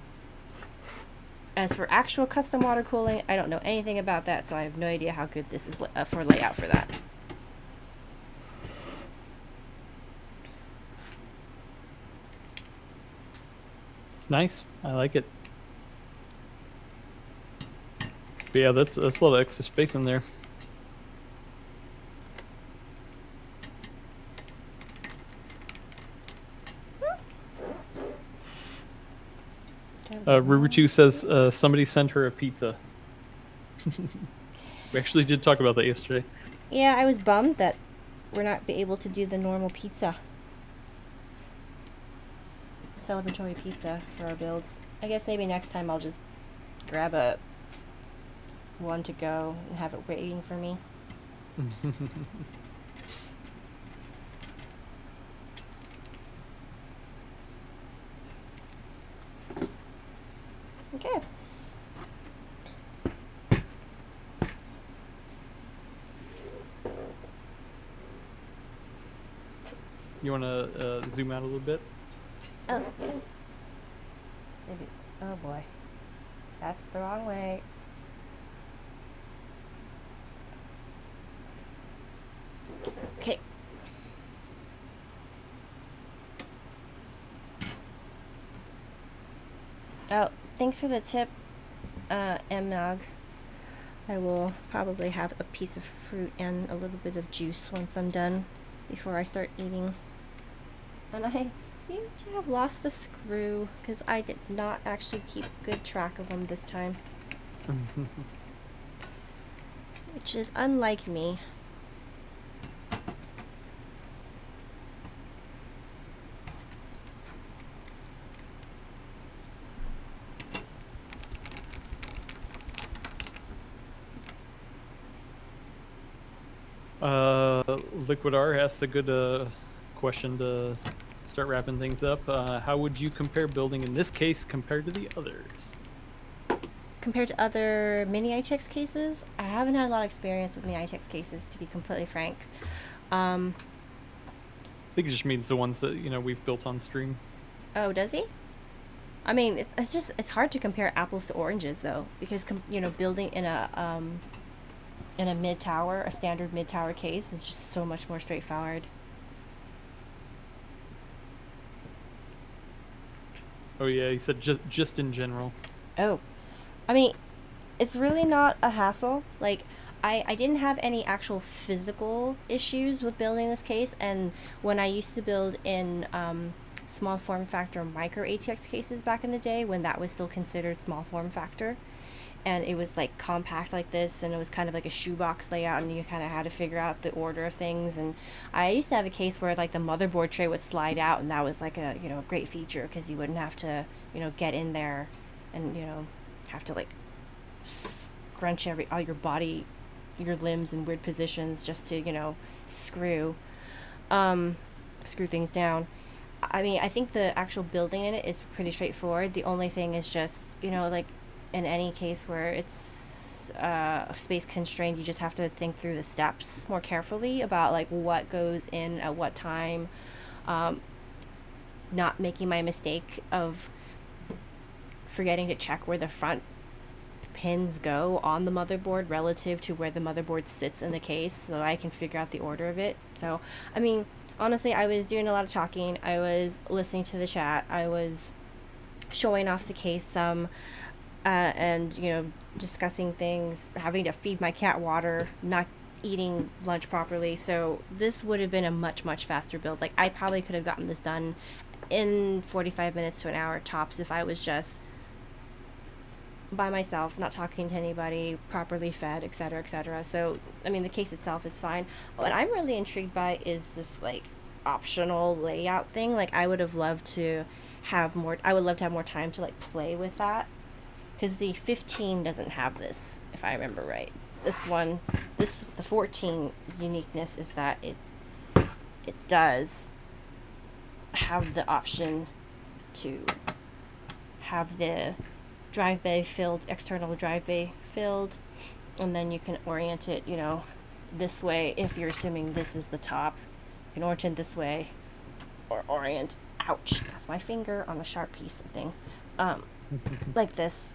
As for actual custom water cooling, I don't know anything about that, so I have no idea how good this is for layout for that. Nice, I like it. But yeah, that's a lot of extra space in there. Rurutu says somebody sent her a pizza. We actually did talk about that yesterday. Yeah, I was bummed that we're not able to do the normal pizza. Celebratory pizza for our builds. I guess maybe next time I'll just grab one to go and have it waiting for me. Okay. You want to zoom out a little bit? Oh, yes. Save it. Oh boy. That's the wrong way. Okay. Oh, thanks for the tip, MNOG. I will probably have a piece of fruit and a little bit of juice once I'm done before I start eating. And I seem to have lost a screw because I did not actually keep good track of them this time. Which is unlike me. Liquid R asks a good question to start wrapping things up. How would you compare building in this case compared to the others? Compared to other mini ITX cases, I haven't had a lot of experience with mini ITX cases, to be completely frank. I think it just means the ones that we've built on stream. Oh, does he? I mean, it's just, it's hard to compare apples to oranges though, because you know, building in a mid tower, a standard mid tower case is just so much more straightforward. Oh yeah, he said just in general. Oh, I mean, it's really not a hassle. Like, I didn't have any actual physical issues with building this case, and when I used to build in small form factor micro ATX cases back in the day, when that was still considered small form factor, and it was like compact like this, and it was kind of like a shoebox layout, and you kind of had to figure out the order of things. And I used to have a case where like the motherboard tray would slide out, and that was like a, you know, great feature because you wouldn't have to, you know, get in there and, you know, have to like scrunch all your body, your limbs in weird positions just to, you know, screw things down. I mean, I think the actual building in it is pretty straightforward. The only thing is just, you know, like in any case where it's space constrained, you just have to think through the steps more carefully about like what goes in at what time. Not making my mistake of forgetting to check where the front pins go on the motherboard relative to where the motherboard sits in the case, so I can figure out the order of it. So, I mean, honestly, I was doing a lot of talking. I was listening to the chat. I was showing off the case some, and, you know, discussing things, having to feed my cat water, not eating lunch properly. So this would have been a much, much faster build. Like, I probably could have gotten this done in 45 minutes to an hour tops if I was just by myself, not talking to anybody, properly fed, etc., etc. So, I mean, the case itself is fine. What I'm really intrigued by is this, like, optional layout thing. Like, I would have loved to have more, I would love to have more time to, like, play with that. Because the 15 doesn't have this, if I remember right. This one, the 14's uniqueness is that it does have the option to have the drive bay filled, external drive bay filled, and then you can orient it, you know, this way if you're assuming this is the top. You can orient it this way, or orient, ouch, that's my finger on a sharp piece of thing, like this.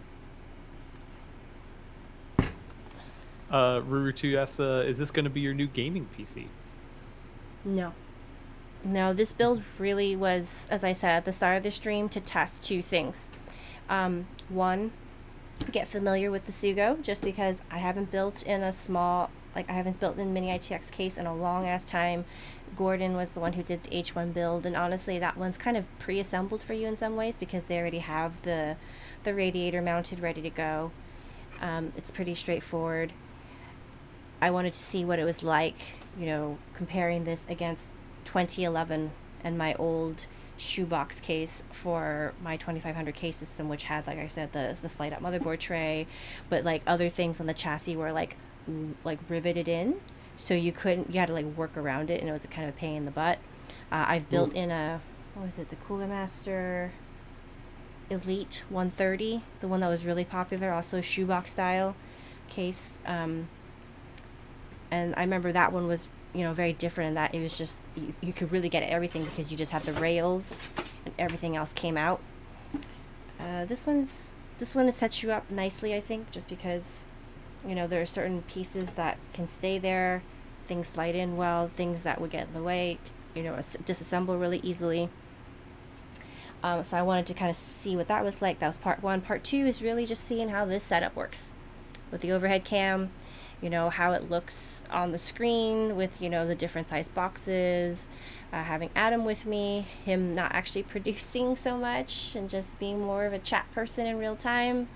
Ruru2 asks, is this going to be your new gaming PC? No. No, this build really was, as I said at the start of the stream, to test two things. One, get familiar with the Sugo, just because I haven't built in a small, like I haven't built in mini ITX case in a long ass time. Gordon was the one who did the H1 build, and honestly that one's kind of pre-assembled for you in some ways because they already have the radiator mounted ready to go. It's pretty straightforward. I wanted to see what it was like, you know, comparing this against 2011 and my old shoebox case for my 2500 case system, which had, like I said, the slide out motherboard tray, but like other things on the chassis were like riveted in, so you had to like work around it, and it was a kind of a pain in the butt. I've built in a, what was it, the Cooler Master Elite 130, the one that was really popular, also shoebox style case, and I remember that one was, you know, very different in that it was just, you could really get everything because you just had the rails and everything else came out. This one sets you up nicely, I think, just because, you know, there are certain pieces that can stay there, things slide in well, things that would get in the way, you know, disassemble really easily. So I wanted to kind of see what that was like. That was part one. Part two is really just seeing how this setup works with the overhead cam, you know, how it looks on the screen with, you know, the different size boxes, having Adam with me, him not actually producing so much and just being more of a chat person in real time,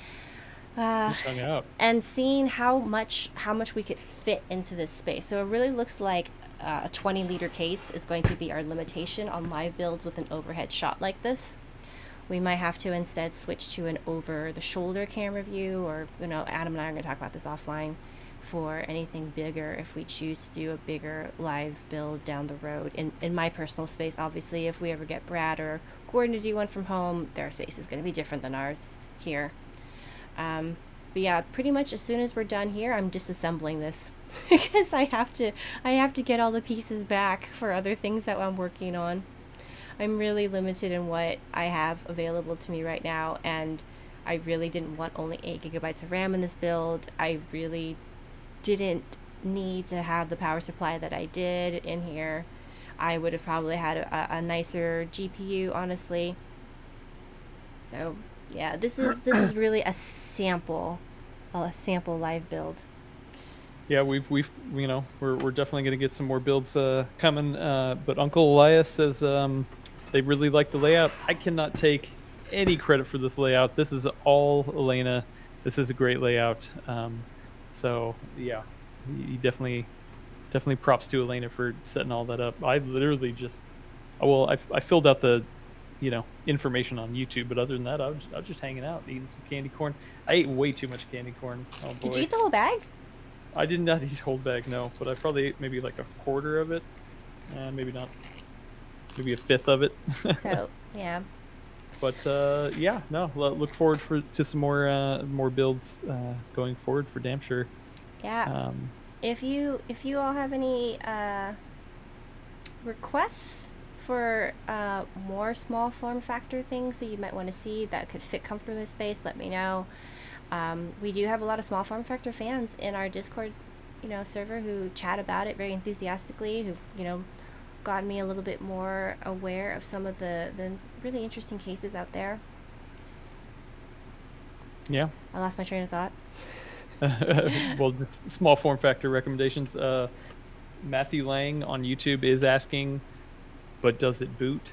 just hung out, and seeing how much we could fit into this space. So it really looks like a 20-liter case is going to be our limitation on live builds with an overhead shot like this. We might have to instead switch to an over-the-shoulder camera view, or, you know, Adam and I are going to talk about this offline, for anything bigger if we choose to do a bigger live build down the road. In my personal space, obviously, if we ever get Brad or Gordon to do one from home, their space is going to be different than ours here. But yeah, pretty much as soon as we're done here, I'm disassembling this because I have to get all the pieces back for other things that I'm working on. I'm really limited in what I have available to me right now, and I really didn't want only 8 gigabytes of RAM in this build. I really didn't need to have the power supply that I did in here. I would have probably had a nicer GPU, honestly. So yeah, this is really a sample live build. Yeah, we've you know, we're definitely gonna get some more builds coming. But Uncle Elias says they really like the layout. I cannot take any credit for this layout. This is all Elena. This is a great layout. So yeah, you definitely props to Elena for setting all that up. I literally just, well, I filled out the, you know, information on YouTube, but other than that, I was just hanging out, eating some candy corn. I ate way too much candy corn. Oh boy. Did you eat the whole bag? I did not eat whole bag, no, but I probably ate maybe like a quarter of it. Maybe not. Maybe a fifth of it. So yeah. But yeah, no. Look forward to some more builds going forward for damn sure. Yeah. If you all have any requests for more small form factor things that you might want to see that could fit comfortably in this space, let me know. We do have a lot of small form factor fans in our Discord, you know, server who chat about it very enthusiastically, who've, you know, gotten me a little bit more aware of some of the really interesting cases out there. Yeah. I lost my train of thought. Well, small form factor recommendations. Matthew Lang on YouTube is asking, but does it boot?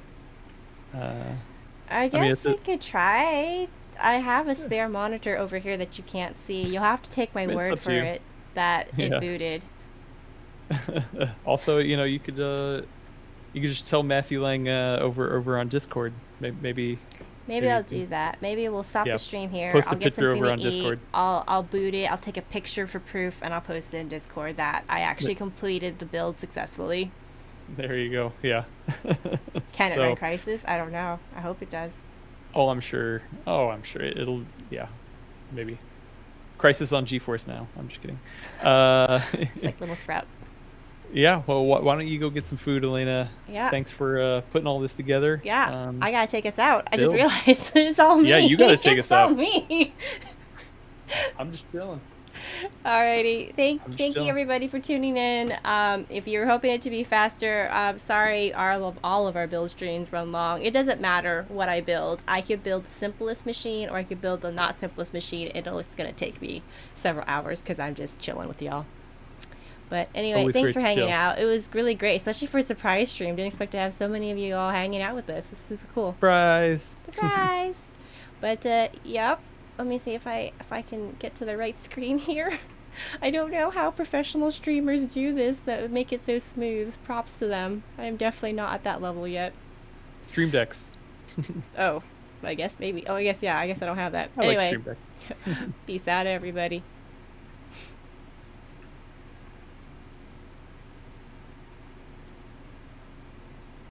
I guess I could try. I have a spare monitor over here that you can't see. You'll have to take my word for it that it booted. Also, you know, you could just tell Matthew Lang over on Discord. Maybe I'll do that. Maybe we'll stop the stream here. Post I'll a get picture something over to on eat. Discord. I'll boot it. I'll take a picture for proof, and I'll post it in Discord that I actually completed the build successfully. There you go. Yeah. Can it run Crysis? I don't know. I hope it does. Oh, I'm sure. It'll. Yeah, maybe. Crysis on GeForce now. I'm just kidding. It's like Little Sprout. Yeah, well, why don't you go get some food, Elena? Yeah. Thanks for putting all this together. Yeah, I gotta take us out. I just realized it's all me. Yeah, you gotta take us out. It's all me. I'm just chilling. Alrighty, thank you everybody for tuning in. If you're hoping it to be faster, sorry, all of our build streams run long. It doesn't matter what I build. I could build the simplest machine, or I could build the not simplest machine. It's gonna take me several hours because I'm just chilling with y'all. But anyway, Always thanks for hanging chill. out. It was really great, especially for a surprise stream. Didn't expect to have so many of you all hanging out with us. It's super cool. Surprise! Surprise! But yep. Let me see if I can get to the right screen here. I don't know how professional streamers do this that would make it so smooth. Props to them. I'm definitely not at that level yet. Stream Decks. Oh, I guess maybe. Oh, I guess I don't have that. I anyway, like Stream Deck. peace out, everybody.